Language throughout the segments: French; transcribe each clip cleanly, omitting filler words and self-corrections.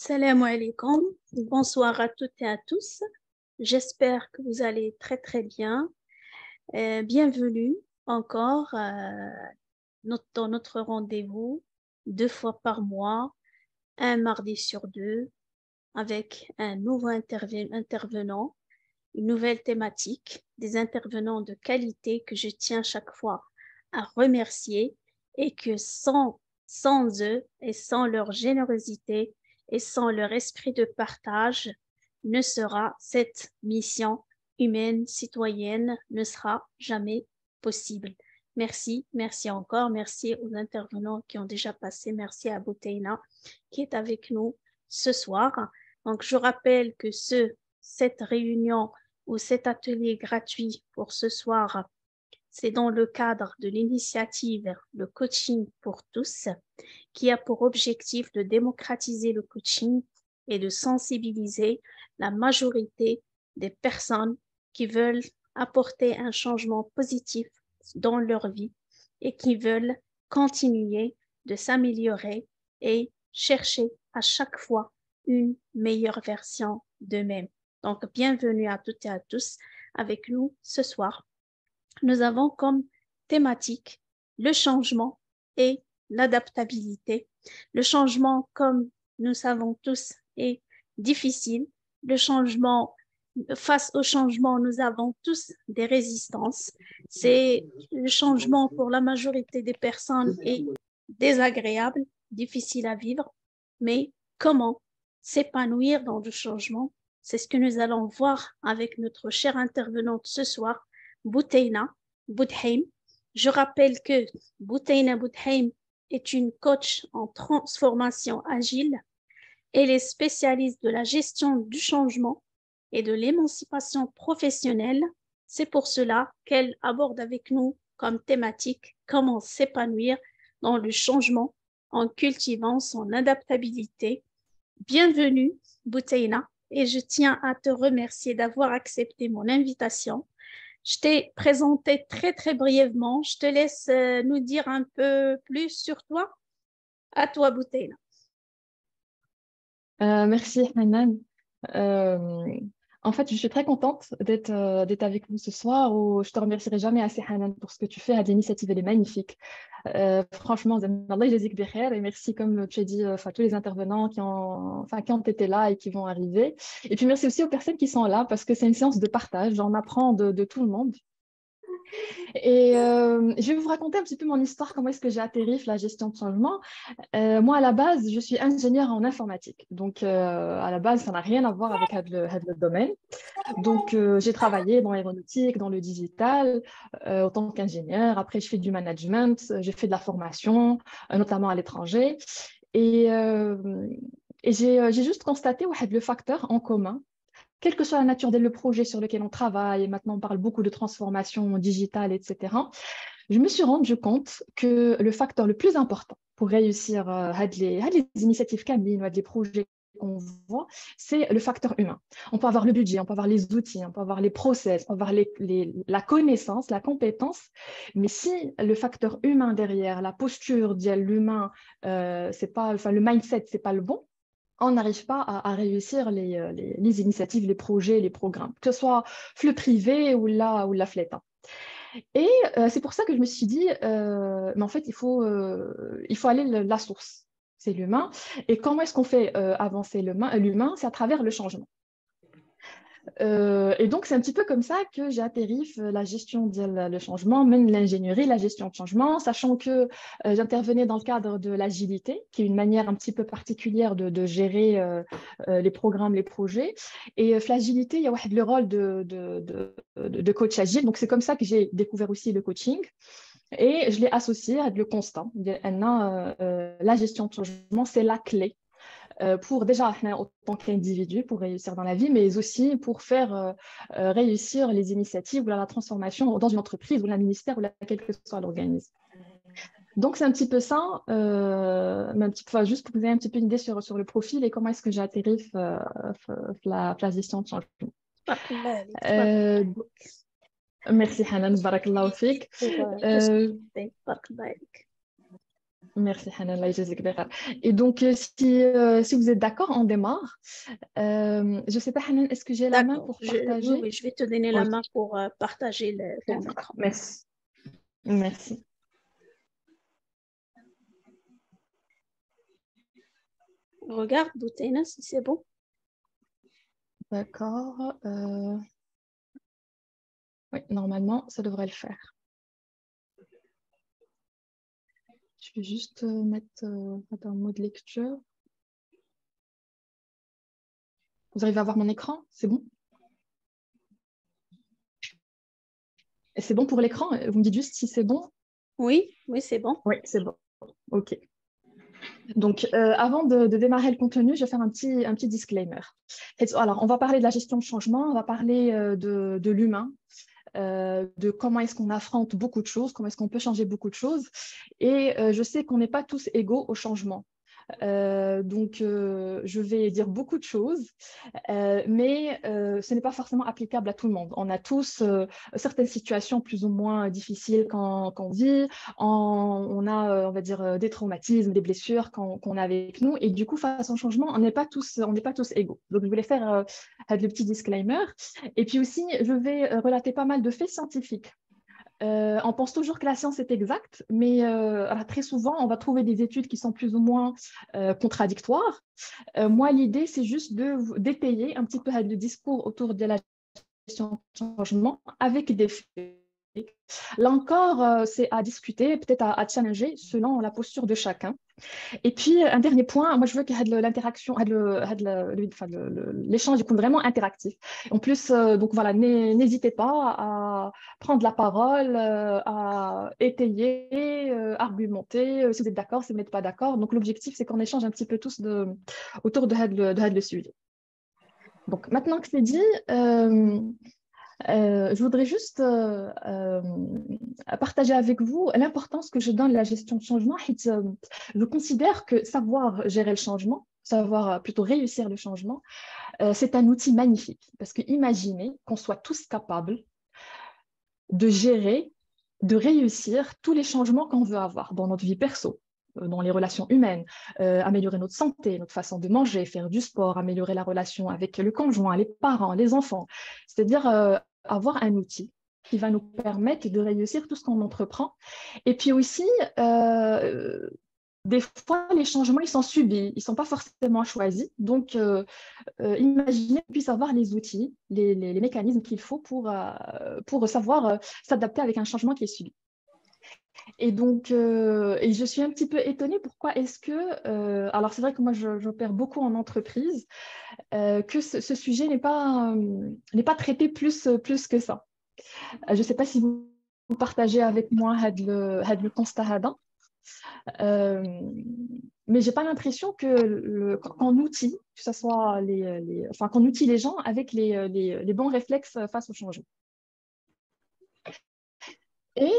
Salam alaikum, bonsoir à toutes et à tous. J'espère que vous allez très très bien. Bienvenue encore dans notre rendez-vous 2 fois par mois, un mardi sur 2, avec un nouveau intervenant, une nouvelle thématique, des intervenants de qualité que je tiens chaque fois à remercier et que sans eux et sans leur générosité et sans leur esprit de partage, ne sera cette mission humaine, citoyenne, ne sera jamais possible. Merci, merci encore, merci aux intervenants qui ont déjà passé, merci à Boutaina qui est avec nous ce soir. Donc, je rappelle que cette réunion ou cet atelier gratuit pour ce soir, c'est dans le cadre de l'initiative Le Coaching pour tous, qui a pour objectif de démocratiser le coaching et de sensibiliser la majorité des personnes qui veulent apporter un changement positif dans leur vie et qui veulent continuer de s'améliorer et chercher à chaque fois une meilleure version d'eux-mêmes. Donc, bienvenue à toutes et à tous avec nous ce soir. Nous avons comme thématique le changement et l'adaptabilité. Le changement, comme nous savons tous, est difficile. Le changement, face au changement, nous avons tous des résistances. Le changement pour la majorité des personnes est désagréable, difficile à vivre, mais comment s'épanouir dans le changement? C'est ce que nous allons voir avec notre chère intervenante ce soir, Boutaina Boudhaim. Je rappelle que Boutaina Boudhaim est une coach en transformation agile. Elle est spécialiste de la gestion du changement et de l'émancipation professionnelle. C'est pour cela qu'elle aborde avec nous comme thématique comment s'épanouir dans le changement en cultivant son adaptabilité. Bienvenue, Boutaina, et je tiens à te remercier d'avoir accepté mon invitation. Je t'ai présenté très, très brièvement. Je te laisse nous dire un peu plus sur toi. À toi, Boutaina. Merci, Hanan. Euh, En fait, je suis très contente d'être avec vous ce soir. Je te remercierai jamais assez, Hanan, pour ce que tu fais. L'initiative, elle est magnifique. Franchement, Allah يجزيك بخير. Et merci, comme tu as dit, tous les intervenants qui ont été là et qui vont arriver. Et puis, merci aussi aux personnes qui sont là parce que c'est une séance de partage. J'en apprends de tout le monde. Et je vais vous raconter un petit peu mon histoire, comment est-ce que j'ai atterri la gestion de changement. Moi, à la base, je suis ingénieure en informatique. Donc, à la base, ça n'a rien à voir avec le domaine. Donc, j'ai travaillé dans l'aéronautique, dans le digital, en tant qu'ingénieure. Après, je fais du management, j'ai fait de la formation, notamment à l'étranger. Et, euh, et j'ai juste constaté le facteur en commun. Quelle que soit la nature du projet sur lequel on travaille, et maintenant on parle beaucoup de transformation digitale, etc., je me suis rendu compte que le facteur le plus important pour réussir les initiatives Camille, les projets qu'on voit, c'est le facteur humain. On peut avoir le budget, on peut avoir les outils, on peut avoir les process, on peut avoir la connaissance, la compétence, mais si le facteur humain derrière, la posture de l'humain, c'est pas, enfin, le mindset, c'est pas le bon, on n'arrive pas à réussir les initiatives, les projets, les programmes, que ce soit le privé ou la flette. Et c'est pour ça que je me suis dit, mais en fait, il faut aller la source, c'est l'humain. Et comment est-ce qu'on fait avancer l'humain? C'est à travers le changement. Et donc, c'est un petit peu comme ça que j'ai atterri la gestion le changement, même l'ingénierie, la gestion de changement, sachant que j'intervenais dans le cadre de l'agilité, qui est une manière un petit peu particulière de gérer les programmes, les projets. Et l'agilité, il y a le rôle de coach agile. Donc, c'est comme ça que j'ai découvert aussi le coaching. Et je l'ai associé à le constant. La gestion de changement, c'est la clé pour déjà, en tant qu'individu, pour réussir dans la vie, mais aussi pour faire réussir les initiatives ou la transformation dans une entreprise ou un ministère ou quel que soit l'organisme. Donc, c'est un petit peu ça, juste pour vous donner un petit peu une idée sur le profil et comment est-ce que j'ai atterri la gestion de changement. Merci Hanan, barakallahu fik. Merci Hanan, Allah yajzak bi khair. Et donc, si vous êtes d'accord, on démarre. Je ne sais pas, Hanan, est-ce que j'ai la main D'accord. pour Oui, partager? oui, je vais te donner la Ok, main pour partager ton écran. merci. Merci. Regarde, Boutena, si c'est bon. D'accord. Oui, normalement, ça devrait le faire. Je vais juste mettre un mode lecture. Vous arrivez à voir mon écran? C'est bon? Et c'est bon pour l'écran? Vous me dites juste si c'est bon? Oui, oui, c'est bon. Oui, c'est bon. OK. Donc, avant de démarrer le contenu, je vais faire un petit disclaimer. Alors, on va parler de la gestion de changement, on va parler de l'humain, de comment est-ce qu'on affronte beaucoup de choses, comment est-ce qu'on peut changer beaucoup de choses. Et je sais qu'on n'est pas tous égaux au changement. Donc, je vais dire beaucoup de choses, mais ce n'est pas forcément applicable à tout le monde. On a tous certaines situations plus ou moins difficiles quand on vit. On a, on va dire, des traumatismes, des blessures qu'on a avec nous. Et du coup, face au changement, on n'est pas tous égaux. Donc, je voulais faire le petit disclaimer. Et puis aussi, je vais relater pas mal de faits scientifiques. On pense toujours que la science est exacte, mais alors, très souvent, on va trouver des études qui sont plus ou moins contradictoires. Moi, l'idée, c'est juste d'étayer un petit peu le discours autour de la gestion de changement avec des faits. Là encore, c'est à discuter, peut-être à challenger selon la posture de chacun. Et puis, un dernier point, moi, je veux que l'interaction, l'échange soit vraiment interactif. En plus, donc voilà, n'hésitez pas à prendre la parole, à étayer, argumenter, si vous êtes d'accord, si vous n'êtes pas d'accord. Donc, l'objectif, c'est qu'on échange un petit peu tous autour de le sujet. Donc, maintenant que c'est dit, je voudrais juste partager avec vous l'importance que je donne à la gestion de changement. Je considère que savoir gérer le changement, savoir plutôt réussir le changement, c'est un outil magnifique. Parce que imaginez qu'on soit tous capables de gérer, de réussir tous les changements qu'on veut avoir dans notre vie perso, dans les relations humaines, améliorer notre santé, notre façon de manger, faire du sport, améliorer la relation avec le conjoint, les parents, les enfants. C'est-à-dire avoir un outil qui va nous permettre de réussir tout ce qu'on entreprend. Et puis aussi, des fois, les changements, ils sont subis, ils ne sont pas forcément choisis. Donc, imaginez qu'on puisse avoir les outils, les mécanismes qu'il faut pour savoir s'adapter avec un changement qui est subi. Et donc, et je suis un petit peu étonnée, pourquoi est-ce que, alors c'est vrai que moi j'opère beaucoup en entreprise, que ce sujet n'est pas traité plus que ça. Je ne sais pas si vous partagez avec moi le constat هذا. Mais j'ai pas l'impression qu'on outille, que ce soit enfin, qu'on outille les gens avec les bons réflexes face au changement. Et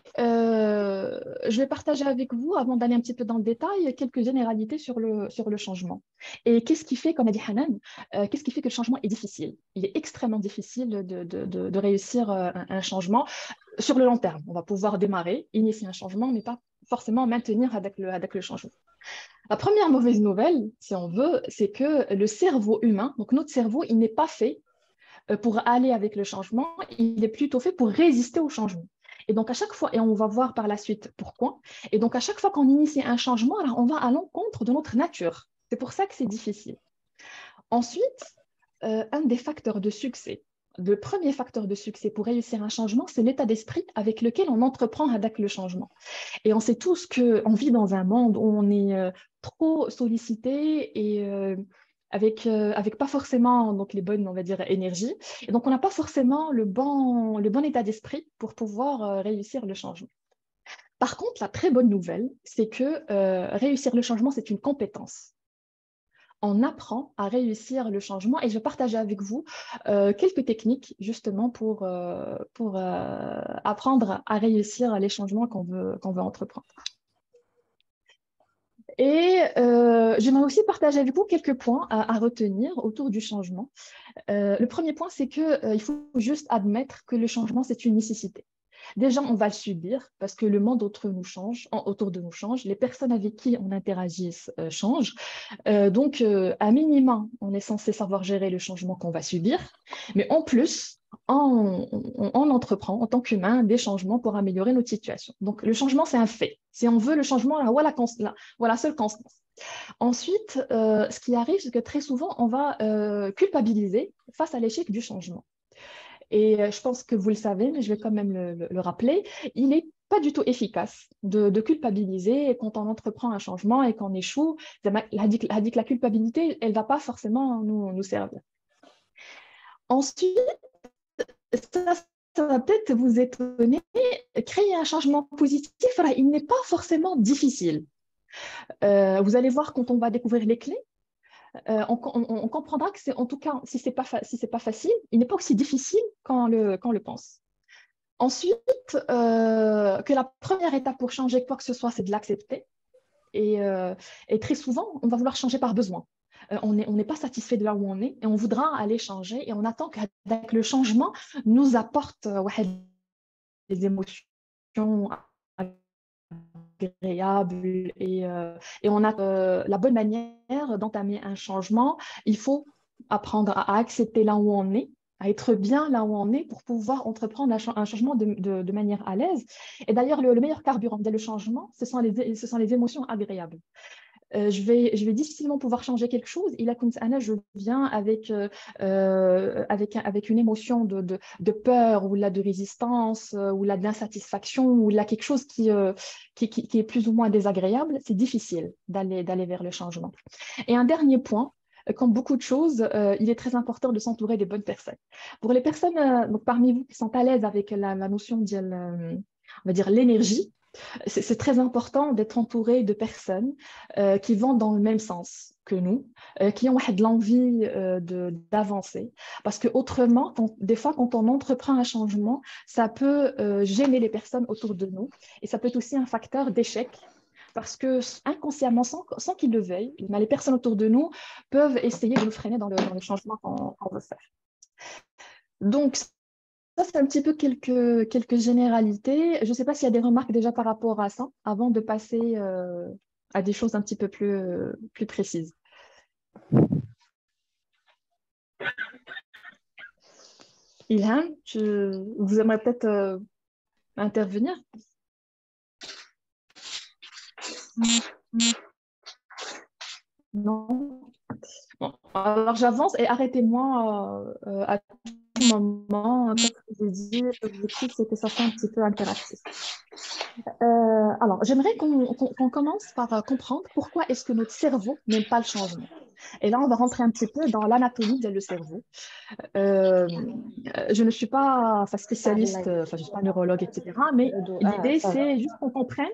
je vais partager avec vous, avant d'aller un petit peu dans le détail, quelques généralités sur le changement. Et qu'est-ce qui fait, comme a dit Hanan, qu'est-ce qui fait que le changement est difficile? Il est extrêmement difficile de réussir un changement sur le long terme. On va pouvoir démarrer, initier un changement, mais pas forcément maintenir avec le changement. La première mauvaise nouvelle, si on veut, c'est que le cerveau humain, donc notre cerveau, il n'est pas fait pour aller avec le changement, il est plutôt fait pour résister au changement. Et donc, à chaque fois, et on va voir par la suite pourquoi, et donc à chaque fois qu'on initie un changement, alors on va à l'encontre de notre nature. C'est pour ça que c'est difficile. Ensuite, un des facteurs de succès, le premier facteur de succès pour réussir un changement, c'est l'état d'esprit avec lequel on entreprend avec le changement. Et on sait tous qu'on vit dans un monde où on est trop sollicité et avec pas forcément donc, les bonnes, on va dire, énergies. Et donc, on n'a pas forcément le bon état d'esprit pour pouvoir réussir le changement. Par contre, la très bonne nouvelle, c'est que réussir le changement, c'est une compétence. On apprend à réussir le changement et je vais partager avec vous quelques techniques justement pour apprendre à réussir les changements qu'on veut entreprendre. Et j'aimerais aussi partager avec vous quelques points à retenir autour du changement. Le premier point, c'est qu'il faut juste admettre que le changement, c'est une nécessité. Déjà, on va le subir parce que le monde autour de nous change, les personnes avec qui on interagit changent. Donc, à minima, on est censé savoir gérer le changement qu'on va subir, mais en plus, on entreprend en tant qu'humain des changements pour améliorer notre situation. Donc, le changement, c'est un fait. Si on veut le changement, là, voilà, seule constance. Ensuite, ce qui arrive, c'est que très souvent, on va culpabiliser face à l'échec du changement. Et je pense que vous le savez, mais je vais quand même le rappeler, il n'est pas du tout efficace de culpabiliser quand on entreprend un changement et qu'on échoue. La culpabilité, elle ne va pas forcément nous servir. Ensuite, ça va peut-être vous étonner, créer un changement positif, il n'est pas forcément difficile. Vous allez voir quand on va découvrir les clés, on comprendra que en tout cas, si ce n'est pas facile, il n'est pas aussi difficile qu'on le pense. Ensuite, que la première étape pour changer quoi que ce soit, c'est de l'accepter. Et très souvent, on va vouloir changer par besoin. On n'est pas satisfait de là où on est et on voudra aller changer et on attend que le changement nous apporte des émotions agréable et on a la bonne manière d'entamer un changement. Il faut apprendre à accepter là où on est, à être bien là où on est pour pouvoir entreprendre un changement de manière à l'aise. Et d'ailleurs, le meilleur carburant dès le changement, ce sont les émotions agréables. Je vais difficilement pouvoir changer quelque chose. Je viens avec une émotion de peur ou là, de résistance ou là, d'insatisfaction ou là, quelque chose qui est plus ou moins désagréable. C'est difficile d'aller vers le changement. Et un dernier point, comme beaucoup de choses, il est très important de s'entourer des bonnes personnes. Pour les personnes donc parmi vous qui sont à l'aise avec la notion on va dire l'énergie, c'est très important d'être entouré de personnes qui vont dans le même sens que nous, qui ont de l'envie d'avancer. Parce que autrement, des fois, quand on entreprend un changement, ça peut gêner les personnes autour de nous et ça peut être aussi un facteur d'échec. Parce que inconsciemment, sans qu'ils le veuillent, les personnes autour de nous peuvent essayer de nous freiner dans le changement qu'on veut faire. Donc, ça, c'est un petit peu quelques généralités. Je ne sais pas s'il y a des remarques déjà par rapport à ça, avant de passer à des choses un petit peu plus précises. Ilham, vous aimeriez peut-être intervenir? Non. Bon, alors j'avance et arrêtez-moi à tout moment. Comme je vous ai dit, l'objectif, c'est que ça soit un petit peu interactif. Alors, j'aimerais qu'on commence par comprendre pourquoi est-ce que notre cerveau n'aime pas le changement. Et là, on va rentrer un petit peu dans l'anatomie du cerveau. Je ne suis pas spécialiste, je ne suis pas neurologue, etc. Mais l'idée, c'est juste qu'on comprenne.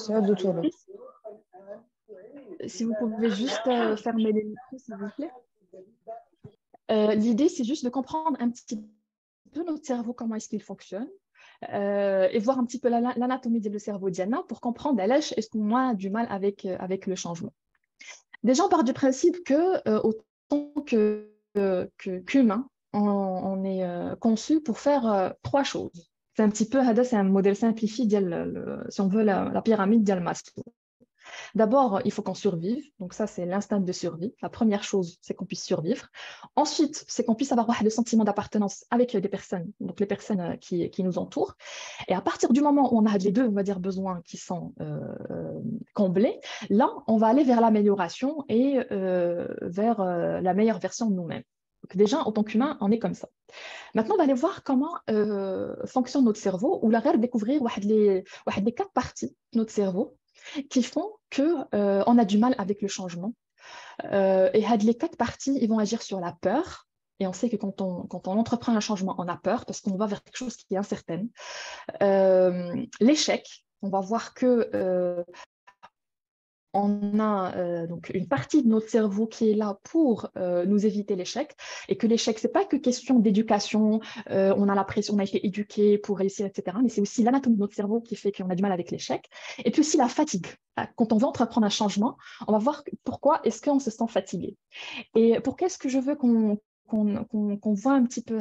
Si vous pouvez juste fermer les micros, s'il vous plaît. L'idée, c'est juste de comprendre un petit peu notre cerveau, comment est-ce qu'il fonctionne, et voir un petit peu l'anatomie du cerveau Diana pour comprendre est-ce qu'on a du mal avec le changement. Déjà, on part du principe que autant qu'humain, on est conçu pour faire trois choses. C'est un petit peu, c'est un modèle simplifié, si on veut, la pyramide de Maslow. D'abord, il faut qu'on survive. Donc ça, c'est l'instinct de survie. La première chose, c'est qu'on puisse survivre. Ensuite, c'est qu'on puisse avoir le sentiment d'appartenance avec des personnes, donc les personnes qui nous entourent. Et à partir du moment où on a les deux, on va dire, besoins qui sont comblés, là, on va aller vers l'amélioration et vers la meilleure version de nous-mêmes. Donc déjà, en tant qu'humain, on est comme ça. Maintenant, on va aller voir comment fonctionne notre cerveau, ou la découvrir les 4 parties de notre cerveau qui font qu'on a du mal avec le changement. Et les 4 parties, ils vont agir sur la peur. Et on sait que quand on entreprend un changement, on a peur parce qu'on va vers quelque chose qui est incertain. L'échec, on va voir que on a donc une partie de notre cerveau qui est là pour nous éviter l'échec, et que l'échec, c'est pas que question d'éducation, on a l'impression, on a été éduqué pour réussir, etc. Mais c'est aussi l'anatomie de notre cerveau qui fait qu'on a du mal avec l'échec. Et puis aussi la fatigue. Quand on veut entreprendre un changement, on va voir pourquoi est-ce qu'on se sent fatigué. Et pourquoi est-ce que je veux qu'on qu'on voit un petit peu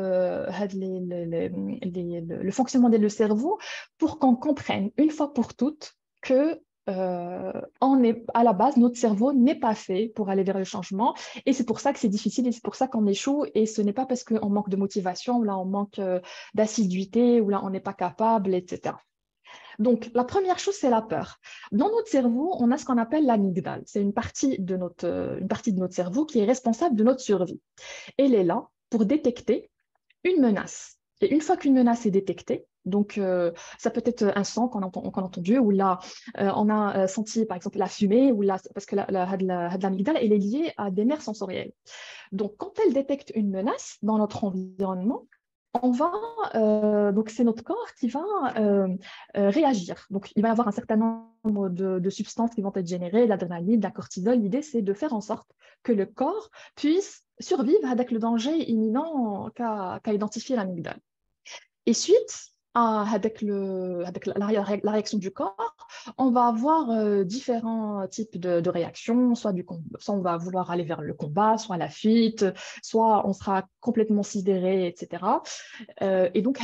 le fonctionnement du cerveau pour qu'on comprenne une fois pour toutes que on est, à la base, notre cerveau n'est pas fait pour aller vers le changement et c'est pour ça que c'est difficile et c'est pour ça qu'on échoue et ce n'est pas parce qu'on manque de motivation ou là on manque d'assiduité ou là on n'est pas capable, etc. Donc, la première chose, c'est la peur. Dans notre cerveau, on a ce qu'on appelle l'amygdale. C'est une partie de notre cerveau qui est responsable de notre survie. Elle est là pour détecter une menace. Et une fois qu'une menace est détectée, donc ça peut être un son qu'on a entendu, ou là on a senti par exemple la fumée, ou là, parce que l'amygdale, elle est liée à des nerfs sensoriels. Donc, quand elle détecte une menace dans notre environnement, on va, donc c'est notre corps qui va réagir. Donc, il va y avoir un certain nombre de substances qui vont être générées, l'adrénaline, la cortisol. L'idée, c'est de faire en sorte que le corps puisse survivre avec le danger imminent qu'a identifié l'amygdale. Et suite avec la réaction du corps, on va avoir différents types de réactions, soit on va vouloir aller vers le combat, soit la fuite, soit on sera complètement sidéré, etc. Et donc,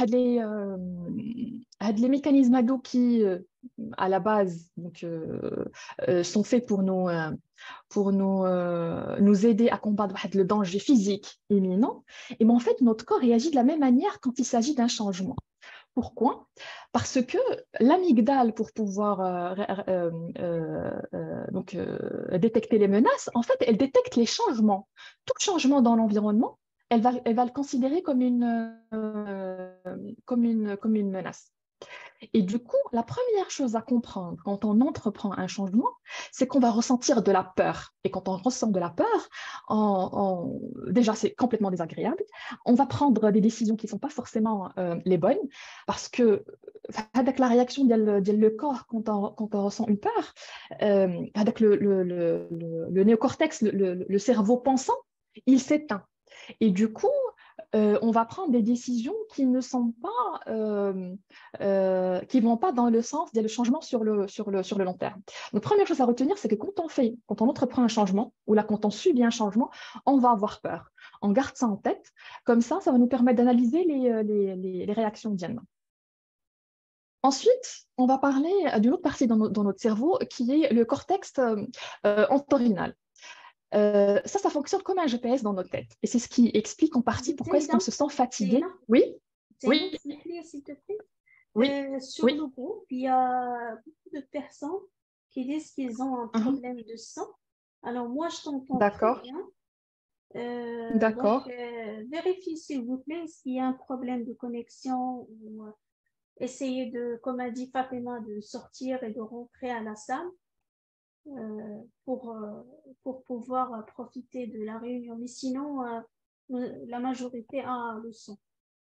les mécanismes ados qui, à la base, donc, sont faits pour nous aider à combattre le danger physique imminent, et mais en fait, notre corps réagit de la même manière quand il s'agit d'un changement. Pourquoi? Parce que l'amygdale, pour pouvoir détecter les menaces, en fait, elle détecte les changements. Tout changement dans l'environnement, elle va le considérer comme une menace. Et du coup, la première chose à comprendre quand on entreprend un changement, c'est qu'on va ressentir de la peur. Et quand on ressent de la peur, déjà, c'est complètement désagréable. On va prendre des décisions qui ne sont pas forcément les bonnes, parce que avec la réaction le corps quand on ressent une peur, avec le néocortex, le cerveau pensant, il s'éteint. Et du coup, on va prendre des décisions qui ne sont pas, qui vont pas dans le sens du changement sur le long terme. Donc, première chose à retenir, c'est que quand on entreprend un changement, ou là, quand on subit un changement, on va avoir peur. On garde ça en tête. Comme ça va nous permettre d'analyser les réactions d'Yann. Ensuite, on va parler d'une autre partie dans notre cerveau qui est le cortex entorhinal. Ça fonctionne comme un GPS dans notre tête. Et c'est ce qui explique en partie pourquoi est-ce qu'on se sent fatigué. Oui, oui, S'il te plaît. oui, Sur oui. le groupe, il y a beaucoup de personnes qui disent qu'ils ont un problème de sang. Alors, moi, je t'entends très D'accord, bien. Donc, d'accord. vérifiez, s'il vous plaît, s'il y a un problème de connexion ou essayez de, comme a dit Fatima, de sortir et de rentrer à la salle. Pour, pour pouvoir profiter de la réunion. Mais sinon, la majorité a le son.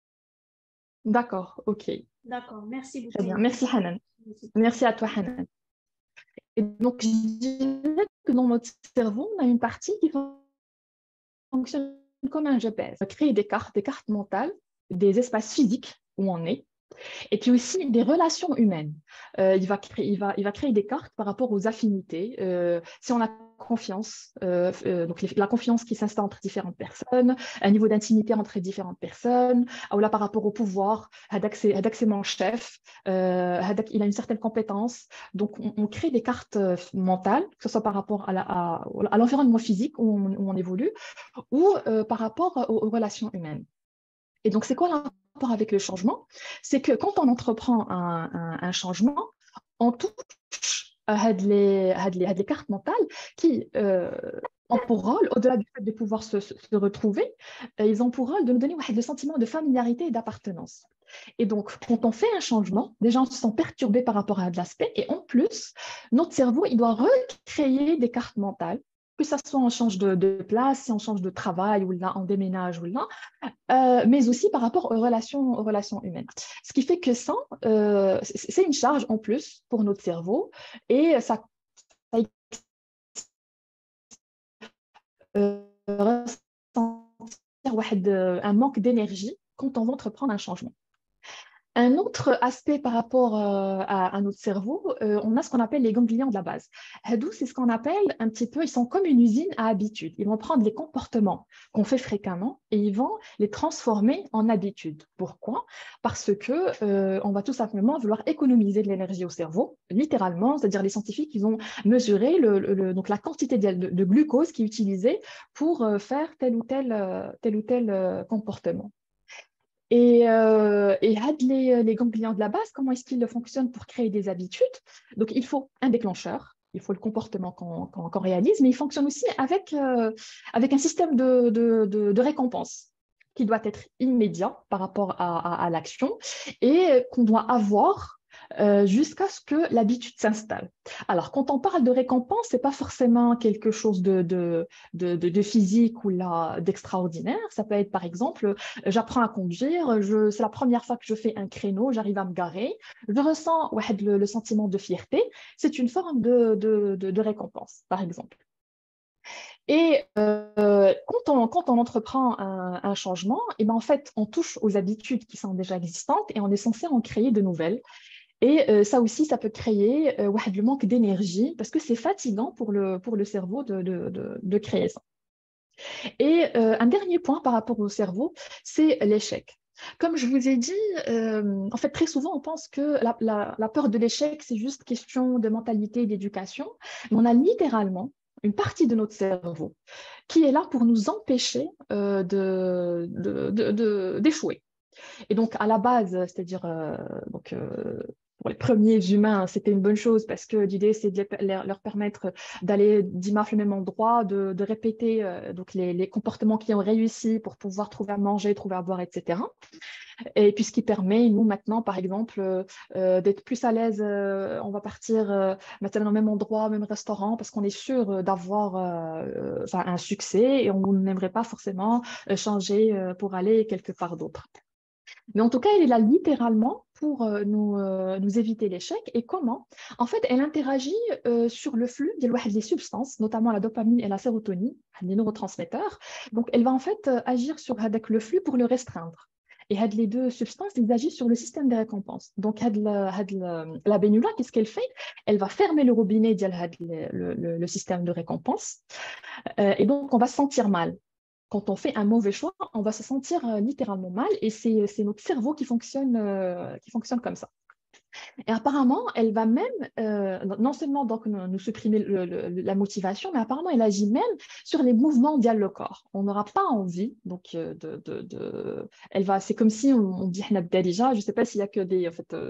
D'accord, ok. D'accord, merci Très bien. beaucoup. Merci, Hanan. Merci à toi, Hanan. Et donc, je dirais que dans notre cerveau, on a une partie qui fonctionne comme un GPS. On va créer des cartes mentales, des espaces physiques où on est, et puis aussi des relations humaines. Il va créer des cartes par rapport aux affinités. Si on a confiance, donc la confiance qui s'installe entre différentes personnes, un niveau d'intimité entre différentes personnes, ou là par rapport au pouvoir, Hadak c'est mon chef, Hadak il a une certaine compétence. Donc on crée des cartes mentales, que ce soit par rapport à l'environnement physique où on évolue, ou par rapport aux relations humaines. Et donc, c'est quoi le rapport avec le changement? C'est que quand on entreprend un changement, on touche à les cartes mentales qui ont pour rôle, au-delà du fait de pouvoir se retrouver, ils ont pour rôle de nous donner le sentiment de familiarité et d'appartenance. Et donc, quand on fait un changement, déjà, on se sent perturbé par rapport à de l'aspect. Et en plus, notre cerveau, il doit recréer des cartes mentales, que ce soit on change de place, si on change de travail, ou là, on déménage, ou là, mais aussi par rapport aux relations humaines. Ce qui fait que ça, c'est une charge en plus pour notre cerveau et ça ressentir un manque d'énergie quand on va entreprendre un changement. Un autre aspect par rapport à notre cerveau, on a ce qu'on appelle les ganglions de la base. Hadou, c'est ce qu'on appelle un petit peu, ils sont comme une usine à habitude. Ils vont prendre les comportements qu'on fait fréquemment et ils vont les transformer en habitudes. Pourquoi? Parce que on va tout simplement vouloir économiser de l'énergie au cerveau, littéralement, c'est-à-dire les scientifiques, ils ont mesuré donc la quantité de glucose qui est utilisée pour faire tel ou tel comportement. Et les ganglions de la base, comment est-ce qu'ils fonctionnent pour créer des habitudes? Donc, il faut un déclencheur, il faut le comportement qu'on réalise, mais il fonctionne aussi avec un système de récompense qui doit être immédiat par rapport à l'action et qu'on doit avoir jusqu'à ce que l'habitude s'installe. Alors, quand on parle de récompense, ce n'est pas forcément quelque chose de physique ou d'extraordinaire. Ça peut être, par exemple, j'apprends à conduire, c'est la première fois que je fais un créneau, j'arrive à me garer, je ressens le sentiment de fierté. C'est une forme de récompense, par exemple. Et quand on entreprend un changement, et ben en fait, on touche aux habitudes qui sont déjà existantes et on est censé en créer de nouvelles. Et ça aussi, ça peut créer le manque d'énergie parce que c'est fatigant pour le cerveau de créer ça. Et un dernier point par rapport au cerveau, c'est l'échec. Comme je vous ai dit, en fait, très souvent, on pense que la peur de l'échec, c'est juste question de mentalité et d'éducation. Mais on a littéralement une partie de notre cerveau qui est là pour nous empêcher d'échouer. Et donc, à la base, c'est-à-dire pour les premiers humains, c'était une bonne chose parce que l'idée, c'est de leur permettre d'aller dimanche au même endroit, de répéter donc les comportements qui ont réussi pour pouvoir trouver à manger, trouver à boire, etc. Et puis, ce qui permet, nous, maintenant, par exemple, d'être plus à l'aise, on va partir maintenant au même endroit, au même restaurant, parce qu'on est sûr d'avoir un succès et on n'aimerait pas forcément changer pour aller quelque part d'autre. Mais en tout cas, elle est là littéralement pour nous éviter l'échec. Et comment? En fait, elle interagit sur le flux des substances, notamment la dopamine et la sérotonine, les neurotransmetteurs. Donc, elle va en fait agir sur le flux pour le restreindre. Et les deux substances, elles agissent sur le système des récompenses. Donc, la bénula, qu'est-ce qu'elle fait? Elle va fermer le robinet le système de récompense. Et donc, on va se sentir mal. Quand on fait un mauvais choix, on va se sentir littéralement mal et c'est notre cerveau qui fonctionne comme ça. Et apparemment, elle va même, non seulement donc, nous supprimer la motivation, mais apparemment, elle agit même sur les mouvements via le corps. On n'aura pas envie, donc, c'est comme si on dit déjà, je ne sais pas s'il y a que des, en fait,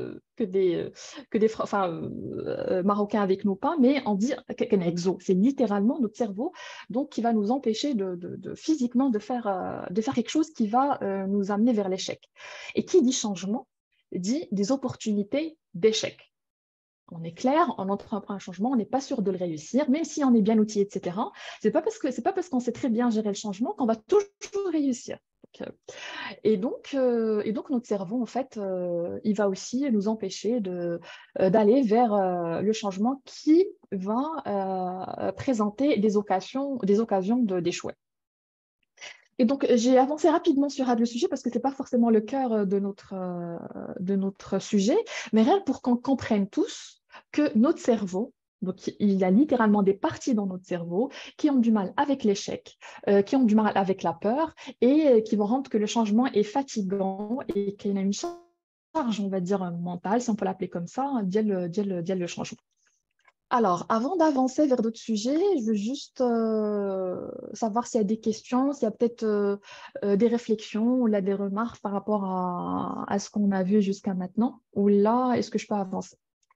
Marocains avec nous pas, mais on dit qu'un exo, c'est littéralement notre cerveau, donc qui va nous empêcher physiquement de faire quelque chose qui va nous amener vers l'échec. Et qui dit changement dit des opportunités d'échec. On est clair, on entreprend un changement, on n'est pas sûr de le réussir, même si on est bien outillé, etc. C'est pas parce qu'on sait très bien gérer le changement qu'on va toujours réussir. Et donc, notre cerveau, en fait, il va aussi nous empêcher d'aller vers le changement qui va présenter des occasions d'échouer. Et donc, j'ai avancé rapidement sur le sujet parce que ce n'est pas forcément le cœur de notre sujet, mais rien pour qu'on comprenne tous que notre cerveau, donc il y a littéralement des parties dans notre cerveau qui ont du mal avec l'échec, qui ont du mal avec la peur et qui vont rendre que le changement est fatigant et qu'il y a une charge, on va dire, mentale, si on peut l'appeler comme ça, via le changement. Alors, avant d'avancer vers d'autres sujets, je veux juste savoir s'il y a des questions, s'il y a peut-être des réflexions ou là, des remarques par rapport à ce qu'on a vu jusqu'à maintenant. Ou là, est-ce que je peux avancer?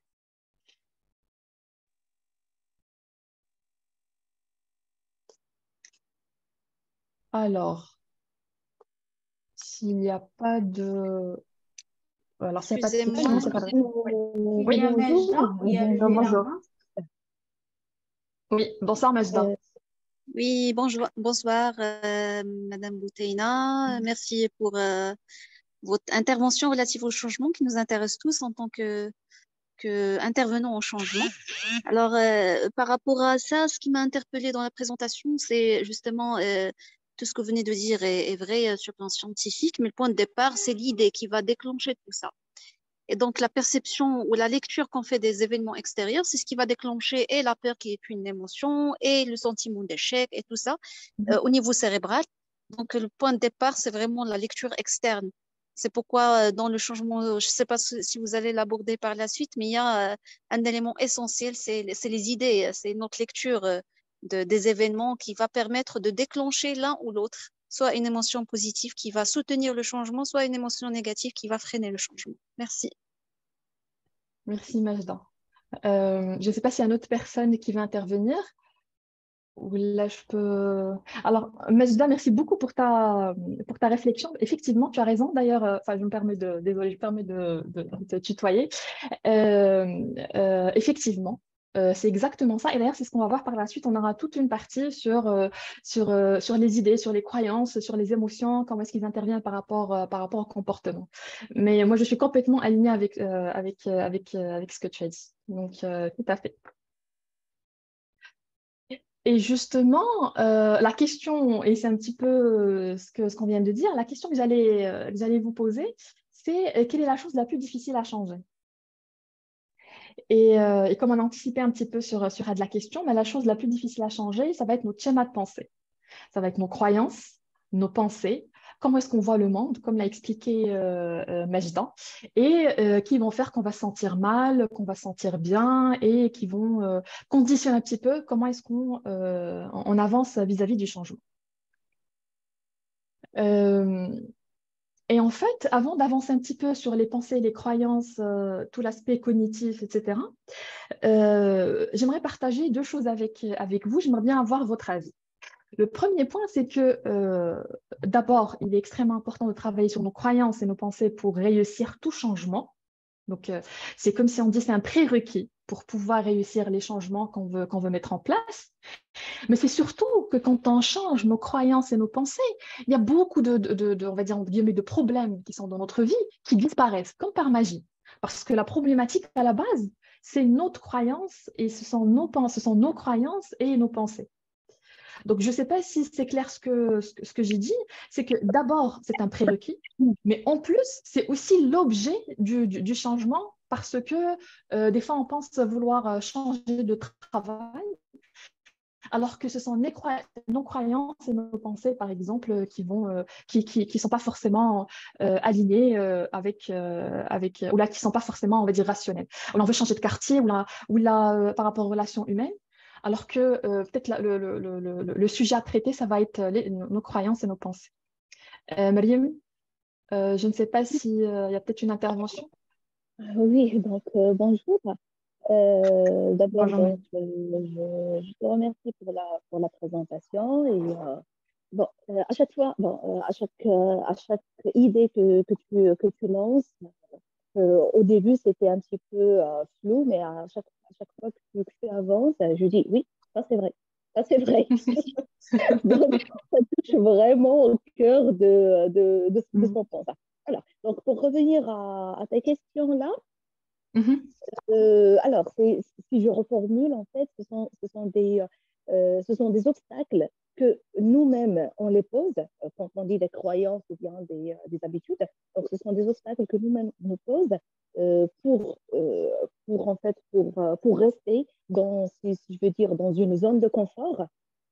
Alors, s'il n'y a pas de... Alors, s'il n'y a pas de questions, Excusez-moi, c'est pas de... il Oui, y a Majda qui a levé la Bonjour. main. oui. Bonsoir, Majda. Oui, bonjour, bonsoir, Madame Bouteina. Merci pour votre intervention relative au changement qui nous intéresse tous en tant que intervenants au changement. Alors, par rapport à ça, ce qui m'a interpellée dans la présentation, c'est justement tout ce que vous venez de dire est vrai sur le plan scientifique, mais le point de départ, c'est l'idée qui va déclencher tout ça. Et donc, la perception ou la lecture qu'on fait des événements extérieurs, c'est ce qui va déclencher et la peur qui est une émotion et le sentiment d'échec et tout ça au niveau cérébral. Donc, le point de départ, c'est vraiment la lecture externe. C'est pourquoi dans le changement, je ne sais pas si vous allez l'aborder par la suite, mais il y a un élément essentiel, c'est les idées, c'est notre lecture des événements qui va permettre de déclencher l'un ou l'autre, soit une émotion positive qui va soutenir le changement, soit une émotion négative qui va freiner le changement. Merci. Merci, Majda. Je ne sais pas s'il y a une autre personne qui veut intervenir. Ou là, je peux... Alors, Majda, merci beaucoup pour ta réflexion. Effectivement, tu as raison. D'ailleurs, je me permets désolée, je me permets de te tutoyer. Effectivement, c'est exactement ça. Et d'ailleurs, c'est ce qu'on va voir par la suite. On aura toute une partie sur les idées, sur les croyances, sur les émotions, comment est-ce qu'ils interviennent par rapport au comportement. Mais moi, je suis complètement alignée avec ce que tu as dit. Donc, tout à fait. Et justement, la question, et c'est un petit peu ce qu'on vient de dire, la question que j'allais vous poser, c'est quelle est la chose la plus difficile à changer? Et comme on a anticipé un petit peu sur la question, mais la chose la plus difficile à changer, ça va être notre schéma de pensée. Ça va être nos croyances, nos pensées, comment est-ce qu'on voit le monde, comme l'a expliqué Majda, et qui vont faire qu'on va se sentir mal, qu'on va se sentir bien, et qui vont conditionner un petit peu comment est-ce qu'on on avance vis-à-vis du changement. Et en fait, avant d'avancer un petit peu sur les pensées, les croyances, tout l'aspect cognitif, etc., j'aimerais partager deux choses avec vous. J'aimerais bien avoir votre avis. Le premier point, c'est que d'abord, il est extrêmement important de travailler sur nos croyances et nos pensées pour réussir tout changement. Donc, c'est comme si on dit c'est un prérequis pour pouvoir réussir les changements qu'on veut mettre en place. Mais c'est surtout que quand on change nos croyances et nos pensées, il y a beaucoup on va dire, entre guillemets, de problèmes qui sont dans notre vie qui disparaissent comme par magie. Parce que la problématique à la base, c'est notre croyance et ce sont nos croyances et nos pensées. Donc, je ne sais pas si c'est clair ce que j'ai dit, c'est que d'abord, c'est un prérequis, mais en plus, c'est aussi l'objet du changement parce que des fois, on pense vouloir changer de travail, alors que ce sont nos croyances et nos pensées, par exemple, qui sont pas forcément alignées ou là, qui sont pas forcément, on va dire, rationnelles. On veut changer de quartier par rapport aux relations humaines, alors que peut-être le sujet à traiter, ça va être nos croyances et nos pensées. Mariam, je ne sais pas s'il y a peut-être une intervention. Oui, donc bonjour. D'abord, Bonjour. donc, je te remercie pour la présentation. Et à chaque fois, à chaque idée que tu lances, au début, c'était un petit peu flou, mais à chaque fois que tu avances, je dis oui, ça c'est vrai. Ça c'est vrai. Donc, ça touche vraiment au cœur de ce qu'on pense. Alors, donc, pour revenir à ta question là, alors, si je reformule, en fait, ce sont des obstacles que nous-mêmes, on les pose, quand on dit des croyances ou bien des habitudes. Donc, ce sont des obstacles que nous-mêmes nous posons en fait, pour rester si je veux dire, dans une zone de confort,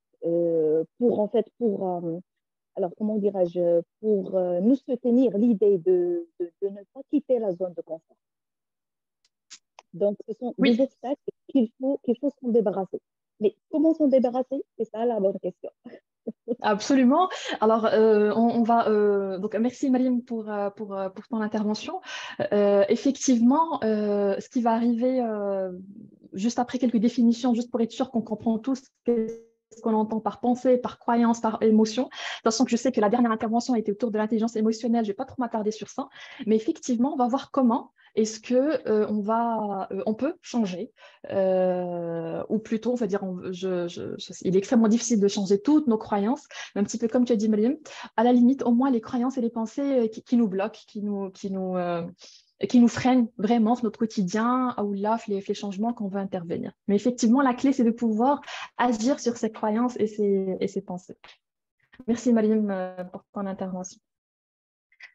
alors, comment dirais-je, pour nous soutenir l'idée de ne pas quitter la zone de confort. Donc, ce sont des obstacles qu'il faut s'en débarrasser. Mais comment s'en débarrasser? C'est ça la bonne question. Absolument. Alors, on va. Donc, merci Mariam pour ton intervention. Effectivement, ce qui va arriver juste après quelques définitions, juste pour être sûr qu'on comprend tous ce qu'on entend par pensée, par croyance, par émotion. De toute façon, je sais que la dernière intervention était autour de l'intelligence émotionnelle. Je ne vais pas trop m'attarder sur ça, mais effectivement, on va voir comment est-ce que on peut changer, ou plutôt, on va dire, il est extrêmement difficile de changer toutes nos croyances, mais un petit peu comme tu as dit, Mariam, à la limite, au moins les croyances et les pensées qui nous bloquent, qui nous freinent vraiment notre quotidien, ou là, les changements qu'on veut intervenir. Mais effectivement, la clé, c'est de pouvoir agir sur ces croyances et ces pensées. Merci, Mariam, pour ton intervention.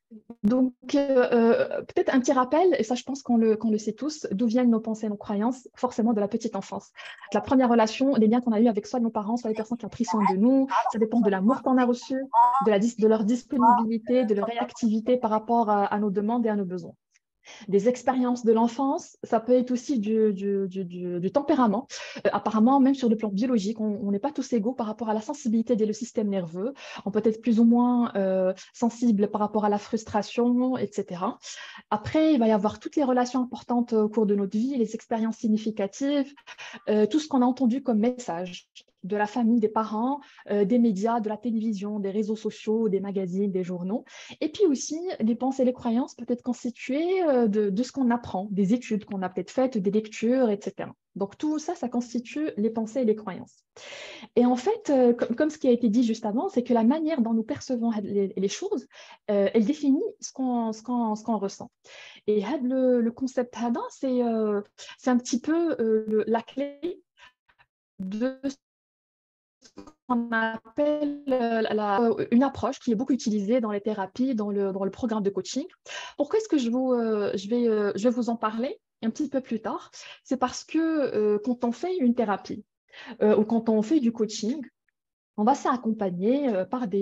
Donc, peut-être un petit rappel, et ça je pense qu'on le sait tous, d'où viennent nos pensées et nos croyances, forcément de la petite enfance. La première relation, les liens qu'on a eus avec soit nos parents, soit les personnes qui ont pris soin de nous, ça dépend de l'amour qu'on a reçu, de leur disponibilité, de leur réactivité par rapport à nos demandes et à nos besoins. Des expériences de l'enfance, ça peut être aussi du tempérament. Apparemment, même sur le plan biologique, on n'est pas tous égaux par rapport à la sensibilité des le système nerveux. On peut être plus ou moins sensible par rapport à la frustration, etc. Après, il va y avoir toutes les relations importantes au cours de notre vie, les expériences significatives, tout ce qu'on a entendu comme message de la famille, des parents, des médias, de la télévision, des réseaux sociaux, des magazines, des journaux. Et puis aussi, les pensées et les croyances peuvent être constituées de ce qu'on apprend, des études qu'on a peut-être faites, des lectures, etc. Donc tout ça, ça constitue les pensées et les croyances. Et en fait, comme ce qui a été dit juste avant, c'est que la manière dont nous percevons les choses, elle définit ce qu'on ressent. Et le concept HADA, c'est un petit peu la clé de ce qu'on appelle une approche qui est beaucoup utilisée dans les thérapies, dans le programme de coaching. Pourquoi est-ce que je vais vous en parler un petit peu plus tard? C'est parce que quand on fait une thérapie ou quand on fait du coaching, on va s'accompagner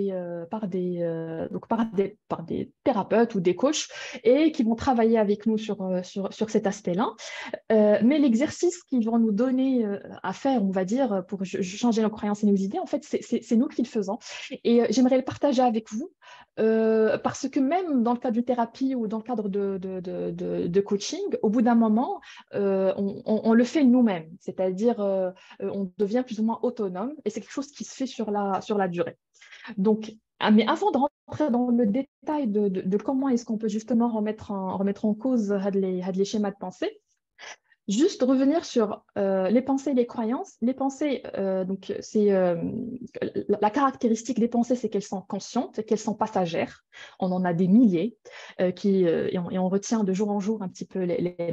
par des thérapeutes ou des coachs et qui vont travailler avec nous sur cet aspect-là. Mais l'exercice qu'ils vont nous donner à faire, on va dire, pour changer nos croyances et nos idées, en fait, c'est nous qui le faisons. Et j'aimerais le partager avec vous parce que même dans le cadre d'une thérapie ou dans le cadre de coaching, au bout d'un moment, on le fait nous-mêmes. C'est-à-dire, on devient plus ou moins autonome et c'est quelque chose qui se fait sur la durée. Donc, mais avant de rentrer dans le détail de comment est-ce qu'on peut justement remettre en cause les schémas de pensée, juste revenir sur les pensées et les croyances. Les pensées, donc la caractéristique des pensées, c'est qu'elles sont conscientes, qu'elles sont passagères. On en a des milliers et on retient de jour en jour un petit peu les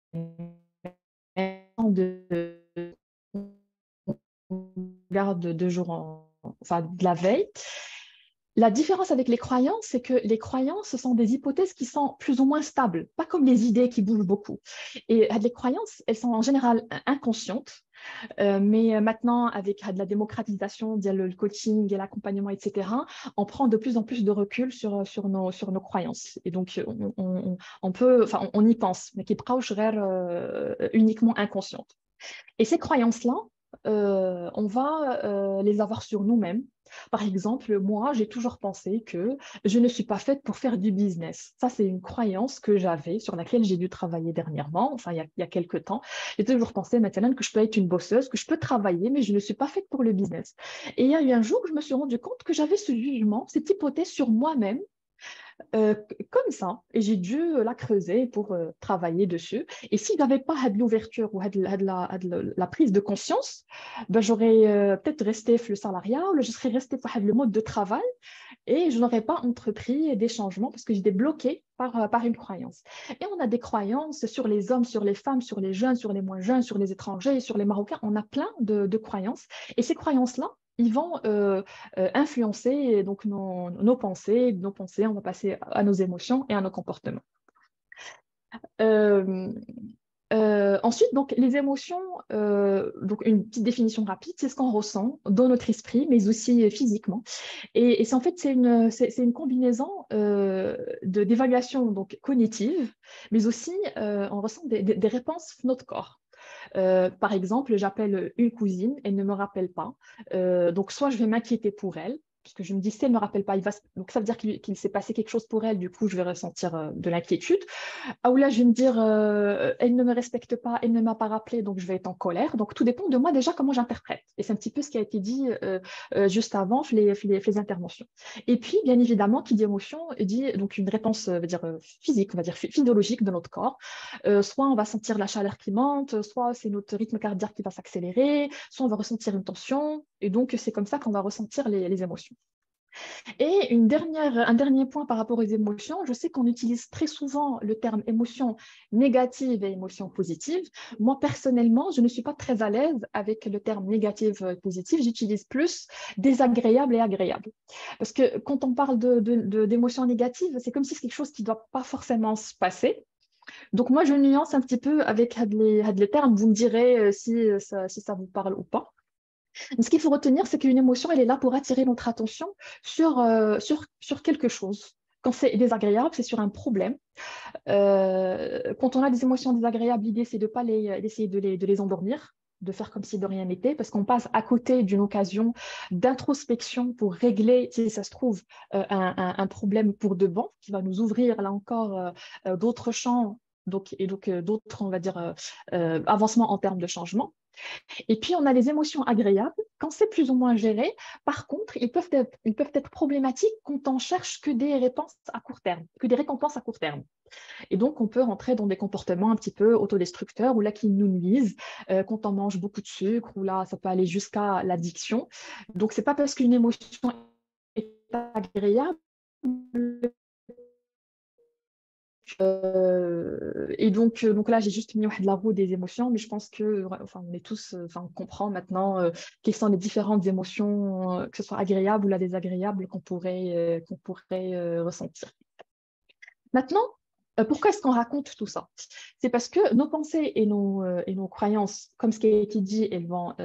garde de jour enfin de la veille. La différence avec les croyances, c'est que les croyances, ce sont des hypothèses qui sont plus ou moins stables, pas comme les idées qui bougent beaucoup. Et les croyances, elles sont en général inconscientes, mais maintenant, avec de la démocratisation, le coaching et l'accompagnement, etc., on prend de plus en plus de recul sur nos croyances. Et donc, on y pense, mais qui proche uniquement inconsciente. Et ces croyances-là, on va les avoir sur nous-mêmes. Par exemple, moi, j'ai toujours pensé que je ne suis pas faite pour faire du business. Ça, c'est une croyance que j'avais, sur laquelle j'ai dû travailler dernièrement, enfin, il y a quelques temps. J'ai toujours pensé maintenant que je peux être une bosseuse, que je peux travailler, mais je ne suis pas faite pour le business. Et il y a eu un jour où je me suis rendu compte que j'avais ce jugement, cette hypothèse sur moi-même, euh, comme ça, et j'ai dû la creuser pour travailler dessus. Et s'il n'y avait pas de l'ouverture ou de la prise de conscience, ben, j'aurais peut-être resté le salariat, ou je serais restée pour le mode de travail et je n'aurais pas entrepris des changements parce que j'étais bloquée par une croyance. Et on a des croyances sur les hommes, sur les femmes, sur les jeunes, sur les moins jeunes, sur les étrangers, sur les Marocains. On a plein de croyances. Et ces croyances-là, ils vont influencer donc nos pensées, on va passer à nos émotions et à nos comportements. Euh, Ensuite, donc, les émotions, donc une petite définition rapide, c'est ce qu'on ressent dans notre esprit, mais aussi physiquement. Et en fait, c'est une combinaison d'évaluation donc cognitive, mais aussi on ressent des réponses de notre corps. Par exemple, j'appelle une cousine, elle ne me rappelle pas. Donc, soit je vais m'inquiéter pour elle, parce que je me dis, si elle ne me rappelle pas, donc ça veut dire qu'il s'est passé quelque chose pour elle, du coup, je vais ressentir de l'inquiétude. Ah, ou là, je vais me dire, elle ne me respecte pas, elle ne m'a pas rappelé, donc je vais être en colère. Donc, tout dépend de moi déjà comment j'interprète. Et c'est un petit peu ce qui a été dit juste avant les interventions. Et puis, bien évidemment, qui dit émotion, dit donc une réponse veut dire, physique, on va dire physiologique de notre corps. Soit on va sentir la chaleur qui monte, soit c'est notre rythme cardiaque qui va s'accélérer, soit on va ressentir une tension. Et donc, c'est comme ça qu'on va ressentir les émotions. Et un dernier point par rapport aux émotions, je sais qu'on utilise très souvent le terme émotion négative et émotion positive. Moi, personnellement, je ne suis pas très à l'aise avec le terme négative et positive. J'utilise plus désagréable et agréable. Parce que quand on parle d'émotions négatives, c'est comme si c'est quelque chose qui ne doit pas forcément se passer. Donc, moi, je nuance un petit peu avec les termes. Vous me direz si ça vous parle ou pas. Mais ce qu'il faut retenir, c'est qu'une émotion, elle est là pour attirer notre attention sur quelque chose. Quand c'est désagréable, c'est sur un problème. Quand on a des émotions désagréables, l'idée, c'est de pas d'essayer de les endormir, de faire comme si de rien n'était, parce qu'on passe à côté d'une occasion d'introspection pour régler, si ça se trouve, un problème pour de bon, qui va nous ouvrir, là encore, d'autres champs, donc d'autres, on va dire, avancements en termes de changement. Et puis, on a les émotions agréables. Quand c'est plus ou moins géré, par contre, ils peuvent être problématiques quand on cherche que des réponses à court terme, que des récompenses à court terme. Et donc, on peut rentrer dans des comportements un petit peu autodestructeurs ou là qui nous nuisent quand on mange beaucoup de sucre ou là, ça peut aller jusqu'à l'addiction. Donc, c'est pas parce qu'une émotion est agréable et donc là, j'ai juste mis de la roue des émotions, mais je pense que, enfin, on est tous, enfin, on comprend maintenant quelles sont les différentes émotions, que ce soit agréables ou la désagréables qu'on pourrait ressentir. Maintenant, pourquoi est-ce qu'on raconte tout ça? C'est parce que nos pensées et nos croyances, comme ce qui a été dit, elles vont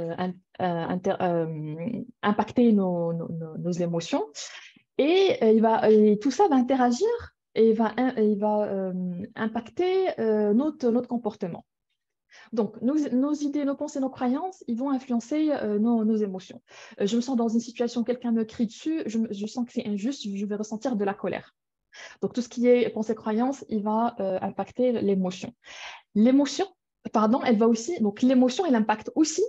impacter nos émotions et tout ça va interagir et il va impacter notre comportement. Donc, nos idées, nos pensées, nos croyances, ils vont influencer nos émotions. Je me sens dans une situation, quelqu'un me crie dessus, je sens que c'est injuste, je vais ressentir de la colère. Donc, tout ce qui est pensée, croyance, il va impacter l'émotion. L'émotion, pardon, elle va aussi, donc l'émotion, elle impacte aussi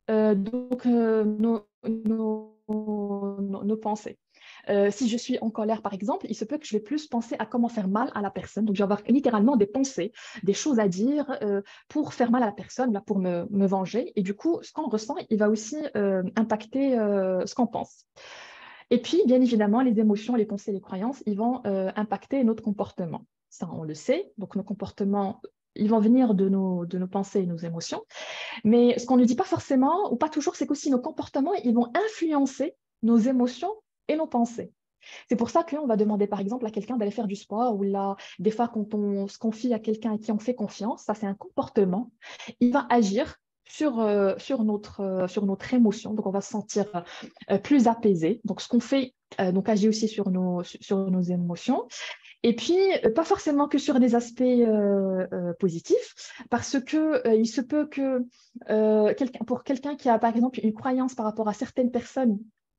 nos pensées. Si je suis en colère, par exemple, il se peut que je vais plus penser à comment faire mal à la personne. Donc, je vais avoir littéralement des pensées, des choses à dire pour faire mal à la personne, là, pour me venger. Et du coup, ce qu'on ressent, il va aussi impacter ce qu'on pense. Et puis, bien évidemment, les émotions, les pensées, les croyances, ils vont impacter notre comportement. Ça, on le sait. Donc, nos comportements, ils vont venir de nos pensées et nos émotions. Mais ce qu'on ne dit pas forcément, ou pas toujours, c'est qu'aussi nos comportements, ils vont influencer nos émotions et nos pensées. C'est pour ça qu'on va demander, par exemple, à quelqu'un d'aller faire du sport, ou là, des fois, quand on se confie à quelqu'un à qui on fait confiance, ça, c'est un comportement, il va agir sur notre émotion. Donc, on va se sentir plus apaisé. Donc, ce qu'on fait donc agit aussi sur nos émotions. Et puis, pas forcément que sur des aspects positifs, parce que il se peut que pour quelqu'un qui a, par exemple, une croyance par rapport à certaines personnes,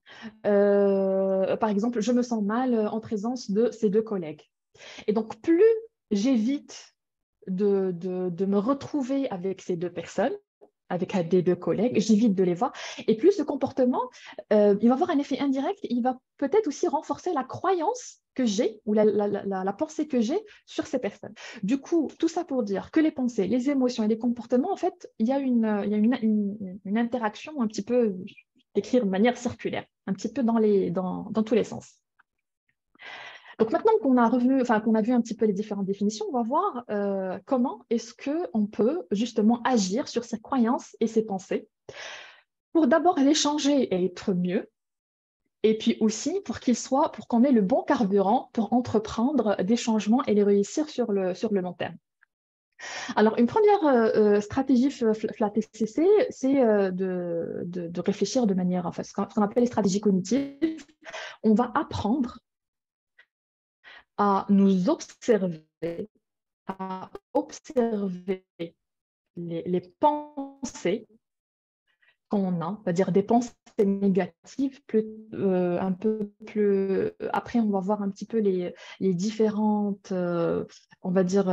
par exemple, je me sens mal en présence de ces deux collègues. Et donc, plus j'évite de me retrouver avec ces deux personnes, avec des deux collègues, j'évite de les voir. Et plus ce comportement, il va avoir un effet indirect, il va peut-être aussi renforcer la croyance que j'ai ou la pensée que j'ai sur ces personnes. Du coup, tout ça pour dire que les pensées, les émotions et les comportements, en fait, il y a une interaction un petit peu, d'écrire de manière circulaire, un petit peu dans tous les sens. Donc maintenant qu'on a vu un petit peu les différentes définitions, on va voir comment est-ce qu'on peut justement agir sur ces croyances et ces pensées pour d'abord les changer et être mieux, et puis aussi pour qu'on ait le bon carburant pour entreprendre des changements et les réussir sur le long terme. Alors, une première stratégie FLATCC, c'est de réfléchir de manière, enfin, ce qu'on appelle les stratégies cognitives. On va apprendre à nous observer, à observer les pensées qu'on a, c'est-à-dire des pensées négatives, un peu plus. Après, on va voir un petit peu les différentes, on va dire,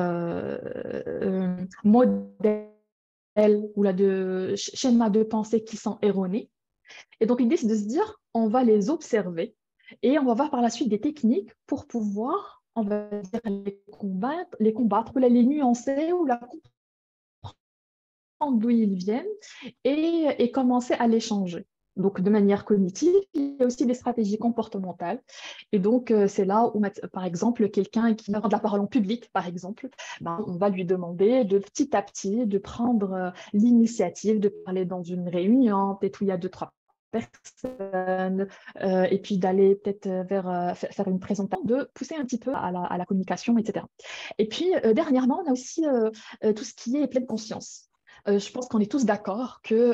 modèles ou de schémas de pensée qui sont erronés. Et donc, l'idée, c'est de se dire, on va les observer et on va voir par la suite des techniques pour pouvoir, on va dire, les combattre ou les nuancer ou la comprendre d'où ils viennent et commencer à les changer. Donc, de manière cognitive, il y a aussi des stratégies comportementales. Et donc, c'est là où, par exemple, quelqu'un qui va prendre la parole en public, par exemple, ben, on va lui demander de petit à petit de prendre l'initiative de parler dans une réunion, peut-être où il y a deux, trois personnes, et puis d'aller peut-être faire une présentation, de pousser un petit peu à la communication, etc. Et puis, dernièrement, on a aussi tout ce qui est pleine conscience. Je pense qu'on est tous d'accord que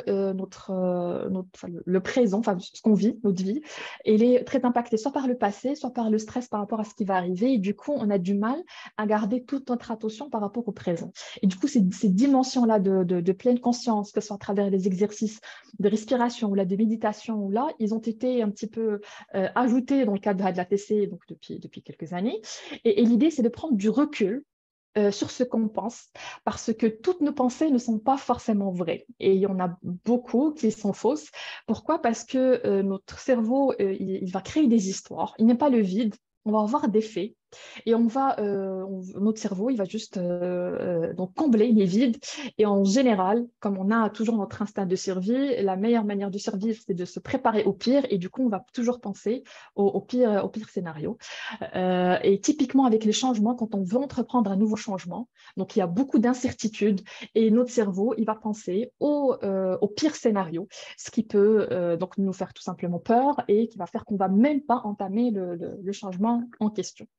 le présent, enfin, ce qu'on vit, notre vie, elle est très impactée soit par le passé, soit par le stress par rapport à ce qui va arriver. Et du coup, on a du mal à garder toute notre attention par rapport au présent. Et du coup, ces dimensions-là de pleine conscience, que ce soit à travers les exercices de respiration ou là, de méditation, ou là, ils ont été un petit peu ajoutés dans le cadre de la TC donc depuis quelques années. Et l'idée, c'est de prendre du recul sur ce qu'on pense, parce que toutes nos pensées ne sont pas forcément vraies. Et il y en a beaucoup qui sont fausses. Pourquoi? Parce que notre cerveau, il va créer des histoires. Il n'est pas le vide. On va avoir des faits et notre cerveau, il va juste donc combler les vides. Et en général, comme on a toujours notre instinct de survie, la meilleure manière de survivre, c'est de se préparer au pire. Et du coup, on va toujours penser au pire scénario. Et typiquement avec les changements, quand on veut entreprendre un nouveau changement, donc il y a beaucoup d'incertitudes et notre cerveau, il va penser au pire scénario, ce qui peut donc nous faire tout simplement peur et qui va faire qu'on ne va même pas entamer le changement en question.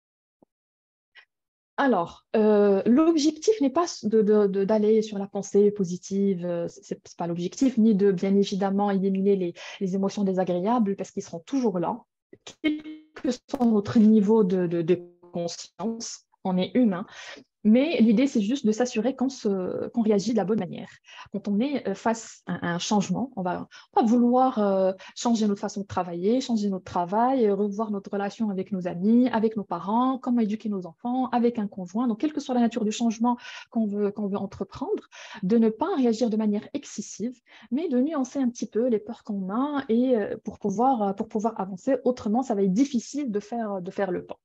Alors, l'objectif n'est pas d'aller sur la pensée positive, ce n'est pas l'objectif, ni de bien évidemment éliminer les émotions désagréables parce qu'ils seront toujours là, quel que soit notre niveau de conscience, on est humain. Mais l'idée, c'est juste de s'assurer qu'on réagit de la bonne manière. Quand on est face à un changement, on va vouloir changer notre façon de travailler, changer notre travail, revoir notre relation avec nos amis, avec nos parents, comment éduquer nos enfants, avec un conjoint. Donc, quelle que soit la nature du changement qu'on veut entreprendre, de ne pas réagir de manière excessive, mais de nuancer un petit peu les peurs qu'on a et pour pouvoir avancer. Autrement, ça va être difficile de faire le pas.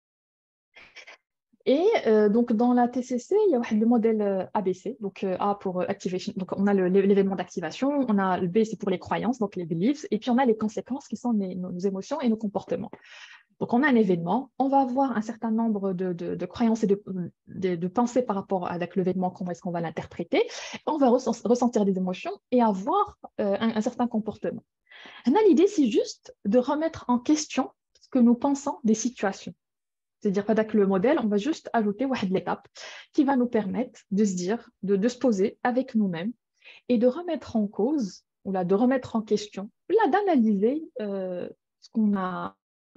Et donc, dans la TCC, il y a le modèle ABC, donc A pour activation, donc on a l'événement d'activation, on a le B, c'est pour les croyances, donc les beliefs, et puis on a les conséquences qui sont nos émotions et nos comportements. Donc, on a un événement, on va avoir un certain nombre de croyances et de pensées par rapport avec l'événement, comment est-ce qu'on va l'interpréter, on va ressentir des émotions et avoir un certain comportement. L'idée, c'est juste de remettre en question ce que nous pensons des situations. C'est-à-dire qu'avec le modèle, on va juste ajouter l'étape qui va nous permettre de se dire, de se poser avec nous-mêmes et de remettre en cause, ou là, de remettre en question, là, d'analyser ce qu'on a.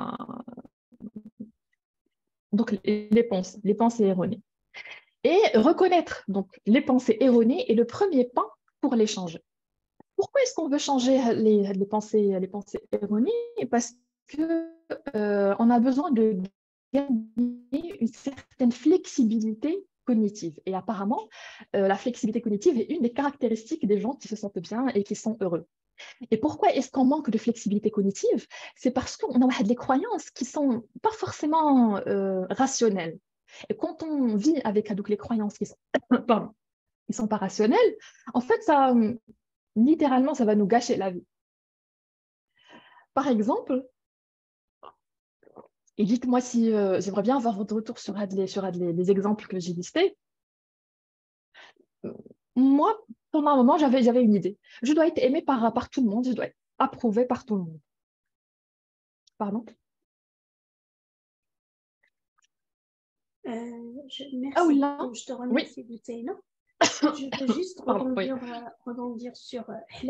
Donc, les pensées erronées. Et reconnaître donc, les pensées erronées est le premier pas pour les changer. Pourquoi est-ce qu'on veut changer les pensées erronées? Parce qu'on a besoin de gagner une certaine flexibilité cognitive. Et apparemment, la flexibilité cognitive est une des caractéristiques des gens qui se sentent bien et qui sont heureux. Et pourquoi est-ce qu'on manque de flexibilité cognitive? C'est parce qu'on a des croyances qui ne sont pas forcément rationnelles. Et quand on vit avec les croyances qui sont, pardon, qui sont pas rationnelles, en fait, ça, littéralement, ça va nous gâcher la vie. Par exemple, et dites-moi si j'aimerais bien avoir votre retour sur les exemples que j'ai listés. Moi, pendant un moment, j'avais une idée. Je dois être aimée par tout le monde, je dois être approuvée par tout le monde. Pardon? Merci là. beaucoup, je te remercie, Boutaina. Je veux juste rebondir sur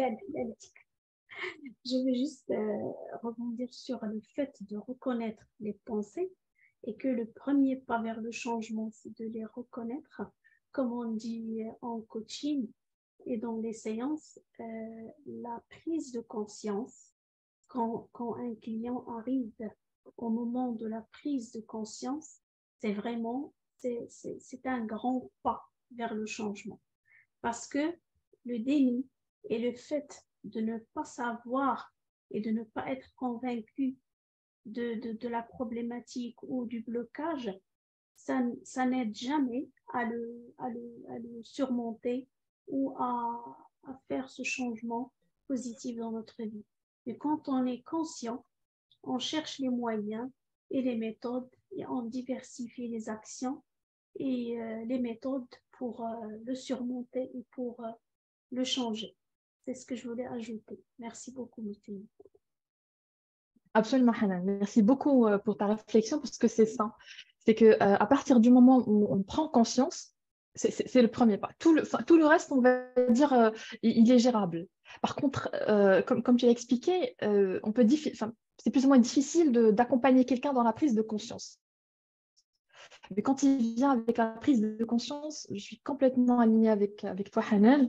Je veux juste rebondir sur le fait de reconnaître les pensées et que le premier pas vers le changement, c'est de les reconnaître. Comme on dit en coaching et dans les séances, la prise de conscience, quand un client arrive au moment de la prise de conscience, c'est vraiment, c'est un grand pas vers le changement. Parce que le déni et le fait de ne pas savoir et de ne pas être convaincu de la problématique ou du blocage, ça n'aide jamais à le surmonter ou à faire ce changement positive dans notre vie. Mais quand on est conscient, on cherche les moyens et les méthodes et on diversifie les actions et les méthodes pour le surmonter et pour le changer. C'est ce que je voulais ajouter. Merci beaucoup, Moutéine. Absolument, Hanan. Merci beaucoup pour ta réflexion, parce que c'est ça. C'est que à partir du moment où on prend conscience, c'est le premier pas. Tout le reste, on va dire, il est gérable. Par contre, comme tu l'as expliqué, c'est plus ou moins difficile d'accompagner quelqu'un dans la prise de conscience. Mais quand il vient avec la prise de conscience, je suis complètement alignée avec toi, Hanan.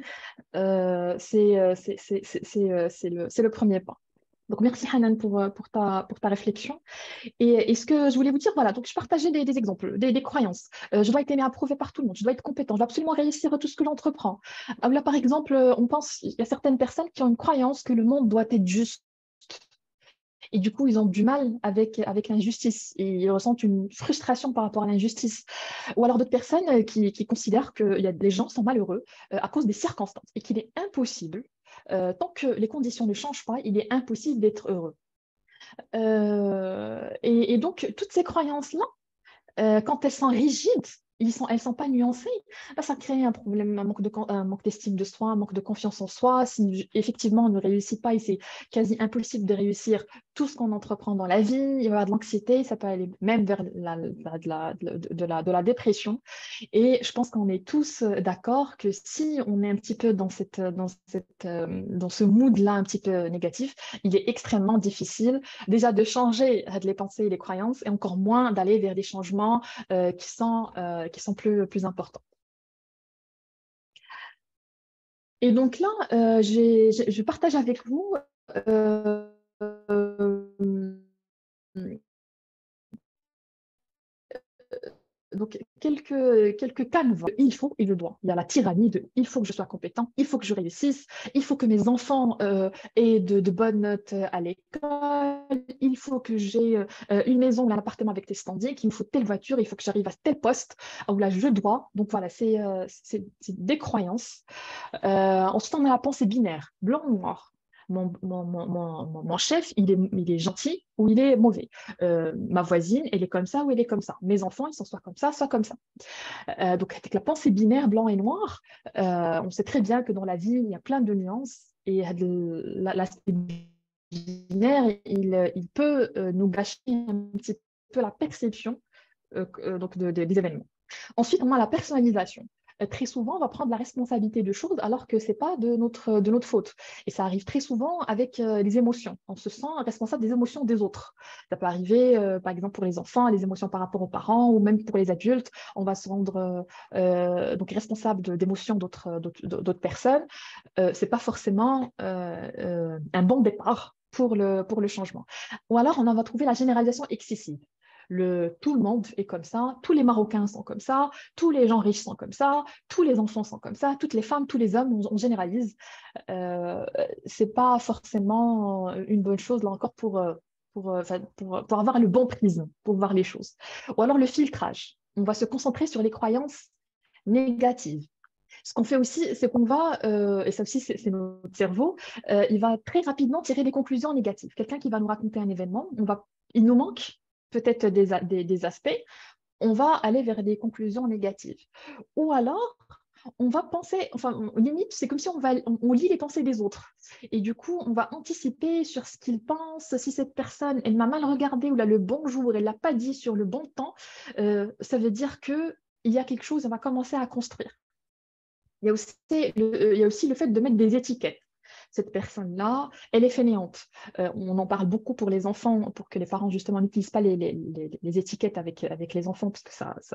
C'est le premier pas. Donc, merci Hanan pour ta réflexion. Et ce que je voulais vous dire, voilà, donc je partageais des exemples, des croyances. Je dois être aimé, approuvé par tout le monde, je dois être compétent, je dois absolument réussir tout ce que j'entreprends. Là, par exemple, il y a certaines personnes qui ont une croyance que le monde doit être juste. Et du coup, ils ont du mal avec l'injustice et ils ressentent une frustration par rapport à l'injustice. Ou alors d'autres personnes qui considèrent que des gens sont malheureux à cause des circonstances et qu'il est impossible, tant que les conditions ne changent pas, il est impossible d'être heureux. Et donc, toutes ces croyances-là, quand elles sont rigides, elles sont pas nuancées, là, ça crée un problème, un manque d'estime de soi, un manque de confiance en soi. Si effectivement on ne réussit pas, et c'est quasi impossible de réussir tout ce qu'on entreprend dans la vie, il va y avoir de l'anxiété, ça peut aller même vers de la dépression. Et je pense qu'on est tous d'accord que si on est un petit peu dans ce mood-là un petit peu négatif, il est extrêmement difficile déjà de changer les pensées et les croyances, et encore moins d'aller vers des changements qui sont plus importants. Et donc là, je partage avec vous donc quelques canevas. Il faut et je dois. Il y a la tyrannie de il faut que je sois compétent, il faut que je réussisse, il faut que mes enfants aient de bonnes notes à l'école, il faut que j'ai une maison ou un appartement avec tes standings, qu'il me faut telle voiture, il faut que j'arrive à tel poste où là je dois. Donc voilà, c'est des croyances. Ensuite, on a la pensée binaire, blanc ou noir. Mon chef, il est gentil ou il est mauvais. Ma voisine, elle est comme ça ou elle est comme ça. Mes enfants, ils sont soit comme ça, soit comme ça. Donc, avec la pensée binaire, blanc et noir, on sait très bien que dans la vie, il y a plein de nuances. Et l'aspect binaire, il peut nous gâcher un petit peu la perception donc des événements. Ensuite, on a la personnalisation. Très souvent, on va prendre la responsabilité de choses alors que ce n'est pas de notre faute. Et ça arrive très souvent avec les émotions. On se sent responsable des émotions des autres. Ça peut arriver, par exemple, pour les enfants, les émotions par rapport aux parents, ou même pour les adultes. On va se rendre donc responsable d'émotions d'autres personnes. Ce n'est pas forcément un bon départ pour le changement. Ou alors, on en va trouver la généralisation excessive. Tout le monde est comme ça, tous les Marocains sont comme ça, tous les gens riches sont comme ça, tous les enfants sont comme ça, toutes les femmes, tous les hommes, on généralise. C'est pas forcément une bonne chose, là encore, pour avoir le bon prisme, pour voir les choses. Ou alors le filtrage. On va se concentrer sur les croyances négatives. Ce qu'on fait aussi, c'est qu'on va, et ça aussi c'est notre cerveau, il va très rapidement tirer des conclusions négatives. Quelqu'un qui va nous raconter un événement, il nous manque peut-être des aspects, on va aller vers des conclusions négatives. Ou alors, on va penser, limite, c'est comme si on lit les pensées des autres. Et du coup, on va anticiper sur ce qu'ils pensent. Si cette personne, elle m'a mal regardé ou là, le bon jour, elle ne l'a pas dit sur le bon temps, ça veut dire qu'il y a quelque chose, on va commencer à construire. Il y a aussi le fait de mettre des étiquettes. Cette personne-là, elle est fainéante. On en parle beaucoup pour les enfants, pour que les parents, justement, n'utilisent pas les étiquettes avec les enfants, parce que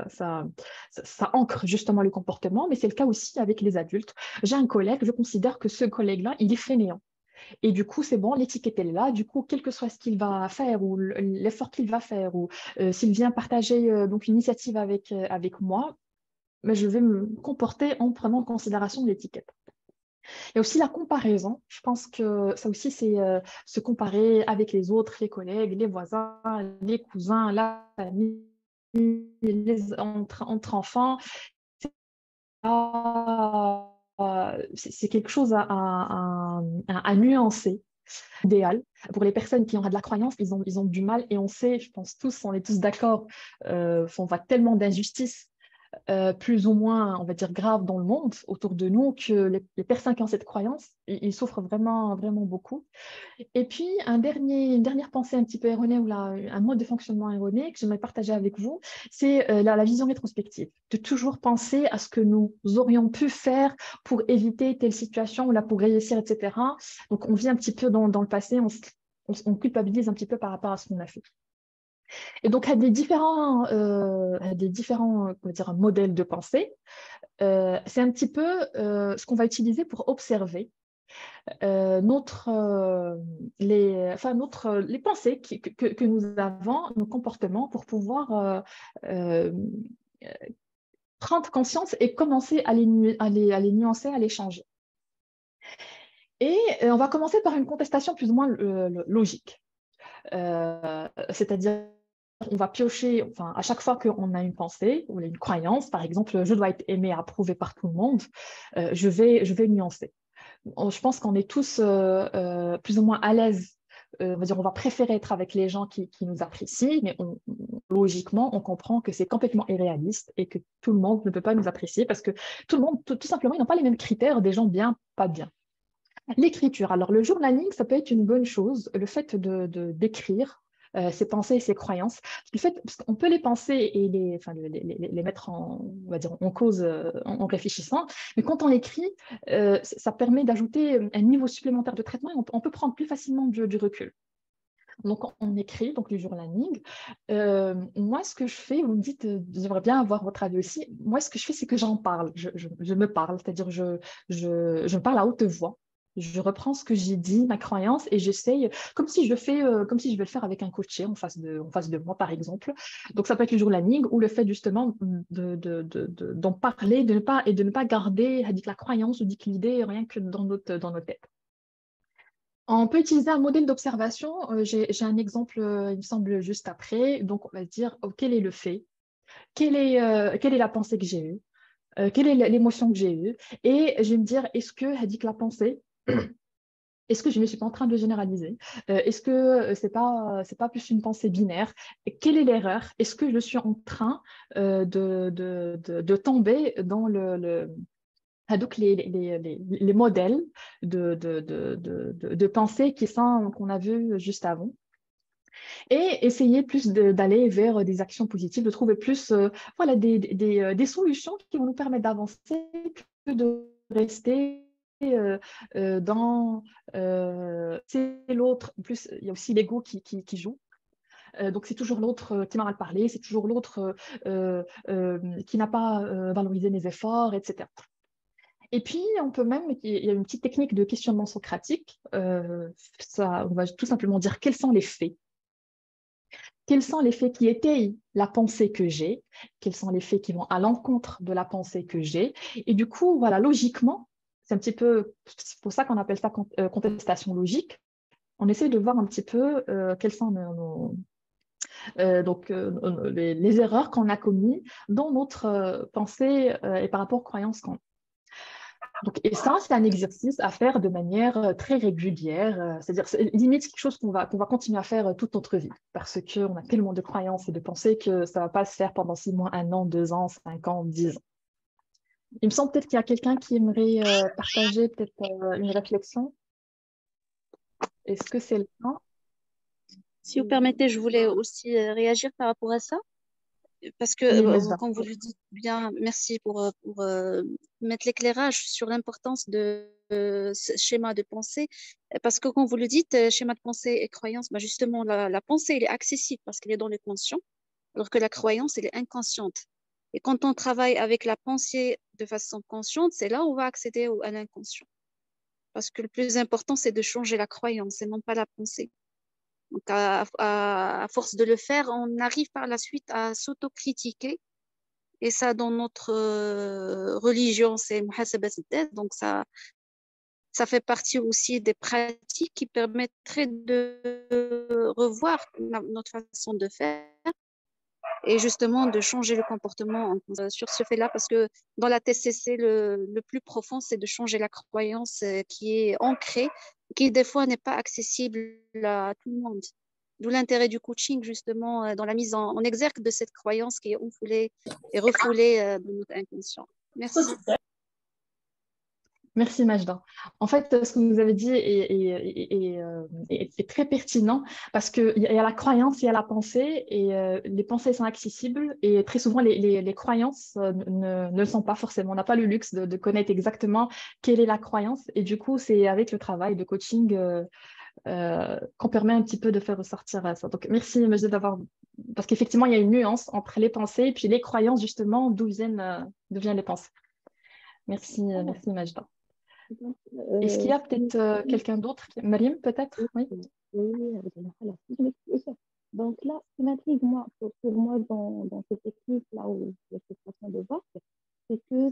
ça ancre justement le comportement, mais c'est le cas aussi avec les adultes. J'ai un collègue, je considère que ce collègue-là, il est fainéant. Et du coup, c'est bon, l'étiquette, elle est là. Du coup, quel que soit ce qu'il va faire ou l'effort qu'il va faire, ou s'il vient partager donc une initiative avec moi, mais je vais me comporter en prenant en considération l'étiquette. Il y a aussi la comparaison. Je pense que ça aussi, c'est se comparer avec les autres, les collègues, les voisins, les cousins, la famille, entre enfants. C'est pas c'est quelque chose à nuancer. Idéal. Pour les personnes qui ont de la croyance, ils ont du mal et on sait, je pense tous, on est tous d'accord, on voit tellement d'injustices plus ou moins, on va dire, graves dans le monde autour de nous que les personnes qui ont cette croyance, ils souffrent vraiment, vraiment beaucoup. Et puis, une dernière pensée un petit peu erronée ou un mode de fonctionnement erroné que j'aimerais partager avec vous, c'est la vision rétrospective, de toujours penser à ce que nous aurions pu faire pour éviter telle situation ou là pour réussir, etc. Donc, on vit un petit peu dans le passé, on culpabilise un petit peu par rapport à ce qu'on a fait. Et donc, il y a des différents on va dire, modèles de pensée. C'est un petit peu ce qu'on va utiliser pour observer les pensées que nous avons, nos comportements, pour pouvoir euh, prendre conscience et commencer à les nuancer, à les changer. Et on va commencer par une contestation plus ou moins logique. C'est-à-dire, on va piocher, enfin, à chaque fois qu'on a une pensée ou une croyance, par exemple, je dois être aimé, approuvé par tout le monde, je vais nuancer. Je pense qu'on est tous plus ou moins à l'aise. On va dire, on va préférer être avec les gens qui nous apprécient, mais logiquement, on comprend que c'est complètement irréaliste et que tout le monde ne peut pas nous apprécier parce que tout le monde, tout simplement, ils n'ont pas les mêmes critères des gens bien, pas bien. L'écriture. Alors, le journaling, ça peut être une bonne chose. Le fait d'écrire ses pensées et ses croyances. Parce qu'on peut les penser et les mettre on va dire, en cause en réfléchissant, mais quand on écrit, ça permet d'ajouter un niveau supplémentaire de traitement et on peut prendre plus facilement du recul. Donc, on écrit, donc du journaling. Moi, ce que je fais, vous me dites, j'aimerais bien avoir votre avis aussi. Moi, ce que je fais, c'est que j'en parle. Je me parle, c'est-à-dire je me parle à haute voix. Je reprends ce que j'ai dit, ma croyance, et j'essaye, comme si je vais le faire avec un coaché en face de moi, par exemple. Donc, ça peut être le journaling ou le fait justement d'en parler, de ne pas garder la croyance ou l'idée rien que dans nos têtes. On peut utiliser un modèle d'observation. J'ai un exemple, il me semble, juste après. Donc, on va se dire, oh, quel est le fait? Quelle est la pensée que j'ai eue? Quelle est l'émotion que j'ai eue? Et je vais me dire, est-ce que la pensée, est-ce que je ne suis pas en train de généraliser? Est-ce que c'est pas plus une pensée binaire? Et quelle est l'erreur? Est-ce que je suis en train de tomber dans donc les modèles de pensée qu'on a vus juste avant? Et essayer plus d'aller vers des actions positives, de trouver plus voilà, des solutions qui vont nous permettre d'avancer que de rester dans c'est l'autre. En plus, il y a aussi l'ego qui joue. Donc, c'est toujours l'autre qui m'a mal parlé, c'est toujours l'autre qui n'a pas valorisé mes efforts, etc. Et puis, on peut même, il y a une petite technique de questionnement socratique. On va tout simplement dire quels sont les faits. Quels sont les faits qui étayent la pensée que j'ai? Quels sont les faits qui vont à l'encontre de la pensée que j'ai? Et du coup, voilà, logiquement, c'est pour ça qu'on appelle ça contestation logique. On essaie de voir un petit peu quelles sont les erreurs qu'on a commises dans notre pensée et par rapport aux croyances qu'on a. Donc, et ça, c'est un exercice à faire de manière très régulière. C'est-à-dire, limite, c'est quelque chose qu'on va continuer à faire toute notre vie parce qu'on a tellement de croyances et de pensées que ça ne va pas se faire pendant 6 mois, 1 an, 2 ans, 5 ans, 10 ans. Il me semble peut-être qu'il y a quelqu'un qui aimerait partager peut-être une réflexion. Est-ce que c'est le cas? Si vous permettez, je voulais aussi réagir par rapport à ça. Parce que, Oui, Mesda. comme vous le dites bien, merci pour mettre l'éclairage sur l'importance de ce schéma de pensée. Parce que, comme vous le dites, schéma de pensée et croyance, bah justement, la pensée, elle est accessible parce qu'elle est dans le conscient, alors que la croyance, elle est inconsciente. Et quand on travaille avec la pensée de façon consciente, c'est là où on va accéder à l'inconscient. Parce que le plus important, c'est de changer la croyance et non pas la pensée. Donc, à force de le faire, on arrive par la suite à s'autocritiquer. Et ça, dans notre religion, c'est muhasabat al-dhat. Donc, ça fait partie aussi des pratiques qui permettraient de revoir notre façon de faire et justement de changer le comportement sur ce fait-là, parce que dans la TCC, le plus profond, c'est de changer la croyance qui est ancrée, qui des fois n'est pas accessible à tout le monde. D'où l'intérêt du coaching, justement, dans la mise en exergue de cette croyance qui est enfoulée et refoulée dans notre inconscient. Merci. Merci Majda. En fait, ce que vous avez dit est très pertinent parce qu'il y a la croyance, il y a la pensée et les pensées sont accessibles et très souvent les croyances ne le sont pas forcément. On n'a pas le luxe de connaître exactement quelle est la croyance et du coup, c'est avec le travail de coaching qu'on permet un petit peu de faire ressortir ça. Donc, merci Majda d'avoir... Parce qu'effectivement, il y a une nuance entre les pensées et puis les croyances, justement, d'où viennent les pensées. Merci, merci Majda. Donc, Est-ce qu'il y a peut-être quelqu'un d'autre? Mariam, peut-être? Oui. oui, alors, si je m'explique. Donc là, ce qui m'intrigue, moi, pour moi, dans cette technique là où il y a cette façon de voir, c'est que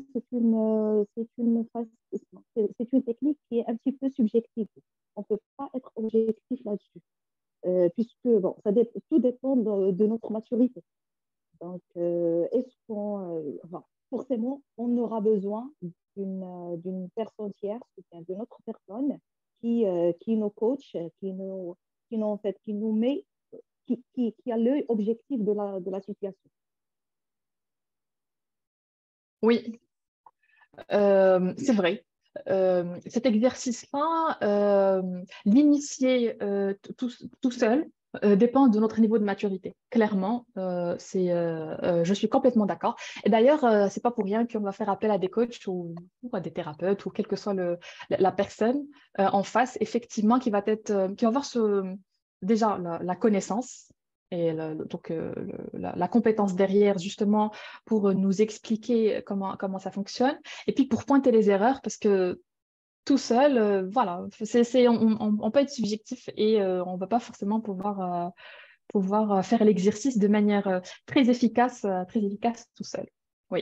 c'est une technique qui est un petit peu subjective. On ne peut pas être objectif là-dessus, puisque bon, tout dépend de notre maturité. Donc, est-ce enfin, forcément, on aura besoin d'une personne tierce, d'une autre personne qui nous coach, en fait, qui nous met, qui a l'œil objectif de la situation. Oui, c'est vrai. Cet exercice-là, l'initier tout seul, dépend de notre niveau de maturité. Clairement, je suis complètement d'accord. Et d'ailleurs, c'est pas pour rien qu'on va faire appel à des coachs ou à des thérapeutes ou quelle que soit la personne en face, effectivement, qui va avoir déjà la connaissance et donc la compétence derrière, justement, pour nous expliquer comment ça fonctionne. Et puis pour pointer les erreurs, parce que tout seul, voilà, on peut être subjectif et on ne va pas forcément pouvoir faire l'exercice de manière très efficace tout seul. Oui.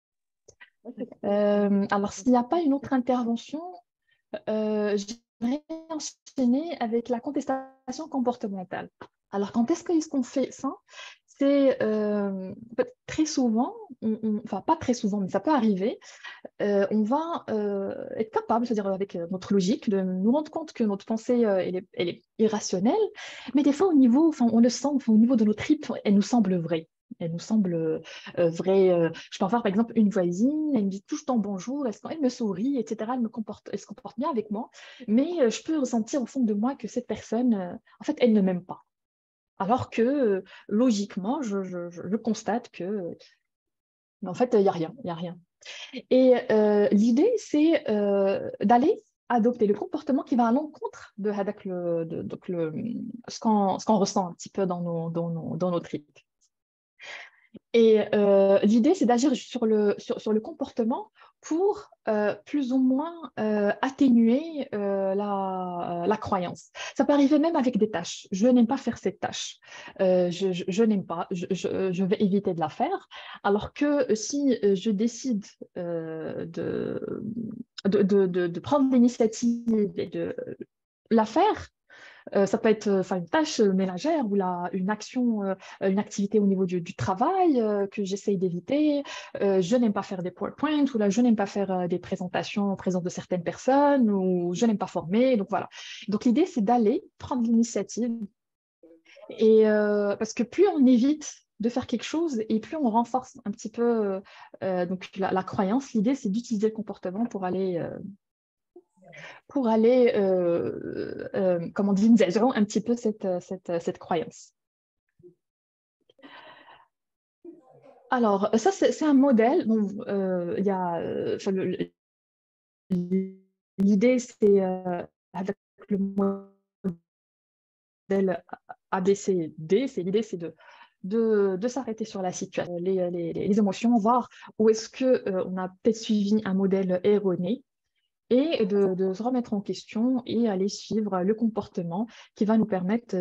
Alors, s'il n'y a pas une autre intervention, j'aimerais enchaîner avec la contestation comportementale. Alors, quand est-ce qu'on fait ça? C'est très souvent, enfin pas très souvent, mais ça peut arriver, on va être capable, c'est-à-dire avec notre logique, de nous rendre compte que notre pensée, elle est irrationnelle, mais des fois, enfin, on le sent, enfin, au niveau de nos tripes, elle nous semble vraie. Elle nous semble vraie. Je peux avoir par exemple une voisine, elle me dit tout le temps bonjour, elle me sourit, etc. Elle se comporte bien avec moi, mais je peux ressentir au fond de moi que cette personne, en fait, elle ne m'aime pas. Alors que logiquement, je constate que, mais en fait, il n'y a rien, il n'y a rien. Et l'idée, c'est d'aller adopter le comportement qui va à l'encontre ce qu'on ressent un petit peu dans nos tripes. Et l'idée, c'est d'agir sur le comportement pour plus ou moins atténuer la croyance. Ça peut arriver même avec des tâches. Je n'aime pas faire cette tâche. Je n'aime pas. Je vais éviter de la faire. Alors que si je décide de prendre l'initiative et de la faire, ça peut être une tâche ménagère ou une action, une activité au niveau du travail que j'essaye d'éviter. Je n'aime pas faire des PowerPoint ou là, je n'aime pas faire des présentations en présence de certaines personnes ou je n'aime pas former. Donc voilà. Donc l'idée, c'est d'aller prendre l'initiative et parce que plus on évite de faire quelque chose et plus on renforce un petit peu donc la croyance, l'idée, c'est d'utiliser le comportement pour aller comme on dit, un petit peu cette croyance. Alors, ça, c'est un modèle. Bon, y a, l'idée, c'est avec le modèle ABCD, l'idée, c'est de s'arrêter sur la situation, les émotions, voir où est-ce qu'on a peut-être suivi un modèle erroné et de se remettre en question et aller suivre le comportement qui va nous permettre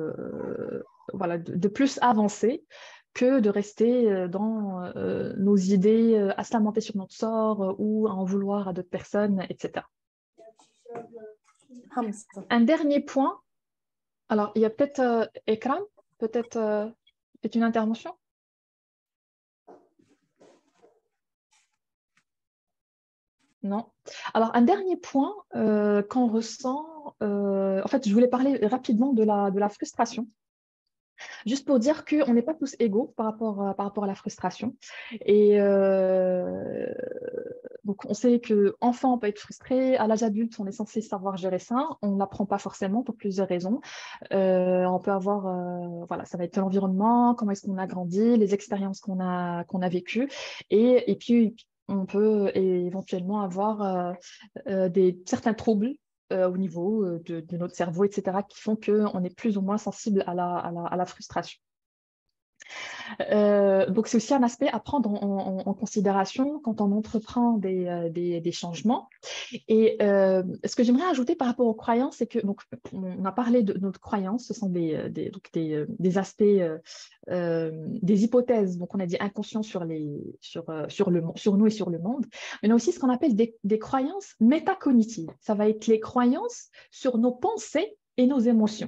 de plus avancer que de rester dans nos idées, à se lamenter sur notre sort ou à en vouloir à d'autres personnes, etc. Un dernier point. Alors, il y a peut-être Ekram, peut-être une intervention? Non. Alors, un dernier point qu'on ressent, en fait, je voulais parler rapidement de la frustration. Juste pour dire qu'on n'est pas tous égaux par rapport à la frustration. Et donc, on sait qu'enfant, on peut être frustré. À l'âge adulte, on est censé savoir gérer ça. On n'apprend pas forcément pour plusieurs raisons. On peut avoir, voilà, ça va être l'environnement, comment est-ce qu'on a grandi, les expériences qu'on a vécues. Et puis, on peut éventuellement avoir certains troubles au niveau de notre cerveau, etc., qui font qu'on est plus ou moins sensible à la frustration. Donc, c'est aussi un aspect à prendre en considération quand on entreprend des changements. Et ce que j'aimerais ajouter par rapport aux croyances, c'est que, donc, on a parlé de notre croyance, ce sont des aspects, des hypothèses, donc on a dit inconscients sur nous et sur le monde. Mais on a aussi ce qu'on appelle des croyances métacognitives. Ça va être les croyances sur nos pensées et nos émotions.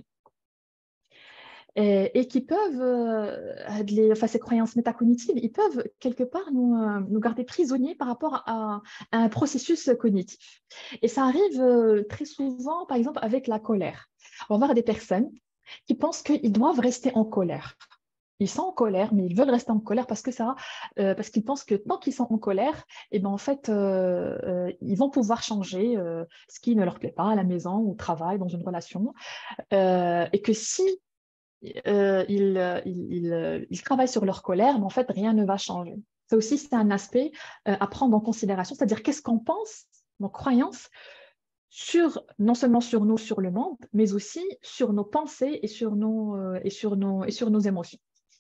Et qui peuvent, ces croyances métacognitives, ils peuvent quelque part nous garder prisonniers par rapport à un processus cognitif. Et ça arrive très souvent, par exemple, avec la colère. On va voir des personnes qui pensent qu'ils doivent rester en colère. Ils sont en colère, mais ils veulent rester en colère parce qu'ils pensent que tant qu'ils sont en colère, eh ben, en fait, ils vont pouvoir changer ce qui ne leur plaît pas à la maison, au travail, dans une relation. Et que si ils travaillent sur leur colère, mais en fait, rien ne va changer. Ça aussi, c'est un aspect à prendre en considération, c'est-à-dire qu'est-ce qu'on pense, nos croyances, non seulement sur nous, sur le monde, mais aussi sur nos pensées et sur nos émotions.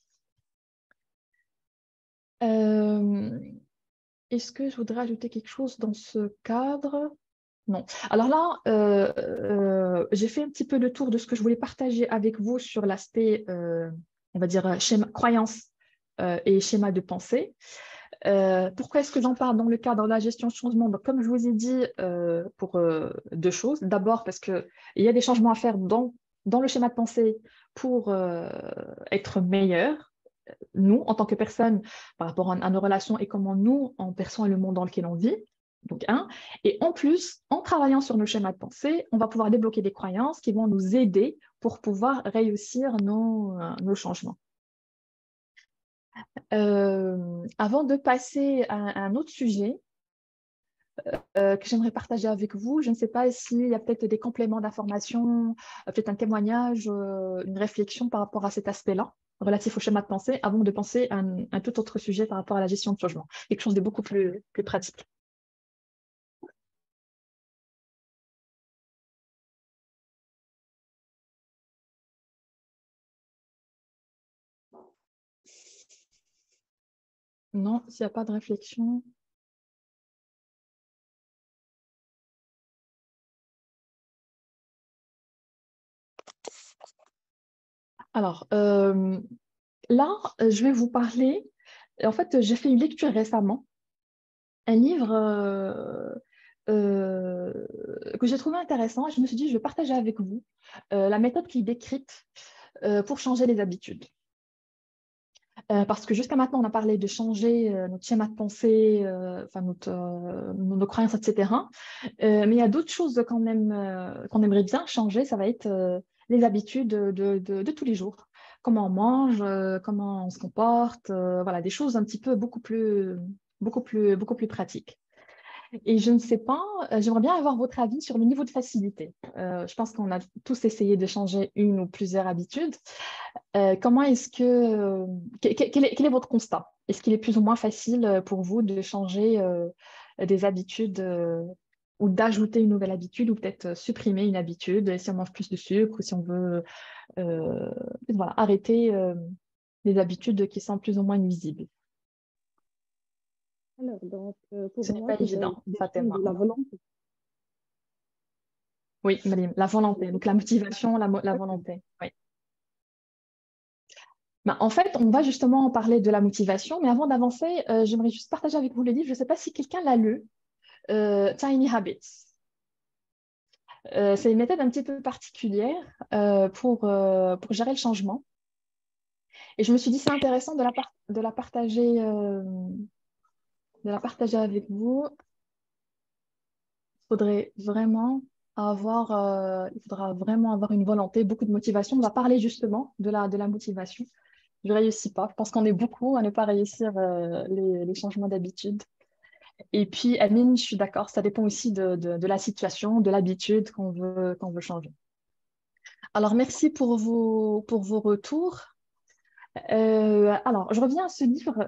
Est-ce que je voudrais ajouter quelque chose dans ce cadre? Non. Alors là, j'ai fait un petit peu le tour de ce que je voulais partager avec vous sur l'aspect, on va dire, croyance et schéma de pensée. Pourquoi est-ce que j'en parle dans le cadre de la gestion de changement? Donc, comme je vous ai dit, pour deux choses. D'abord, parce qu'il y a des changements à faire dans le schéma de pensée pour être meilleur, nous, en tant que personne, par rapport à nos relations et comment nous, on perçoit le monde dans lequel on vit. Donc, et en plus, en travaillant sur nos schémas de pensée, on va pouvoir débloquer des croyances qui vont nous aider pour pouvoir réussir nos changements. Avant de passer à un autre sujet que j'aimerais partager avec vous, je ne sais pas s'il y a peut-être des compléments d'information, peut-être un témoignage, une réflexion par rapport à cet aspect-là, relatif au schéma de pensée, avant de penser à un tout autre sujet par rapport à la gestion de changement, quelque chose de beaucoup plus pratique. Non, s'il n'y a pas de réflexion. Alors, là, je vais vous parler. En fait, j'ai fait une lecture récemment, un livre que j'ai trouvé intéressant et je me suis dit, je vais partager avec vous la méthode qui est décrite pour changer les habitudes. Parce que jusqu'à maintenant, on a parlé de changer notre schéma de pensée, enfin nos croyances, etc. Mais il y a d'autres choses qu'on aimerait bien changer, ça va être les habitudes de tous les jours. Comment on mange, comment on se comporte, voilà, des choses un petit peu beaucoup plus pratiques. Et je ne sais pas, j'aimerais bien avoir votre avis sur le niveau de facilité. Je pense qu'on a tous essayé de changer une ou plusieurs habitudes. Comment est-ce que, quel est votre constat? Est-ce qu'il est plus ou moins facile pour vous de changer des habitudes ou d'ajouter une nouvelle habitude ou peut-être supprimer une habitude si on mange plus de sucre ou si on veut voilà, arrêter des habitudes qui sont plus ou moins nuisibles? Alors, donc, pour Ce n'est moi, pas ça doit évident, dépendre Fatima. de la volonté. Oui, Malim, la volonté, donc la motivation, la volonté. Oui. Ben, en fait, on va justement parler de la motivation, mais avant d'avancer, j'aimerais juste partager avec vous le livre. Je ne sais pas si quelqu'un l'a lu, Tiny Habits. C'est une méthode un petit peu particulière pour gérer le changement. Et je me suis dit, c'est intéressant de la partager avec vous. faudrait vraiment il faudra vraiment avoir une volonté, beaucoup de motivation. On va parler justement de la motivation. Je ne réussis pas. Je pense qu'on est beaucoup à ne pas réussir les changements d'habitude. Et puis, Amine, je suis d'accord, ça dépend aussi de la situation, de l'habitude qu'on veut changer. Alors, merci pour vos retours. Alors, je reviens à ce livre,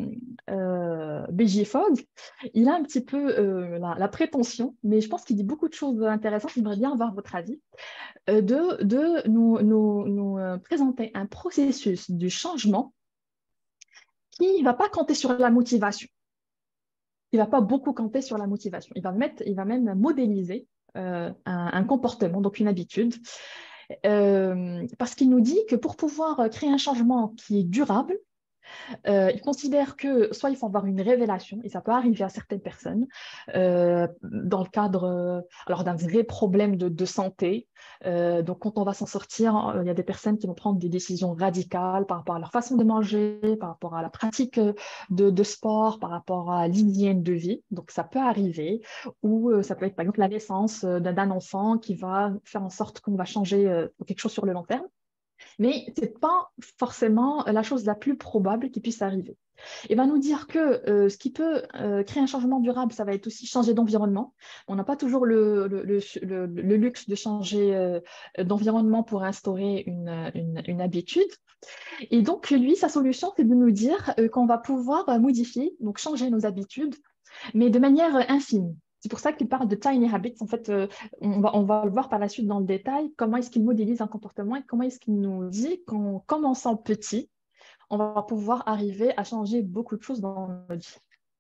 B.J. Fogg. Il a un petit peu la prétention, mais je pense qu'il dit beaucoup de choses intéressantes. J'aimerais bien avoir votre avis, de nous présenter un processus du changement qui ne va pas compter sur la motivation. Il ne va pas beaucoup compter sur la motivation. Il va même modéliser un comportement, donc une habitude. Parce qu'il nous dit que pour pouvoir créer un changement qui est durable, il considère que soit il faut avoir une révélation, et ça peut arriver à certaines personnes, dans le cadre alors d'un vrai problème de santé. Donc, quand on va s'en sortir, il y a des personnes qui vont prendre des décisions radicales par rapport à leur façon de manger, par rapport à la pratique de sport, par rapport à l'hygiène de vie. Donc, ça peut arriver, ou ça peut être par exemple la naissance d'un enfant qui va faire en sorte qu'on va changer quelque chose sur le long terme. Mais ce n'est pas forcément la chose la plus probable qui puisse arriver. Il va nous dire que ce qui peut créer un changement durable, ça va être aussi changer d'environnement. On n'a pas toujours le luxe de changer d'environnement pour instaurer une habitude. Et donc, lui, sa solution, c'est de nous dire qu'on va pouvoir modifier, donc changer nos habitudes, mais de manière infime. C'est pour ça qu'il parle de tiny habits. En fait, on va le voir par la suite dans le détail, comment est-ce qu'il modélise un comportement et comment est-ce qu'il nous dit qu'en commençant petit, on va pouvoir arriver à changer beaucoup de choses dans notre vie.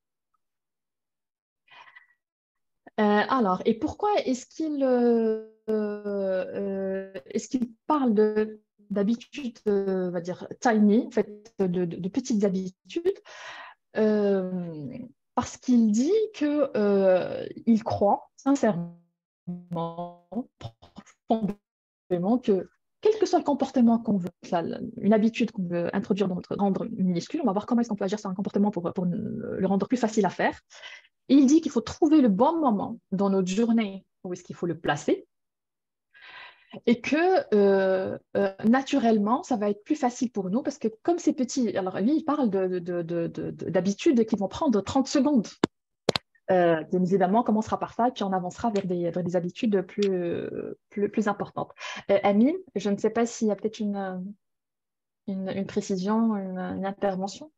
Alors, et pourquoi est-ce qu'il parle d'habitudes, on va dire, tiny, en fait, de petites habitudes parce qu'il dit qu'il croit sincèrement, profondément, que quel que soit le comportement qu'on veut, une habitude qu'on veut introduire dans notre rendre minuscule, on va voir comment est-ce qu'on peut agir sur un comportement pour le rendre plus facile à faire. Et il dit qu'il faut trouver le bon moment dans notre journée où est-ce qu'il faut le placer et que naturellement, ça va être plus facile pour nous parce que comme c'est petit, alors lui, il parle d'habitudes qui vont prendre 30 secondes. Bien évidemment, on commencera par ça et puis on avancera vers des habitudes plus importantes. Amine, je ne sais pas s'il y a peut-être une précision, une intervention.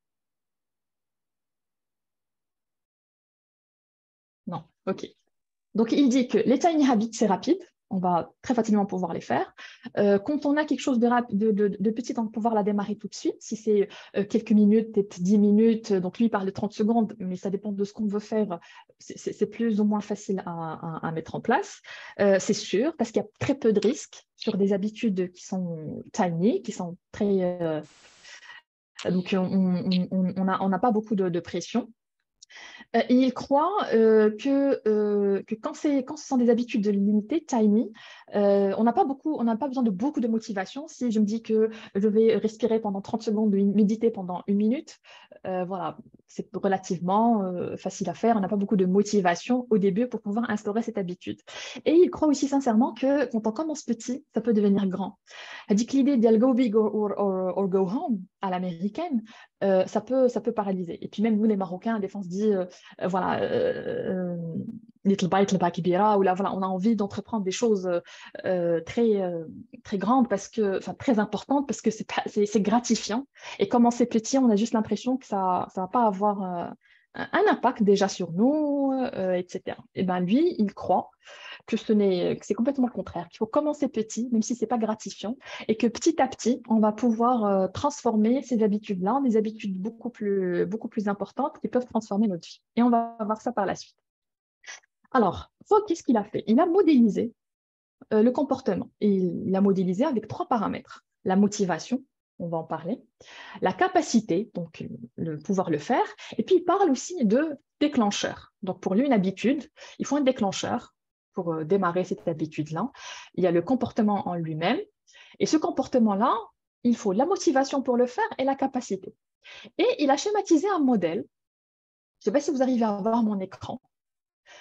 Non, ok. Donc, il dit que les tiny habits, c'est rapide. On va très facilement pouvoir les faire. Quand on a quelque chose de petit, on va pouvoir la démarrer tout de suite. Si c'est quelques minutes, peut-être 10 minutes, donc lui, il parle de 30 secondes, mais ça dépend de ce qu'on veut faire. C'est plus ou moins facile à mettre en place. C'est sûr, parce qu'il y a très peu de risques sur des habitudes qui sont tiny, qui sont très... donc, on n'a pas beaucoup de pression. Et il croit que quand ce sont des habitudes limitées, tiny, on n'a pas besoin de beaucoup de motivation. Si je me dis que je vais respirer pendant 30 secondes, méditer pendant 1 minute, voilà, c'est relativement facile à faire. On n'a pas beaucoup de motivation au début pour pouvoir instaurer cette habitude. Et il croit aussi sincèrement que quand on commence petit, ça peut devenir grand. Il dit que l'idée d'y go big or go home à l'américaine, ça peut paralyser. Et puis même nous, les Marocains, des fois, on se dit, voilà, little by little by kibira, ou là, voilà, on a envie d'entreprendre des choses très grandes, très importantes, parce que c'est gratifiant. Et comme c'est petit, on a juste l'impression que ça ne va pas avoir un impact déjà sur nous, etc. Et bien lui, il croit que c'est complètement le contraire, qu'il faut commencer petit, même si ce n'est pas gratifiant, et que petit à petit, on va pouvoir transformer ces habitudes-là en des habitudes beaucoup plus importantes qui peuvent transformer notre vie. Et on va voir ça par la suite. Alors, Fogg, qu'est-ce qu'il a fait? Il a modélisé le comportement. Et il l'a modélisé avec 3 paramètres. La motivation, on va en parler, la capacité, donc le pouvoir le faire, et puis il parle aussi de déclencheur. Donc pour lui, une habitude, il faut un déclencheur pour démarrer cette habitude-là. Il y a le comportement en lui-même, et ce comportement-là, il faut la motivation pour le faire et la capacité. Et il a schématisé un modèle. Je ne sais pas si vous arrivez à voir mon écran.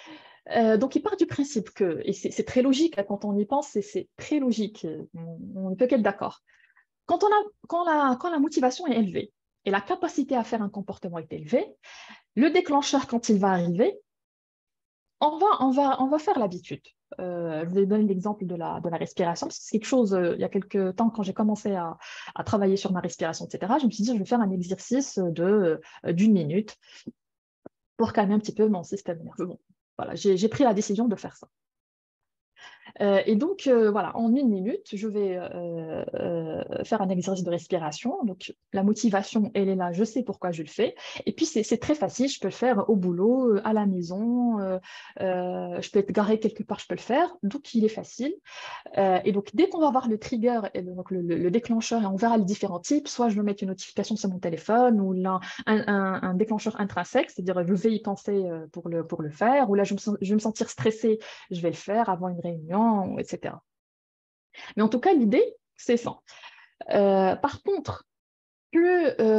Donc, il part du principe que, et c'est très logique, hein, quand on y pense, c'est très logique, on ne peut qu'être d'accord. Quand la motivation est élevée et la capacité à faire un comportement est élevée, le déclencheur, quand il va arriver, on va faire l'habitude. Je vais donner l'exemple de la respiration, parce que c'est quelque chose, il y a quelques temps, quand j'ai commencé à travailler sur ma respiration, etc., je me suis dit, je vais faire un exercice d'une minute pour calmer un petit peu mon système nerveux. Bon, voilà, j'ai pris la décision de faire ça. Et donc, voilà, en une minute, je vais faire un exercice de respiration. Donc, la motivation, elle est là, je sais pourquoi je le fais. Et puis, c'est très facile, je peux le faire au boulot, à la maison, je peux être garé quelque part, je peux le faire. Donc, il est facile. Et donc, dès qu'on va voir le trigger, et donc le déclencheur, et on verra les différents types, soit je vais mettre une notification sur mon téléphone, ou là, un déclencheur intrinsèque, c'est-à-dire je vais y penser pour le faire, ou là, je vais me sentir stressée, je vais le faire avant une réunion, etc. Mais en tout cas, l'idée, c'est ça. Par contre, plus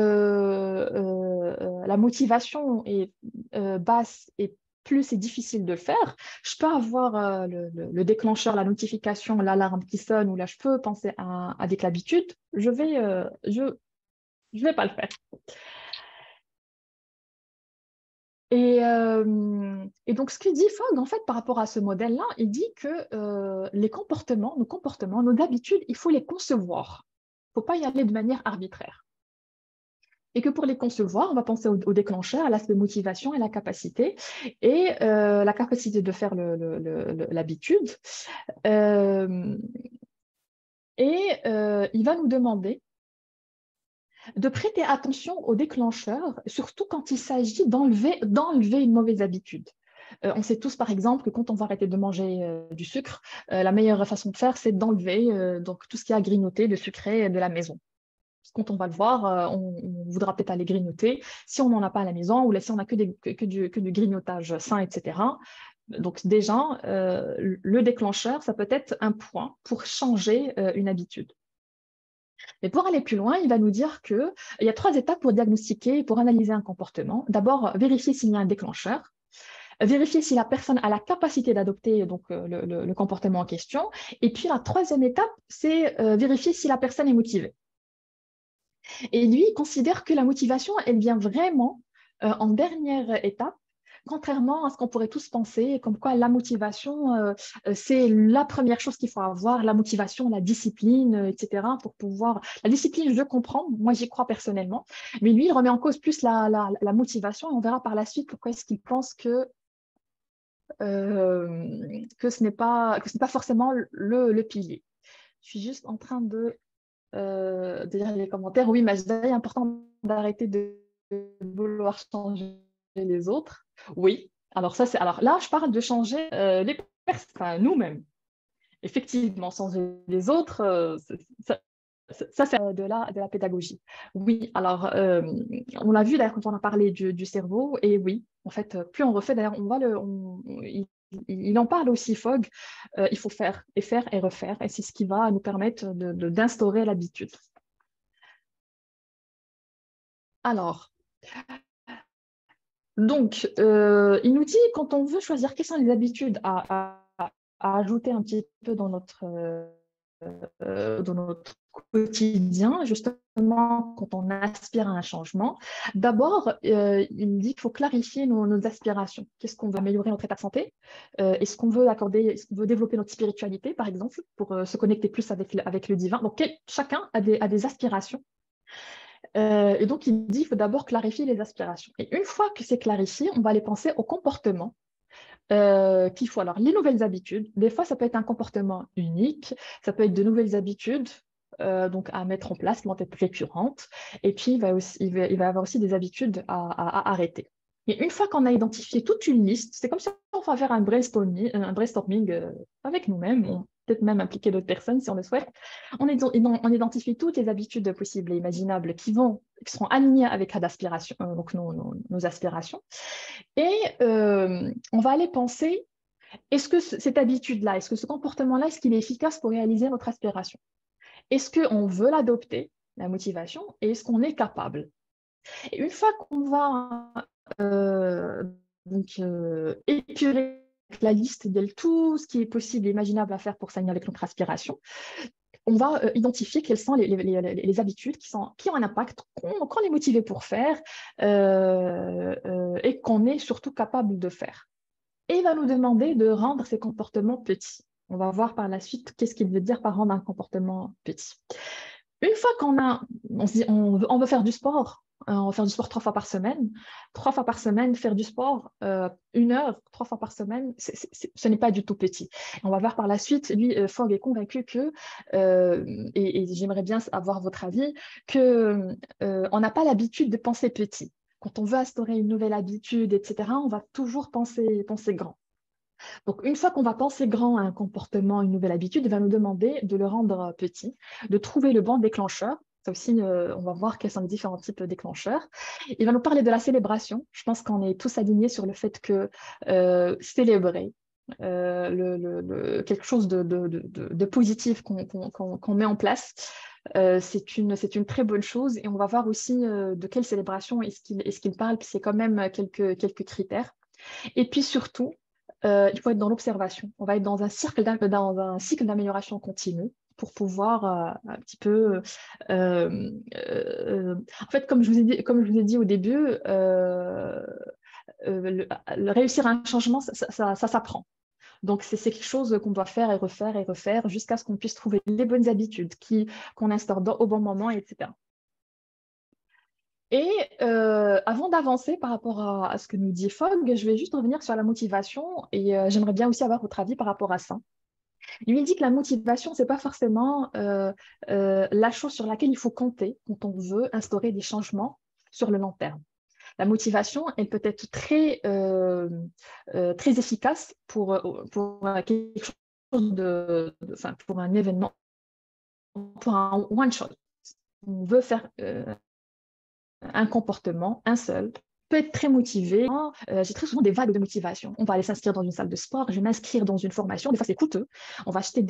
la motivation est basse et plus c'est difficile de le faire, je peux avoir le déclencheur, la notification, l'alarme qui sonne, ou là je peux penser à des habitudes, je vais pas le faire. Et donc, ce que dit Fogg, en fait, par rapport à ce modèle-là, il dit que les comportements, nos habitudes, il faut les concevoir. Il ne faut pas y aller de manière arbitraire. Et que pour les concevoir, on va penser au déclencheur, à l'aspect motivation et la capacité. Et la capacité de faire l'habitude. Il va nous demander de prêter attention au déclencheur, surtout quand il s'agit d'enlever une mauvaise habitude. On sait tous, par exemple, que quand on va arrêter de manger du sucre, la meilleure façon de faire, c'est d'enlever donc, tout ce qui a grignoté, de sucré de la maison. Quand on va le voir, on voudra peut-être aller grignoter. Si on n'en a pas à la maison, ou là, si on n'a que du grignotage sain, etc. Donc déjà, le déclencheur, ça peut être un point pour changer une habitude. Mais pour aller plus loin, il va nous dire qu'il y a 3 étapes pour diagnostiquer, pour analyser un comportement. D'abord, vérifier s'il y a un déclencheur. Vérifier si la personne a la capacité d'adopter donc, le comportement en question. Et puis la 3e étape, c'est vérifier si la personne est motivée. Et lui, il considère que la motivation, elle vient vraiment en dernière étape, contrairement à ce qu'on pourrait tous penser, comme quoi la motivation, c'est la première chose qu'il faut avoir, la motivation, la discipline, etc. pour pouvoir… La discipline, je comprends, moi j'y crois personnellement, mais lui, il remet en cause plus la motivation, et on verra par la suite pourquoi est-ce qu'il pense que ce n'est pas forcément le pilier. Je suis juste en train de lire les commentaires. Oui, Majda, il est important d'arrêter de vouloir changer les autres. Oui, alors là, je parle de changer les personnes, enfin, nous-mêmes. Effectivement, changer les autres, ça c'est de la pédagogie. Oui, alors on l'a vu d'ailleurs quand on a parlé du cerveau, et oui, en fait, plus on refait, d'ailleurs, il en parle aussi, Fogg, il faut faire et refaire, et c'est ce qui va nous permettre d'instaurer l'habitude. Alors, donc, il nous dit, quand on veut choisir quelles sont les habitudes à ajouter un petit peu dans notre quotidien, justement, quand on aspire à un changement, d'abord, il dit qu'il faut clarifier nos aspirations. Qu'est-ce qu'on veut améliorer notre état de santé? Est-ce qu'on veut développer notre spiritualité, par exemple, pour se connecter plus avec le divin? Donc, chacun a des aspirations. Et donc, il dit qu'il faut d'abord clarifier les aspirations. Et une fois que c'est clarifié, on va aller penser au comportement qu'il faut. Alors, les nouvelles habitudes, des fois, ça peut être un comportement unique, ça peut être de nouvelles habitudes donc à mettre en place, qui vont être récurrentes. Et puis, il va y avoir aussi des habitudes à arrêter. Et une fois qu'on a identifié toute une liste, c'est comme si on va faire un brainstorming avec nous-mêmes, peut-être même impliquer d'autres personnes si on le souhaite. On identifie toutes les habitudes possibles et imaginables qui seront alignées avec donc nos aspirations. Et on va aller penser, est-ce que cette habitude-là, est-ce que ce comportement-là, est-ce qu'il est efficace pour réaliser notre aspiration? Est-ce qu'on veut l'adopter, la motivation, et est-ce qu'on est capable? Et une fois qu'on va épurer la liste de tout ce qui est possible et imaginable à faire pour s'aligner avec notre aspiration, on va identifier quelles sont les habitudes qui ont un impact, qu'on est motivé pour faire et qu'on est surtout capable de faire. Et il va nous demander de rendre ces comportements petits. On va voir par la suite qu'est-ce qu'il veut dire par rendre un comportement petit. Une fois on se dit on veut faire du sport, on va faire du sport 3 fois par semaine. 3 fois par semaine, faire du sport, 1 heure, 3 fois par semaine, ce n'est pas du tout petit. On va voir par la suite, lui, Fogg est convaincu que, et j'aimerais bien avoir votre avis, qu'on n'a pas l'habitude de penser petit. Quand on veut instaurer une nouvelle habitude, etc., on va toujours penser grand. Donc, une fois qu'on va penser grand à un comportement, une nouvelle habitude, il va nous demander de le rendre petit, de trouver le bon déclencheur. Ça aussi, on va voir quels sont les différents types de déclencheurs. Il va nous parler de la célébration. Je pense qu'on est tous alignés sur le fait que célébrer quelque chose de positif qu'on met en place, c'est une très bonne chose. Et on va voir aussi de quelle célébration est-ce qu'il parle. Puis c'est quand même quelques critères. Et puis surtout, il faut être dans l'observation. On va être dans un cycle d'amélioration continue pour pouvoir un petit peu... en fait, comme je vous ai dit au début, réussir un changement, ça s'apprend. Donc, c'est quelque chose qu'on doit faire et refaire jusqu'à ce qu'on puisse trouver les bonnes habitudes qu'on instaure au bon moment, etc. Et avant d'avancer par rapport à ce que nous dit Fogg, je vais juste revenir sur la motivation et j'aimerais bien aussi avoir votre avis par rapport à ça. Lui, il dit que la motivation, ce n'est pas forcément la chose sur laquelle il faut compter quand on veut instaurer des changements sur le long terme. La motivation, elle peut être très efficace pour quelque chose pour un événement, pour un one-shot. On veut faire un comportement, un seul, peut être très motivé. J'ai très souvent des vagues de motivation. On va aller s'inscrire dans une salle de sport, je vais m'inscrire dans une formation. Des fois, c'est coûteux. On va acheter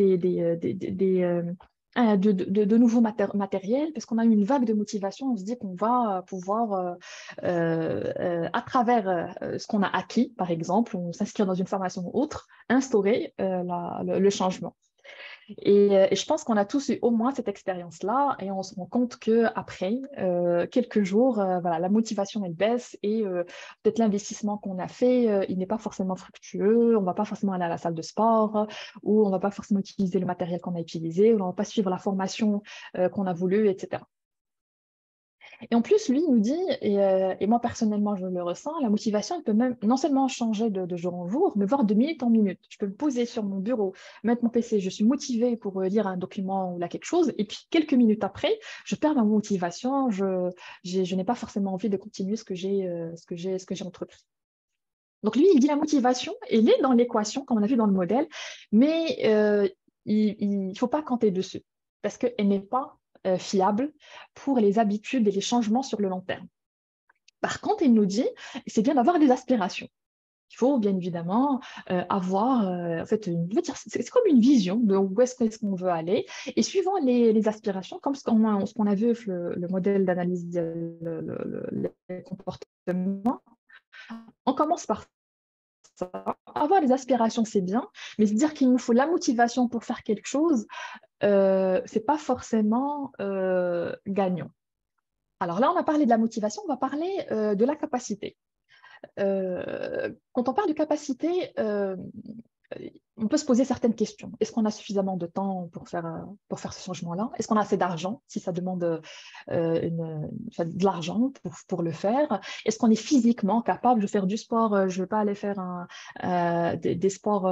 de nouveaux matériels parce qu'on a une vague de motivation. On se dit qu'on va pouvoir, à travers ce qu'on a acquis, par exemple, on s'inscrire dans une formation ou autre, instaurer le changement. Et je pense qu'on a tous eu au moins cette expérience-là et on se rend compte qu'après quelques jours, voilà, la motivation elle baisse et peut-être l'investissement qu'on a fait, il n'est pas forcément fructueux, on ne va pas forcément aller à la salle de sport ou on ne va pas forcément utiliser le matériel qu'on a utilisé ou on ne va pas suivre la formation qu'on a voulu, etc. Et en plus, lui, il nous dit, et moi personnellement, je le ressens, la motivation, elle peut même non seulement changer de jour en jour, mais voire de minute en minute. Je peux me poser sur mon bureau, mettre mon PC, je suis motivée pour lire un document ou là quelque chose, et puis quelques minutes après, je perds ma motivation, je n'ai pas forcément envie de continuer ce que j'ai entrepris. Donc lui, il dit la motivation, elle est dans l'équation, comme on a vu dans le modèle, mais il ne faut pas compter dessus, parce qu'elle n'est pas fiable pour les habitudes et les changements sur le long terme. Par contre, il nous dit, c'est bien d'avoir des aspirations. Il faut bien évidemment avoir, en fait, c'est comme une vision de où est-ce qu'on veut aller. Et suivant les aspirations, comme ce qu'on a vu le modèle d'analyse des comportements, on commence par ça. Avoir des aspirations, c'est bien, mais se dire qu'il nous faut la motivation pour faire quelque chose, c'est pas forcément gagnant. Alors là, on a parlé de la motivation, on va parler de la capacité. Quand on parle de capacité, on peut se poser certaines questions. Est-ce qu'on a suffisamment de temps pour faire ce changement-là? Est-ce qu'on a assez d'argent si ça demande de l'argent pour le faire? Est-ce qu'on est physiquement capable de faire du sport? Je ne veux pas aller faire des sports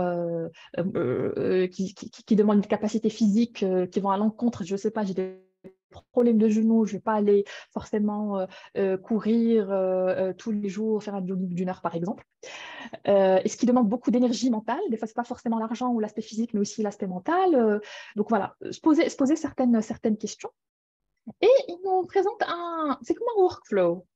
qui demandent une capacité physique qui vont à l'encontre. Je ne sais pas, j'ai des problème de genoux, je ne vais pas aller forcément courir tous les jours, faire un jogging d'1 heure par exemple. Et ce qui demande beaucoup d'énergie mentale, des fois ce n'est pas forcément l'argent ou l'aspect physique, mais aussi l'aspect mental. Donc voilà, se poser certaines questions. Et il nous présente c'est comme un workflow.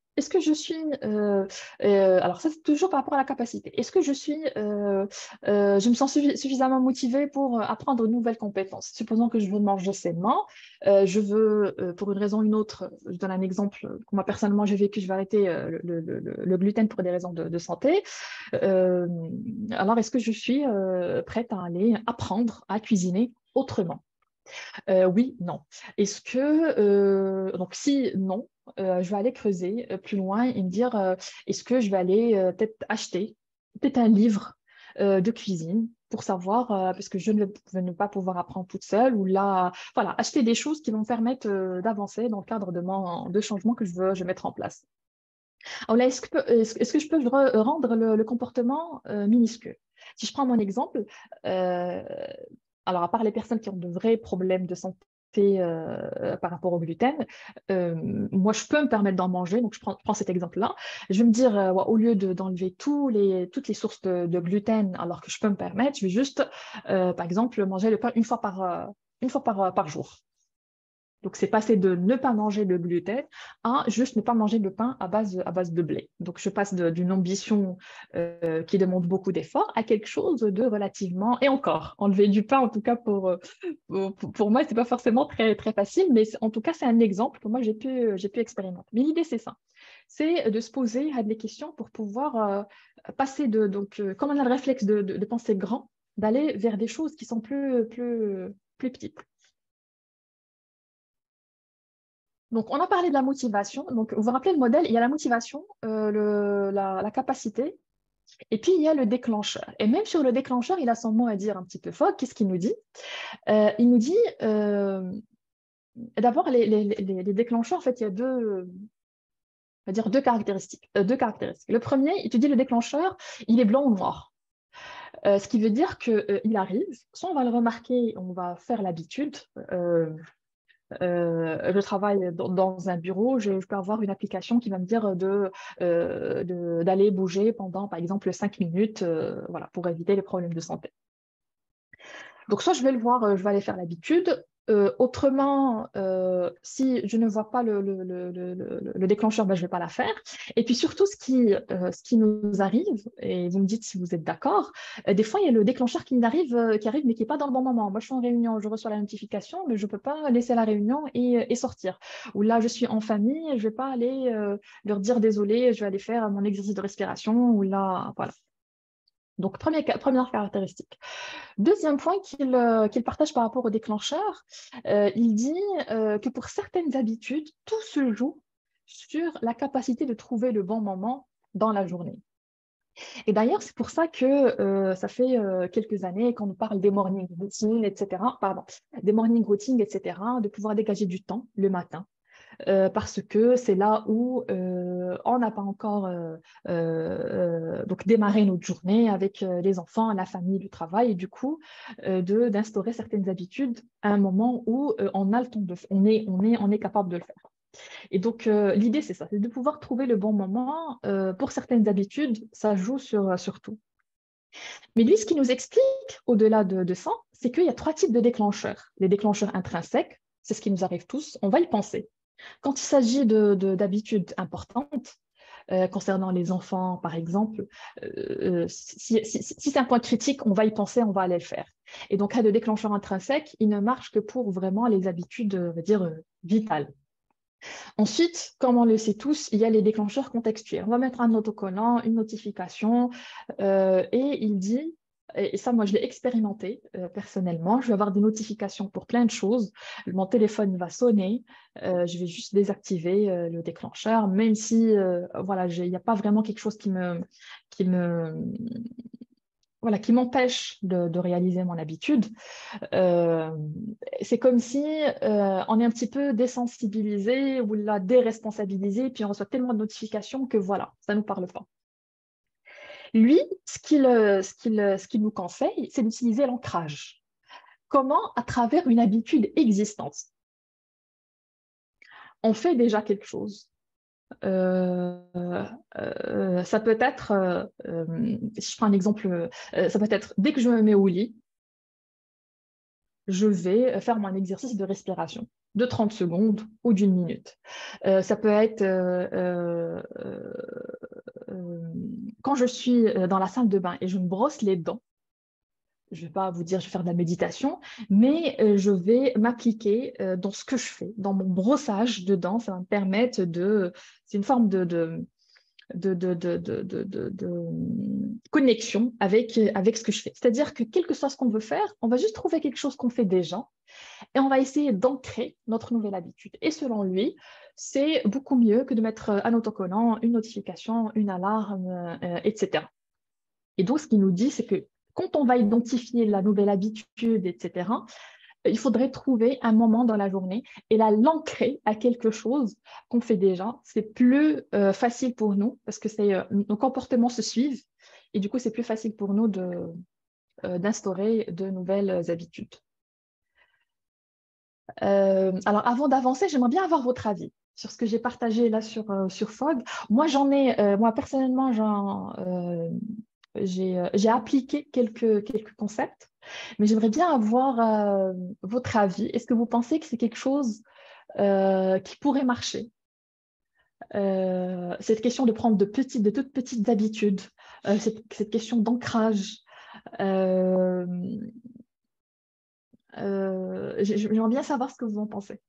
est-ce que je suis, alors ça c'est toujours par rapport à la capacité, est-ce que je me sens suffisamment motivée pour apprendre de nouvelles compétences? Supposons que je veux manger sainement, je veux, pour une raison ou une autre, je donne un exemple que moi personnellement j'ai vécu, je vais arrêter le gluten pour des raisons de santé. Euh, alors est-ce que je suis prête à aller apprendre à cuisiner autrement? Oui, non. Est-ce que, donc si non, je vais aller creuser plus loin et me dire, est-ce que je vais aller peut-être acheter peut-être un livre de cuisine pour savoir, parce que je ne vais pas pouvoir apprendre toute seule, ou là, voilà, acheter des choses qui vont me permettre d'avancer dans le cadre de changement que je veux mettre en place. Alors là, est-ce que je peux rendre le comportement minuscule? Si je prends mon exemple, euh, alors à part les personnes qui ont de vrais problèmes de santé par rapport au gluten, moi je peux me permettre d'en manger, donc je prends cet exemple-là. Je vais me dire, ouais, au lieu d'enlever toutes les sources de gluten, alors que je peux me permettre, je vais juste, par exemple, manger le pain une fois par jour. Donc, c'est passer de ne pas manger de gluten à juste ne pas manger de pain à base de blé. Donc, je passe d'une ambition qui demande beaucoup d'efforts à quelque chose de relativement… Et encore, enlever du pain, en tout cas pour moi, ce n'est pas forcément très, très facile, mais en tout cas, c'est un exemple que moi, j'ai pu expérimenter. Mais l'idée, c'est ça. C'est de se poser des questions pour pouvoir passer comme on a le réflexe de penser grand, d'aller vers des choses qui sont plus petites. Donc, on a parlé de la motivation. Donc, vous vous rappelez le modèle, il y a la motivation, la capacité, et puis il y a le déclencheur. Et même sur le déclencheur, il a son mot à dire un petit peu fort. Qu'est-ce qu'il nous dit? Il nous dit, d'abord, les déclencheurs, en fait, il y a on va dire deux caractéristiques. Le premier, il te dit le déclencheur, il est blanc ou noir. Ce qui veut dire qu'il arrive, soit on va le remarquer, on va faire l'habitude. Je travaille dans un bureau, je peux avoir une application qui va me dire d'aller bouger pendant, par exemple, 5 minutes voilà, pour éviter les problèmes de santé. Donc, soit je vais le voir, je vais aller faire l'habitude. Autrement, si je ne vois pas le déclencheur, ben, je ne vais pas la faire. Et puis surtout, ce qui nous arrive, et vous me dites si vous êtes d'accord, des fois, il y a le déclencheur qui arrive mais qui n'est pas dans le bon moment. Moi, je suis en réunion, je reçois la notification, mais je ne peux pas laisser la réunion et sortir. Ou là, je suis en famille, je ne vais pas aller leur dire désolé, je vais aller faire mon exercice de respiration, ou là, voilà. Donc, première caractéristique. Deuxième point qu'il partage par rapport au déclencheur, il dit que pour certaines habitudes, tout se joue sur la capacité de trouver le bon moment dans la journée. Et d'ailleurs, c'est pour ça que ça fait quelques années qu'on nous parle des morning routines, etc. Pardon, des morning routines, etc., de pouvoir dégager du temps le matin. Parce que c'est là où on n'a pas encore donc démarré notre journée avec les enfants, la famille, le travail, et du coup, d'instaurer certaines habitudes à un moment où on a le temps on est capable de le faire. Et donc, l'idée, c'est ça, c'est de pouvoir trouver le bon moment. Pour certaines habitudes, ça joue sur tout. Mais lui, ce qui nous explique, au-delà de ça, c'est qu'il y a 3 types de déclencheurs. Les déclencheurs intrinsèques, c'est ce qui nous arrive tous, on va y penser. Quand il s'agit d'habitudes importantes, concernant les enfants, par exemple, si c'est un point critique, on va y penser, on va aller le faire. Et donc, cas de déclencheur intrinsèque, il ne marche que pour vraiment les habitudes, on va dire, vitales. Ensuite, comme on le sait tous, il y a les déclencheurs contextuels. On va mettre un autocollant, une notification, et il dit, et ça, moi, je l'ai expérimenté personnellement, je vais avoir des notifications pour plein de choses. Mon téléphone va sonner, je vais juste désactiver le déclencheur, même si voilà, il n'y a pas vraiment quelque chose qui me, voilà, qui m'empêche de réaliser mon habitude. C'est comme si on est un petit peu désensibilisé ou la déresponsabilisé, puis on reçoit tellement de notifications que voilà, ça ne nous parle pas. Lui, ce qu'il nous conseille, c'est d'utiliser l'ancrage. Comment? À travers une habitude existante. On fait déjà quelque chose. Ça peut être, si je prends un exemple, ça peut être dès que je me mets au lit, je vais faire mon exercice de respiration de 30 secondes ou d'une minute. Ça peut être quand je suis dans la salle de bain et je me brosse les dents. Je ne vais pas vous dire je vais faire de la méditation, mais je vais m'appliquer dans ce que je fais, dans mon brossage de dents. Ça va me permettre de... C'est une forme de connexion avec ce que je fais. C'est-à-dire que quel que soit ce qu'on veut faire, on va juste trouver quelque chose qu'on fait déjà et on va essayer d'ancrer notre nouvelle habitude. Et selon lui, c'est beaucoup mieux que de mettre un autocollant, une notification, une alarme, etc. Et donc, ce qu'il nous dit, c'est que quand on va identifier la nouvelle habitude, etc., il faudrait trouver un moment dans la journée et l'ancrer à quelque chose qu'on fait déjà. C'est plus facile pour nous parce que nos comportements se suivent et du coup, c'est plus facile pour nous d'instaurer de nouvelles habitudes. Alors, avant d'avancer, j'aimerais bien avoir votre avis sur ce que j'ai partagé là sur Fogg. Moi, moi personnellement, j'ai appliqué quelques concepts, mais j'aimerais bien avoir votre avis. Est-ce que vous pensez que c'est quelque chose qui pourrait marcher? Cette question de prendre de toutes petites habitudes, cette question d'ancrage. J'aimerais bien savoir ce que vous en pensez.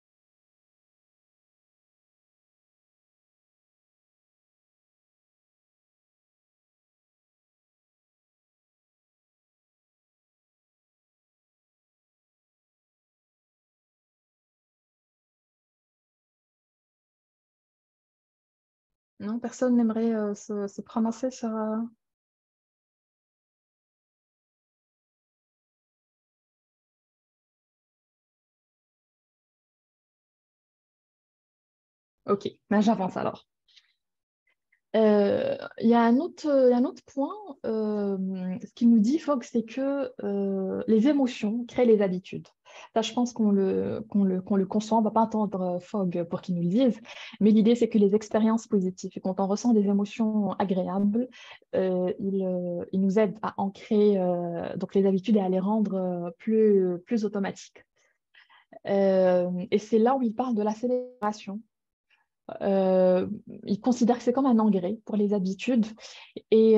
Non, personne n'aimerait se prononcer sur... Ok, ben, j'avance alors. Il y a un autre point, ce qu'il nous dit, Fogg, c'est que les émotions créent les habitudes. Ça, je pense qu'on le conçoit. On ne va pas attendre Fogg pour qu'il nous le dise, mais l'idée, c'est que les expériences positives, et quand on ressent des émotions agréables, il nous aide à ancrer donc les habitudes et à les rendre plus automatiques. Et c'est là où il parle de la célébration. Il considère que c'est comme un engrais pour les habitudes. Et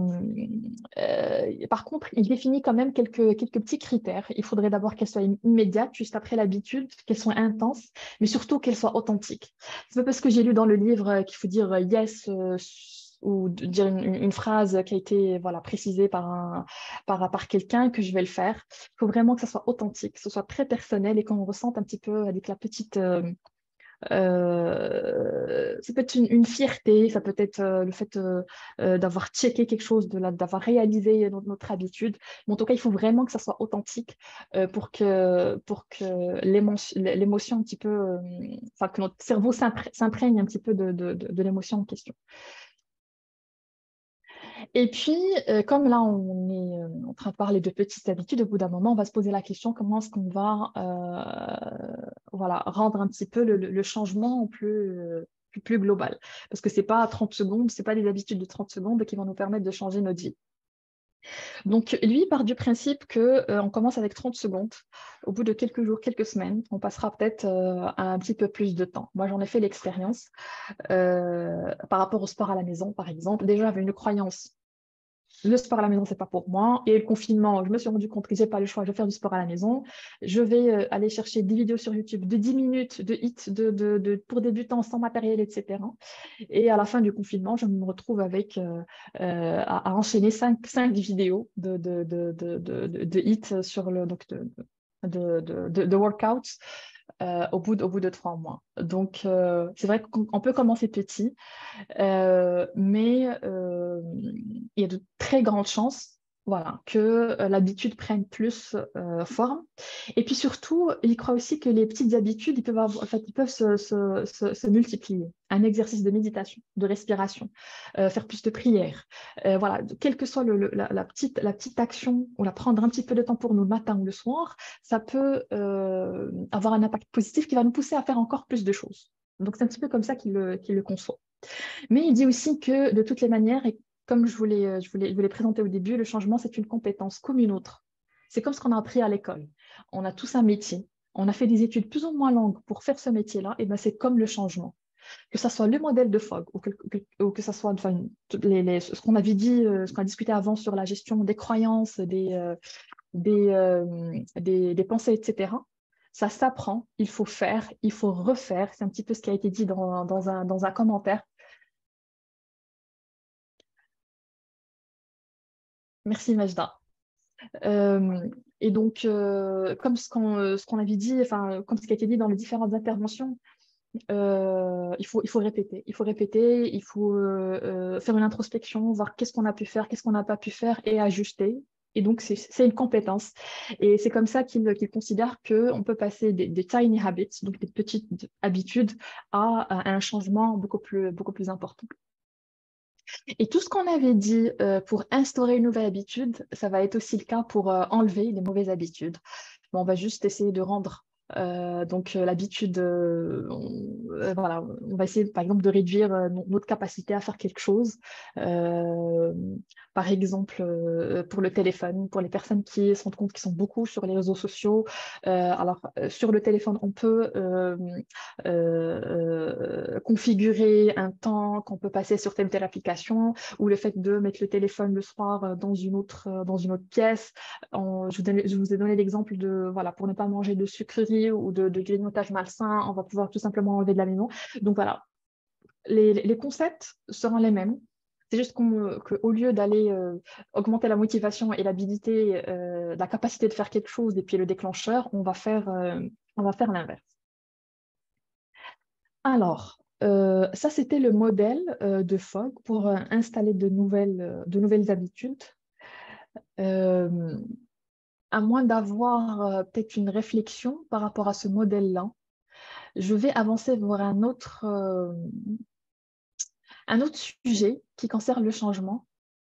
par contre, il définit quand même quelques petits critères. Il faudrait d'abord qu'elles soient immédiates, juste après l'habitude, qu'elles soient intenses, mais surtout qu'elles soient authentiques. C'est pas parce que j'ai lu dans le livre qu'il faut dire yes ou dire une phrase qui a été précisée par quelqu'un que je vais le faire. Il faut vraiment que ça soit authentique, que ce soit très personnel et qu'on ressente un petit peu avec la petite... ça peut être une fierté, ça peut être le fait d'avoir checké quelque chose, d'avoir réalisé notre habitude. Mais en tout cas, il faut vraiment que ça soit authentique pour que l'émotion un petit peu, que notre cerveau s'imprègne un petit peu de l'émotion en question. Et puis, comme là, on est en train de parler de petites habitudes, au bout d'un moment, on va se poser la question, comment est-ce qu'on va rendre un petit peu le changement plus global. Parce que ce n'est pas 30 secondes, ce n'est pas des habitudes de 30 secondes qui vont nous permettre de changer notre vie. Donc, lui part du principe qu'on commence avec 30 secondes. Au bout de quelques jours, quelques semaines, on passera peut-être à un petit peu plus de temps. Moi, j'en ai fait l'expérience par rapport au sport à la maison, par exemple. Déjà, j'avais une croyance. Le sport à la maison, c'est pas pour moi. Et le confinement, je me suis rendu compte que j'ai pas le choix, je vais faire du sport à la maison. Je vais aller chercher des vidéos sur YouTube de 10 minutes de hits pour débutants sans matériel, etc. Et à la fin du confinement, je me retrouve avec à enchaîner 5 vidéos de hits sur de workouts au bout de 3 mois. Donc, c'est vrai qu'on peut commencer petit, mais il y a de très grandes chances que l'habitude prenne plus forme. Et puis surtout, il croit aussi que les petites habitudes, ils peuvent se multiplier. Un exercice de méditation, de respiration, faire plus de prières. Quelle que soit la petite action, ou la prendre un petit peu de temps pour nous le matin ou le soir, ça peut avoir un impact positif qui va nous pousser à faire encore plus de choses. Donc, c'est un petit peu comme ça qu'il le conçoit. Mais il dit aussi que, de toutes les manières, et comme je vous l'ai présenté au début, le changement, c'est une compétence comme une autre. C'est comme ce qu'on a appris à l'école. on a tous un métier, on a fait des études plus ou moins longues pour faire ce métier-là, et ben c'est comme le changement. Que ce soit le modèle de Fogg ou que ce soit enfin, ce qu'on avait dit, ce qu'on a discuté avant sur la gestion des croyances, des pensées, etc. Ça s'apprend, il faut faire, il faut refaire. C'est un petit peu ce qui a été dit dans un commentaire. Merci Majda. Et donc, comme ce qu'on avait dit, enfin, comme ce qui a été dit dans les différentes interventions, il faut répéter, il faut faire une introspection, voir qu'est-ce qu'on a pu faire, qu'est-ce qu'on n'a pas pu faire et ajuster. Et donc, c'est une compétence. Et c'est comme ça qu'il considère qu'on peut passer des tiny habits, donc des petites habitudes, à un changement beaucoup plus important. Et tout ce qu'on avait dit pour instaurer une nouvelle habitude, ça va être aussi le cas pour enlever les mauvaises habitudes. Bon, on va juste essayer de rendre l'habitude, voilà, on va essayer par exemple de réduire notre capacité à faire quelque chose. Euh, Par exemple, pour le téléphone, pour les personnes qui se rendent compte qu'ils sont beaucoup sur les réseaux sociaux. Sur le téléphone, on peut configurer un temps qu'on peut passer sur telle ou telle application, ou le fait de mettre le téléphone le soir dans une autre pièce. Je vous ai donné l'exemple de, voilà, pour ne pas manger de sucreries ou de grignotage malsain, on va pouvoir tout simplement enlever de la maison. Donc voilà, les concepts seront les mêmes. C'est juste qu'au lieu d'aller augmenter la motivation et l'habilité, la capacité de faire quelque chose et puis le déclencheur, on va faire l'inverse. Alors, ça, c'était le modèle de Fogg pour installer de nouvelles habitudes. À moins d'avoir peut-être une réflexion par rapport à ce modèle-là, je vais avancer vers un autre sujet qui concerne le changement.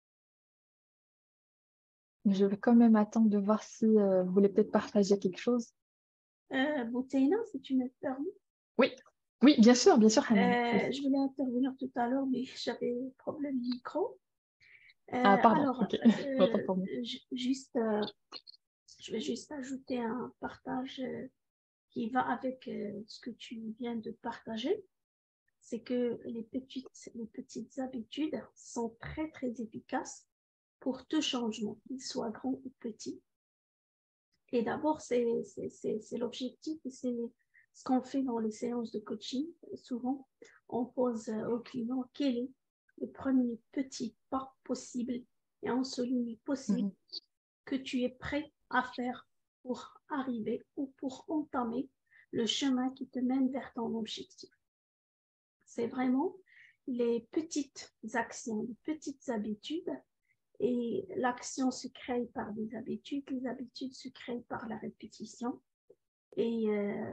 Je vais quand même attendre de voir si vous voulez peut-être partager quelque chose. Boutaina, si tu me permets. Oui, bien sûr, Hanan. Je voulais intervenir tout à l'heure, mais j'avais problème de micro. Pardon. Alors, Okay. je vais juste ajouter un partage qui va avec ce que tu viens de partager. C'est que les petites habitudes sont très, très efficaces pour tout changement, qu'il soit grand ou petit. Et d'abord, c'est l'objectif, c'est ce qu'on fait dans les séances de coaching. Souvent, on pose au client quel est le premier petit pas possible et en celui possible que tu es prêt à faire pour arriver ou pour entamer le chemin qui te mène vers ton objectif. C'est vraiment les petites actions, les petites habitudes. Et l'action se crée par des habitudes, les habitudes se créent par la répétition. Et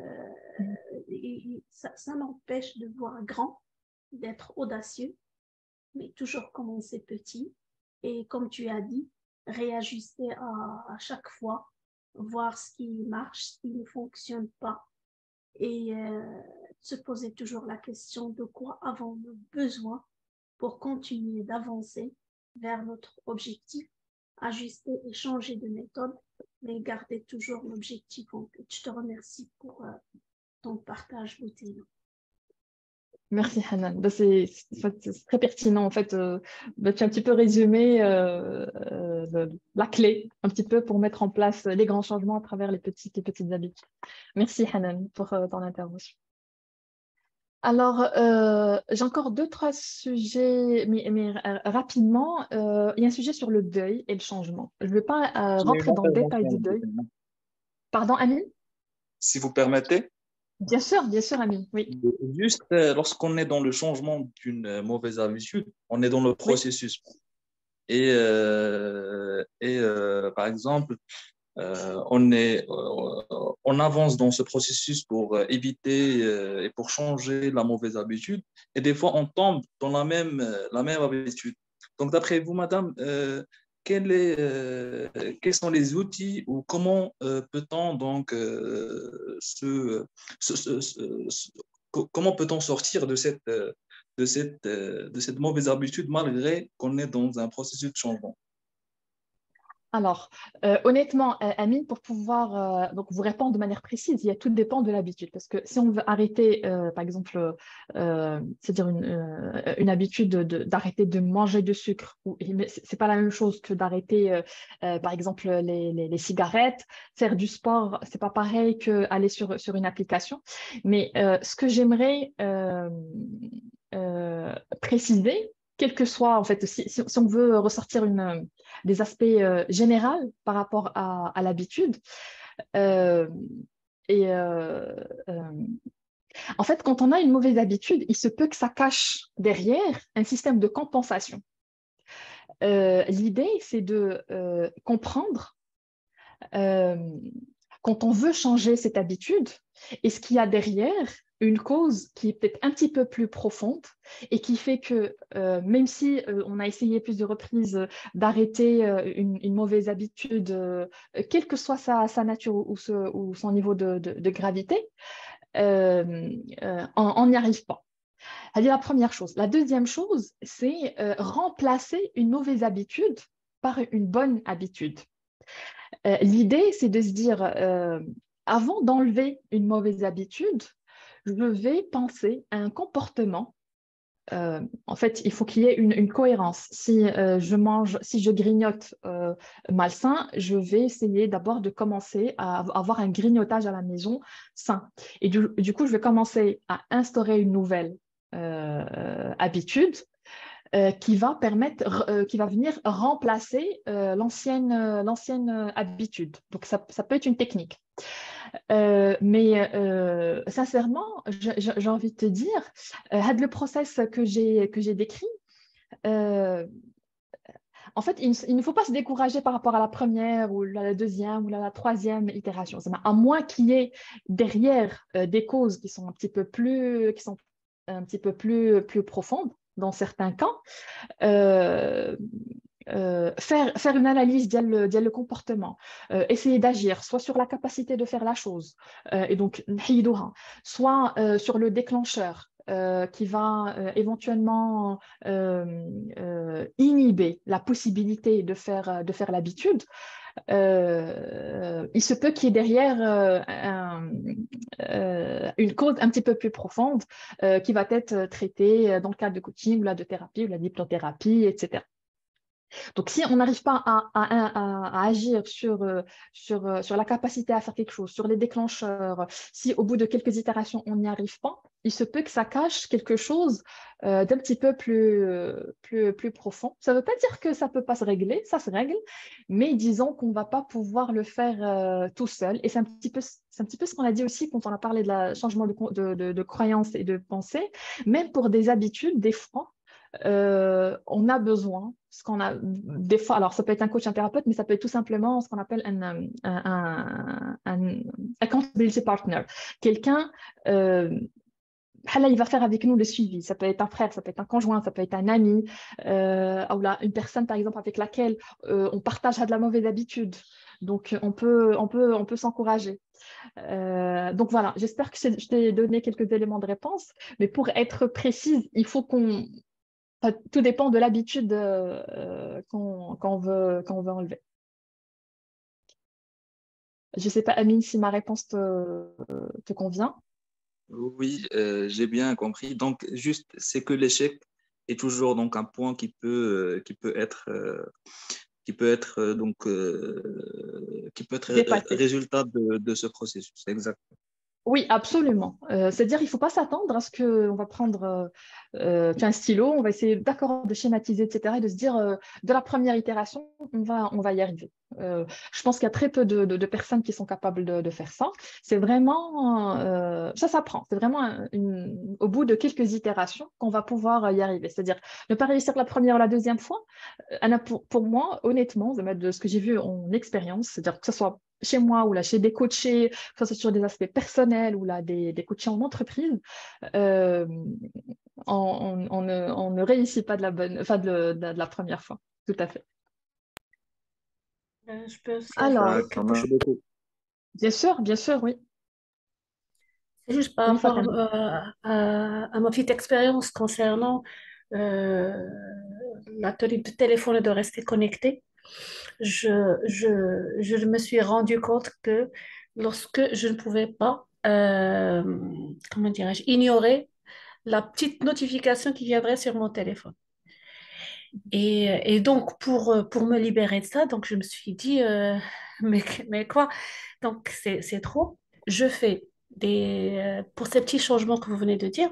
ça m'empêche de voir grand, d'être audacieux, mais toujours commencer petit. Et comme tu as dit, réajuster à chaque fois, voir ce qui marche, ce qui ne fonctionne pas. Et se poser toujours la question de quoi avons-nous besoin pour continuer d'avancer vers notre objectif, ajuster et changer de méthode, mais garder toujours l'objectif en tête. Je te remercie pour ton partage, Boutaina. Merci Hanan. C'est très pertinent en fait. Tu as un petit peu résumé la clé un petit peu pour mettre en place les grands changements à travers les petites habitudes. Merci Hanan pour ton intervention. Alors, j'ai encore 2-3 sujets, mais rapidement, il y a un sujet sur le deuil et le changement. Je ne vais pas rentrer dans le détail du deuil. Pardon, Amine? Si vous permettez. Bien sûr, Amine, oui. Juste lorsqu'on est dans le changement d'une mauvaise habitude, on est dans le processus. Oui. Et par exemple, on avance dans ce processus pour éviter et pour changer la mauvaise habitude. Et des fois, on tombe dans la même habitude. Donc, d'après vous, madame, quels sont les outils ou comment peut-on donc comment peut-on sortir de cette mauvaise habitude malgré qu'on est dans un processus de changement? Alors, honnêtement, Amine, pour pouvoir donc vous répondre de manière précise, tout dépend de l'habitude. Parce que si on veut arrêter, par exemple, c'est-à-dire une habitude d'arrêter de manger de sucre, c'est pas la même chose que d'arrêter, par exemple, les cigarettes, faire du sport, c'est pas pareil qu'aller sur une application. Mais ce que j'aimerais préciser, quel que soit, en fait, si on veut ressortir des aspects généraux par rapport à l'habitude. Euh, et en fait, quand on a une mauvaise habitude, il se peut que ça cache derrière un système de compensation. L'idée, c'est de comprendre euh, quand on veut changer cette habitude, est-ce qu'il y a derrière une cause qui est peut-être un petit peu plus profonde et qui fait que même si on a essayé plusieurs reprises d'arrêter une mauvaise habitude, quelle que soit sa nature ou son niveau de gravité, on n'y arrive pas. C'est la première chose. La deuxième chose, c'est remplacer une mauvaise habitude par une bonne habitude. L'idée, c'est de se dire, avant d'enlever une mauvaise habitude, je vais penser à un comportement. En fait, il faut qu'il y ait une cohérence. Si je grignote malsain, je vais essayer d'abord de commencer à avoir un grignotage à la maison sain. Et du coup, je vais commencer à instaurer une nouvelle habitude qui va venir remplacer l'ancienne habitude. Donc, ça peut être une technique. Mais sincèrement, j'ai envie de te dire, le process que j'ai décrit, en fait, il ne faut pas se décourager par rapport à la première ou la deuxième ou la troisième itération. À moins qu'il y ait derrière des causes qui sont un petit peu plus profondes dans certains cas, faire une analyse le comportement, essayer d'agir soit sur la capacité de faire la chose, et donc soit sur le déclencheur qui va éventuellement inhiber la possibilité de faire l'habitude. Il se peut qu'il y ait derrière une cause un petit peu plus profonde qui va être traitée dans le cadre de coaching ou de thérapie ou la d'hypnothérapie, etc. Donc, si on n'arrive pas à agir sur la capacité à faire quelque chose, sur les déclencheurs, si au bout de quelques itérations, on n'y arrive pas, il se peut que ça cache quelque chose d'un petit peu plus profond. Ça ne veut pas dire que ça ne peut pas se régler, ça se règle, mais disons qu'on ne va pas pouvoir le faire tout seul. Et c'est un petit peu ce qu'on a dit aussi quand on a parlé de la changement de croyance et de pensée. Même pour des habitudes, des fois, on a besoin, ce qu'on a des fois, alors ça peut être un coach, un thérapeute, mais ça peut être tout simplement ce qu'on appelle un accountability partner. Quelqu'un, là, il va faire avec nous le suivi. Ça peut être un frère, ça peut être un conjoint, ça peut être un ami, ou là, une personne, par exemple, avec laquelle on partage de la mauvaise habitude. Donc, on peut s'encourager. Donc voilà, j'espère que je t'ai donné quelques éléments de réponse, mais pour être précise, il faut tout dépend de l'habitude qu'on veut enlever. Je ne sais pas, Amine, si ma réponse te convient. Oui, j'ai bien compris. Donc, juste, c'est que l'échec est toujours donc un point qui peut Dépassé. résultat de ce processus. Exact. Oui, absolument. C'est-à-dire, il ne faut pas s'attendre à ce qu'on va prendre un stylo, on va essayer d'accord de schématiser, etc., et de se dire, de la première itération, on va y arriver. Je pense qu'il y a très peu de personnes qui sont capables de faire ça. C'est vraiment, ça s'apprend. C'est vraiment au bout de quelques itérations qu'on va pouvoir y arriver. C'est-à-dire, ne pas réussir la première ou la deuxième fois, Anna, pour moi, honnêtement, de ce que j'ai vu en expérience, c'est-à-dire que ce soit chez moi ou là chez des coachés, que ce soit sur des aspects personnels ou là des coachés en entreprise, on ne réussit pas de la première fois. Tout à fait. Je peux aussi Alors, ajouter quelque chose. bien sûr, oui. C'est juste par Oui, rapport Fatem. à ma petite expérience concernant euh, la tenue de téléphone et de rester connecté. je me suis rendu compte que lorsque je ne pouvais pas, comment dirais-je, ignorer la petite notification qui viendrait sur mon téléphone. Et donc, pour me libérer de ça, donc je me suis dit, mais quoi? Donc, c'est trop. Je fais pour ces petits changements que vous venez de dire,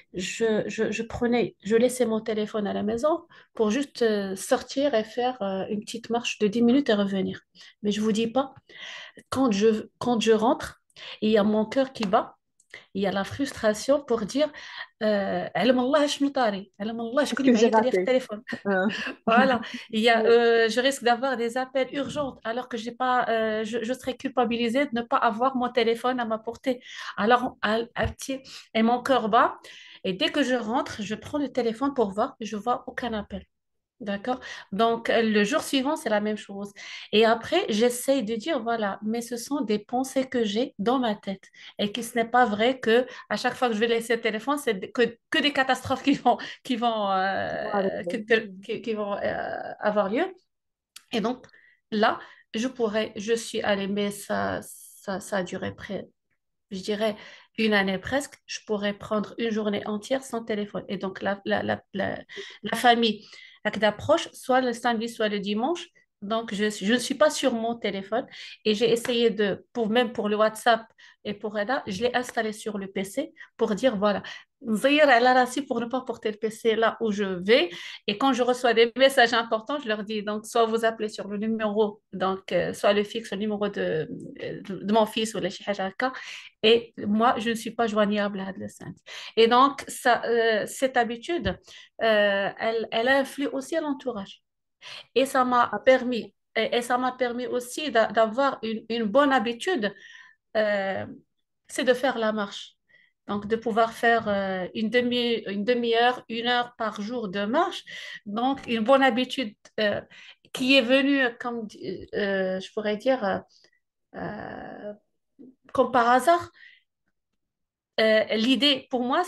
je laissais mon téléphone à la maison pour juste sortir et faire une petite marche de 10 minutes et revenir. Mais je vous dis pas, quand je rentre, il y a mon cœur qui bat, il y a la frustration pour dire, علم الله شنو طاري علم الله Qu'est-ce شكون que اللي j'ai معيط لي في raté? التليفون. Euh, Voilà, ouais. je risque d'avoir des appels urgents alors que j'ai pas, je serais culpabilisée de ne pas avoir mon téléphone à ma portée. Alors, et mon cœur bat. Et dès que je rentre, je prends le téléphone pour voir, je vois aucun appel. D'accord? Donc, le jour suivant, c'est la même chose. Et après, j'essaye de dire, voilà, mais ce sont des pensées que j'ai dans ma tête. Et que ce n'est pas vrai que à chaque fois que je vais laisser le téléphone, que des catastrophes Bon, avec vous. qui vont avoir lieu. Et donc, là, je suis allée, mais ça a duré près, je dirais, une année presque. Je pourrais prendre une journée entière sans téléphone. Et donc, la famille avec d'approche, soit le samedi, soit le dimanche. Donc, je ne suis pas sur mon téléphone et j'ai essayé même pour le WhatsApp et pour Reda, je l'ai installé sur le PC pour dire, voilà, Nzir ala rassi pour ne pas porter le PC là où je vais. Et quand je reçois des messages importants, je leur dis, donc, soit vous appelez sur le numéro, donc, soit le fixe, le numéro de mon fils ou le chihajarka, et moi, je ne suis pas joignable à Adlescent. Et donc, cette habitude, elle influe aussi à l'entourage. Et ça m'a permis, et ça m'a permis aussi d'avoir une bonne habitude, euh, c'est de faire la marche. Donc, de pouvoir faire une demi-heure, 1 heure par jour de marche. Donc, une bonne habitude qui est venue, je pourrais dire, euh, comme par hasard. L'idée pour moi,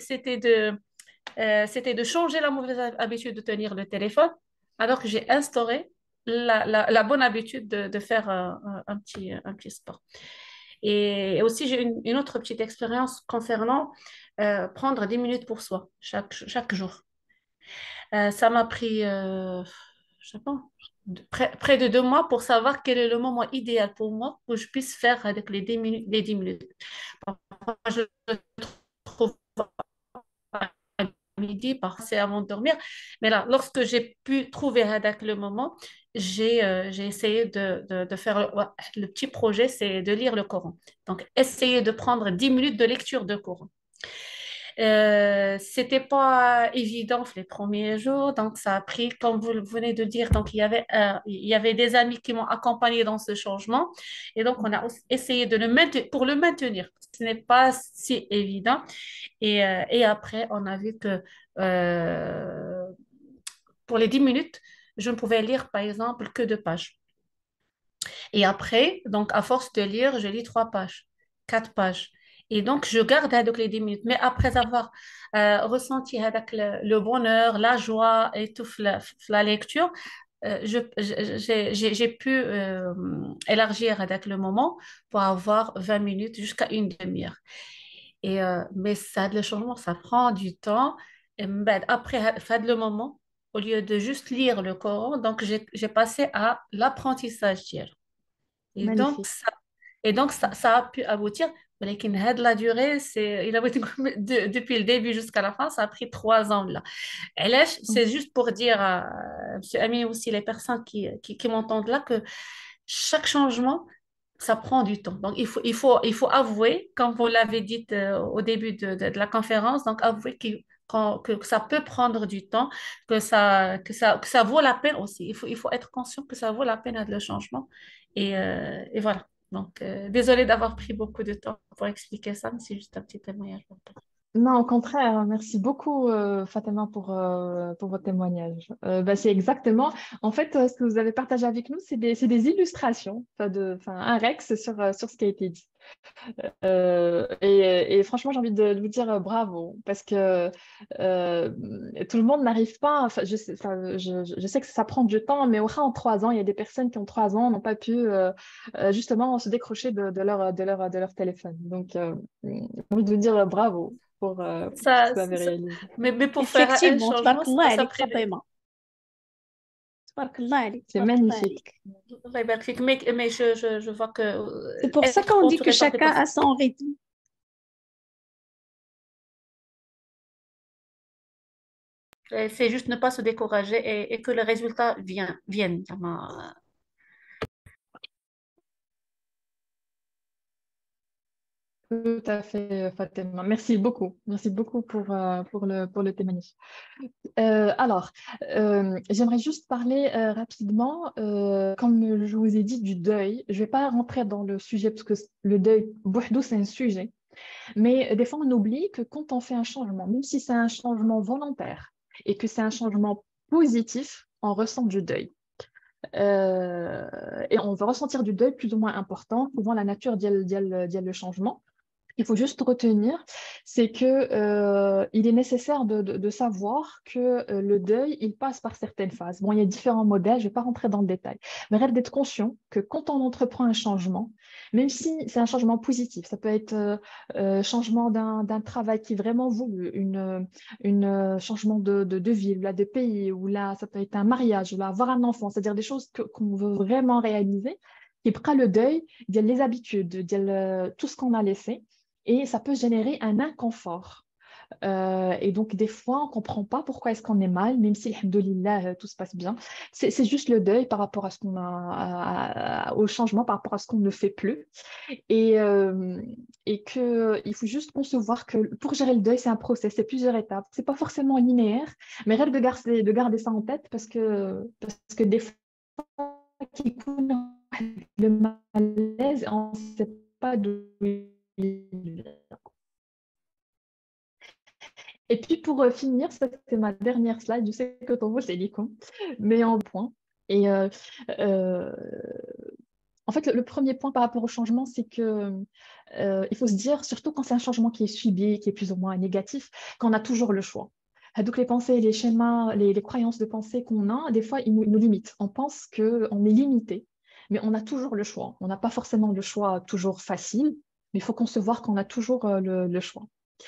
c'était de changer la mauvaise habitude de tenir le téléphone, alors que j'ai instauré la bonne habitude de faire un petit sport. Et aussi, j'ai une autre petite expérience concernant prendre 10 minutes pour soi chaque jour. Ça m'a pris, je sais pas, près de 2 mois pour savoir quel est le moment idéal pour moi où je puisse faire avec les 10 minutes. Parfois, je le trouve à midi, parfois c'est avant de dormir. Mais là, lorsque j'ai pu trouver Hadak le moment, j'ai essayé de faire ouais, le petit projet, c'est de lire le Coran. Donc, essayer de prendre 10 minutes de lecture de Coran. C'était pas évident les premiers jours, donc ça a pris, comme vous le venez de dire, donc il y avait des amis qui m'ont accompagné dans ce changement, et donc on a essayé de le maintenir, pour le maintenir. Ce n'est pas si évident, et après on a vu que euh, pour les 10 minutes, je ne pouvais lire par exemple que 2 pages. Et après, donc à force de lire, je lis 3 pages, 4 pages. Et donc, je garde donc les 10 minutes. Mais après avoir ressenti avec le bonheur, la joie et tout la lecture, j'ai pu élargir avec le moment pour avoir 20 minutes jusqu'à une demi-heure. Mais ça, le changement, ça prend du temps. Et ben, après, faire le moment, au lieu de juste lire le Coran, donc j'ai passé à l'apprentissage d'hier. Et donc, Magnifique. ça a pu aboutir. Mais la durée, il a été depuis le début jusqu'à la fin, ça a pris 3 ans là. Et là, c'est juste pour dire à M. Ami aussi, les personnes qui m'entendent là, que chaque changement, ça prend du temps. Donc, il faut avouer, comme vous l'avez dit au début de la conférence, donc avouer que ça peut prendre du temps, que ça vaut la peine aussi. Il faut être conscient que ça vaut la peine le changement. Et voilà. Donc, désolée d'avoir pris beaucoup de temps pour expliquer ça, mais c'est juste un petit témoignage. Non, au contraire, merci beaucoup Fatima pour votre témoignage. C'est exactement, en fait, ce que vous avez partagé avec nous, c'est des illustrations, un Rex sur ce qui a été dit. Et franchement, j'ai envie de vous dire bravo, parce que tout le monde n'arrive pas, je sais que ça prend du temps, mais en 3 ans, il y a des personnes qui ont 3 ans n'ont pas pu justement se décrocher de leur téléphone. Donc, j'ai envie de vous dire bravo pour ce que Ça, vous avez ça- réalisé. mais pour faire un Effectivement, changement, تبارك الله ça عليك prend. فاطمة. تبارك الله عليك C'est تبارك الله magnifique. عليك. Allah يبارك فيك. Mais je vois que C'est pour ça être qu'on dit que entouré par des chacun personnes, a son rythme. c'est juste ne pas se décourager et que le résultat vienne. Tout à fait, Fatima. Merci beaucoup. Merci beaucoup pour le témoignage. Alors, j'aimerais juste parler rapidement, comme je vous ai dit, du deuil. Je ne vais pas rentrer dans le sujet parce que le deuil, bouhdou, c'est un sujet. Mais des fois, on oublie que quand on fait un changement, même si c'est un changement volontaire et que c'est un changement positif, on ressent du deuil. Et on va ressentir du deuil plus ou moins important, souvent la nature dit le changement. Il faut juste retenir, c'est que il est nécessaire de savoir que le deuil, il passe par certaines phases. Bon, il y a différents modèles, je ne vais pas rentrer dans le détail, mais rêve d'être conscient que quand on entreprend un changement, même si c'est un changement positif, ça peut être changement d'un travail qui est vraiment voulu, changement de ville, là, de pays, ou là, ça peut être un mariage, ou là, avoir un enfant, c'est-à-dire des choses qu'on veut vraiment réaliser. Et après le deuil, il y a les habitudes, il y a tout ce qu'on a laissé et ça peut générer un inconfort. Et donc, des fois, on ne comprend pas pourquoi est-ce qu'on est mal, même si, alhamdoulilah, tout se passe bien. C'est juste le deuil par rapport à ce qu'on au changement, par rapport à ce qu'on ne fait plus. Et qu'il faut juste concevoir que pour gérer le deuil, c'est un process, c'est plusieurs étapes. C'est pas forcément linéaire, mais rêve de garder ça en tête parce que des fois, qui coule le malaise, on ne sait pas d'où il vient. Et puis pour finir, ça c'est ma dernière slide, je sais que ton mot c'est l'icône, mais en point. Et euh, en fait, le premier point par rapport au changement, c'est que il faut se dire, surtout quand c'est un changement qui est subi, qui est plus ou moins négatif, qu'on a toujours le choix. Donc les pensées, les schémas, les croyances de pensée qu'on a, des fois, ils nous limitent. On pense qu'on est limité, mais on a toujours le choix. On n'a pas forcément le choix toujours facile, mais il faut concevoir qu'on a toujours le choix.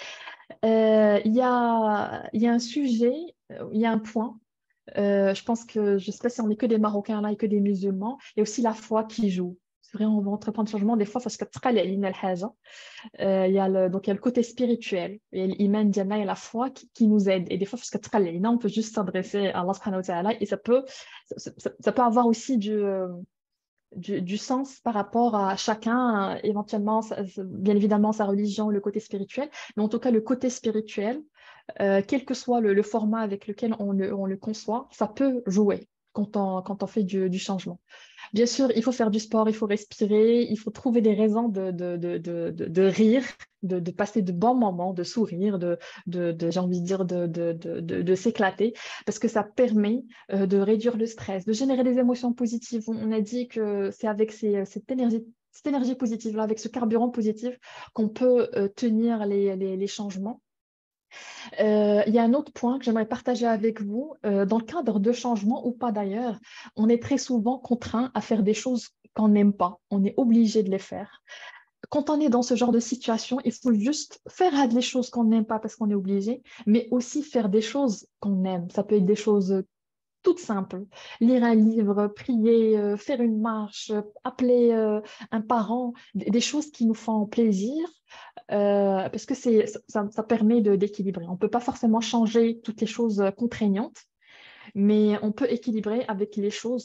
Il y a un sujet, il y a un point. Je pense que, je ne sais pas si on n'est que des Marocains là et que des musulmans, il y a aussi la foi qui joue. C'est vrai, on va entreprendre le changement des fois parce que donc il y a le côté spirituel, et l'iman dialna et la foi qui nous aide. Et des fois, parce que on peut juste s'adresser à Allah subhanahu wa ta'ala et ça peut avoir aussi du sens par rapport à chacun, éventuellement, bien évidemment, sa religion, le côté spirituel, mais en tout cas, le côté spirituel, quel que soit le format avec lequel on le conçoit, ça peut jouer quand on fait du changement. Bien sûr, il faut faire du sport, il faut respirer, il faut trouver des raisons de rire, de passer de bons moments, de sourire, j'ai envie de dire, de s'éclater, parce que ça permet de réduire le stress, de générer des émotions positives. On a dit que c'est avec cette énergie positive-là, avec ce carburant positif, qu'on peut tenir les changements. Il y a un autre point que j'aimerais partager avec vous. Dans le cadre de changement ou pas d'ailleurs, on est très souvent contraint à faire des choses qu'on n'aime pas. On est obligé de les faire. Quand on est dans ce genre de situation, il faut juste faire des choses qu'on n'aime pas parce qu'on est obligé, mais aussi faire des choses qu'on aime. Ça peut être des choses toutes simples. Lire un livre, prier, faire une marche, appeler un parent, des choses qui nous font plaisir, parce que ça permet d'équilibrer. On ne peut pas forcément changer toutes les choses contraignantes, mais on peut équilibrer avec les choses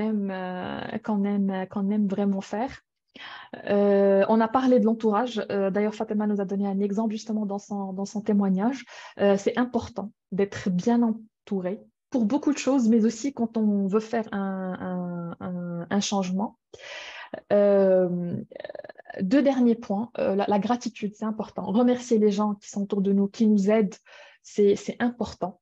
qu'on aime vraiment faire. On a parlé de l'entourage. D'ailleurs, Fatima nous a donné un exemple justement dans son témoignage. C'est important d'être bien entouré pour beaucoup de choses, mais aussi quand on veut faire un changement. Euh, deux derniers points. La gratitude, c'est important. Remercier les gens qui sont autour de nous, qui nous aident, c'est important.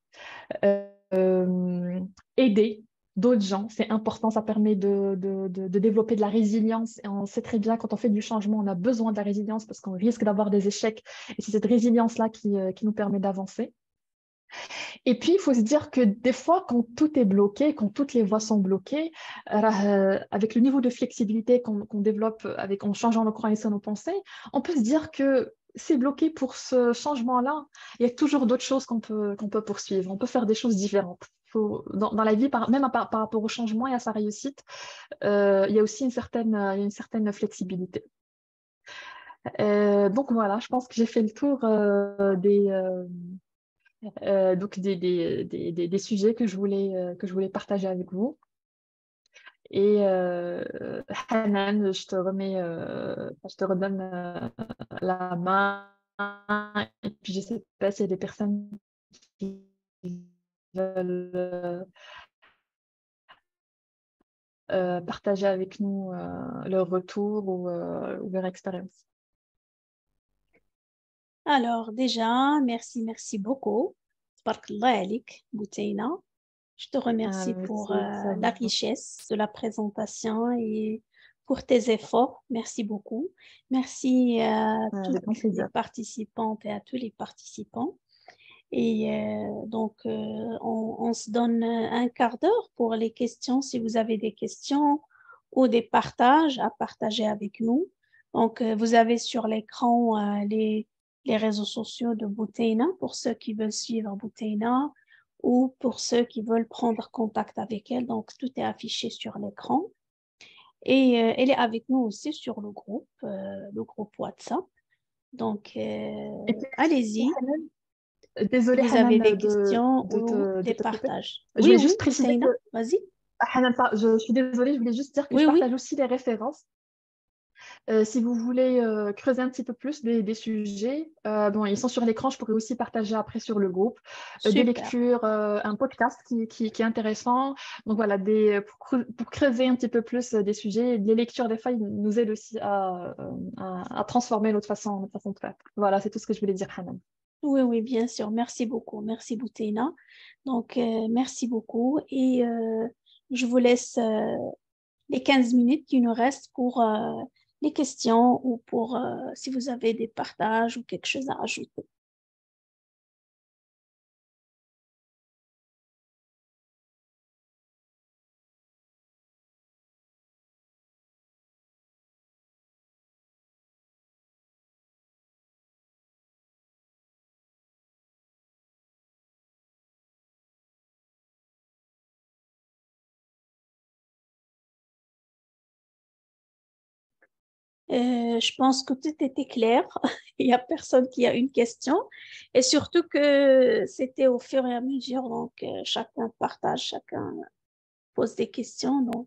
Aider d'autres gens, c'est important, ça permet de développer de la résilience. Et on sait très bien, quand on fait du changement, on a besoin de la résilience parce qu'on risque d'avoir des échecs. Et c'est cette résilience-là qui nous permet d'avancer. Et puis, il faut se dire que des fois, quand tout est bloqué, quand toutes les voies sont bloquées, avec le niveau de flexibilité qu'on développe en changeant nos croyances et nos pensées, on peut se dire que c'est bloqué pour ce changement-là. Il y a toujours d'autres choses qu'on peut poursuivre. On peut faire des choses différentes. Dans la vie, même par rapport au changement et à sa réussite, il y a aussi une certaine flexibilité. Donc voilà, je pense que j'ai fait le tour donc des sujets que je voulais partager avec vous. Et Hanan, je te redonne la main. Et puis je sais pas s'il y a des personnes qui veulent partager avec nous leur retour ou leur expérience. Alors déjà, merci beaucoup. Tabarakallah alik, Bouteyna. Je te remercie pour la richesse de la présentation et pour tes efforts. Merci beaucoup. Merci à toutes les participantes et à tous les participants. Et donc, on se donne un quart d'heure pour les questions. Si vous avez des questions ou des partages à partager avec nous. Donc, vous avez sur l'écran les réseaux sociaux de Bouteyna pour ceux qui veulent suivre Bouteyna ou pour ceux qui veulent prendre contact avec elle. Donc, tout est affiché sur l'écran. Et elle est avec nous aussi sur le groupe WhatsApp. Donc, allez-y. Désolée, vous Hanan, avez des questions ou des partages. Je voulais juste préciser que... Vas-y. Hanan, je suis désolée, je voulais juste dire que je partage aussi les références. Si vous voulez creuser un petit peu plus des sujets, bon, ils sont sur l'écran, je pourrais aussi partager après sur le groupe des lectures, un podcast qui est intéressant. Donc voilà, pour creuser un petit peu plus des sujets, les lectures des fois, ils nous aident aussi à transformer notre façon de faire. Voilà, c'est tout ce que je voulais dire, Hanan. Oui, bien sûr. Merci beaucoup. Merci, Bouteyna. Donc, merci beaucoup. Et je vous laisse les 15 minutes qui nous restent pour les questions ou pour si vous avez des partages ou quelque chose à ajouter. Je pense que tout était clair. Il n'y a personne qui a une question. Et surtout que c'était au fur et à mesure. Donc, chacun partage, chacun pose des questions. Donc,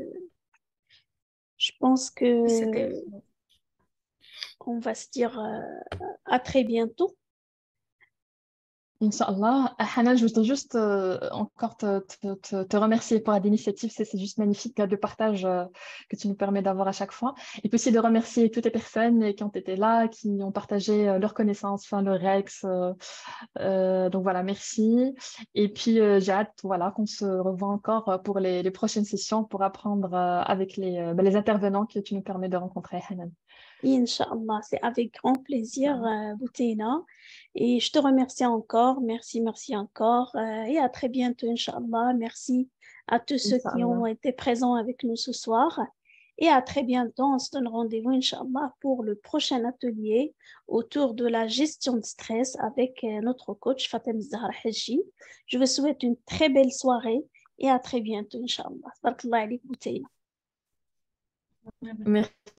je pense que on va se dire à très bientôt. Inch'Allah. Hanan, je voudrais juste encore te remercier pour l'initiative. C'est juste magnifique le partage que tu nous permets d'avoir à chaque fois. Et puis aussi de remercier toutes les personnes qui ont été là, qui ont partagé leurs connaissances, enfin, leur ex. Donc voilà, merci. Et puis j'ai hâte qu'on se revoie encore pour les prochaines sessions pour apprendre avec les intervenants que tu nous permets de rencontrer, Hanan. Inch'Allah, c'est avec grand plaisir, Bouteyna. Et je te remercie encore. Merci encore. Et à très bientôt, Inch'Allah. Merci à tous ceux qui ont été présents avec nous ce soir. Et à très bientôt. On se donne rendez-vous, Inch'Allah, pour le prochain atelier autour de la gestion de stress avec notre coach Fatem Zahra Haji. Je vous souhaite une très belle soirée et à très bientôt, Inch'Allah. Barakallah alik, Bouteyna. Merci.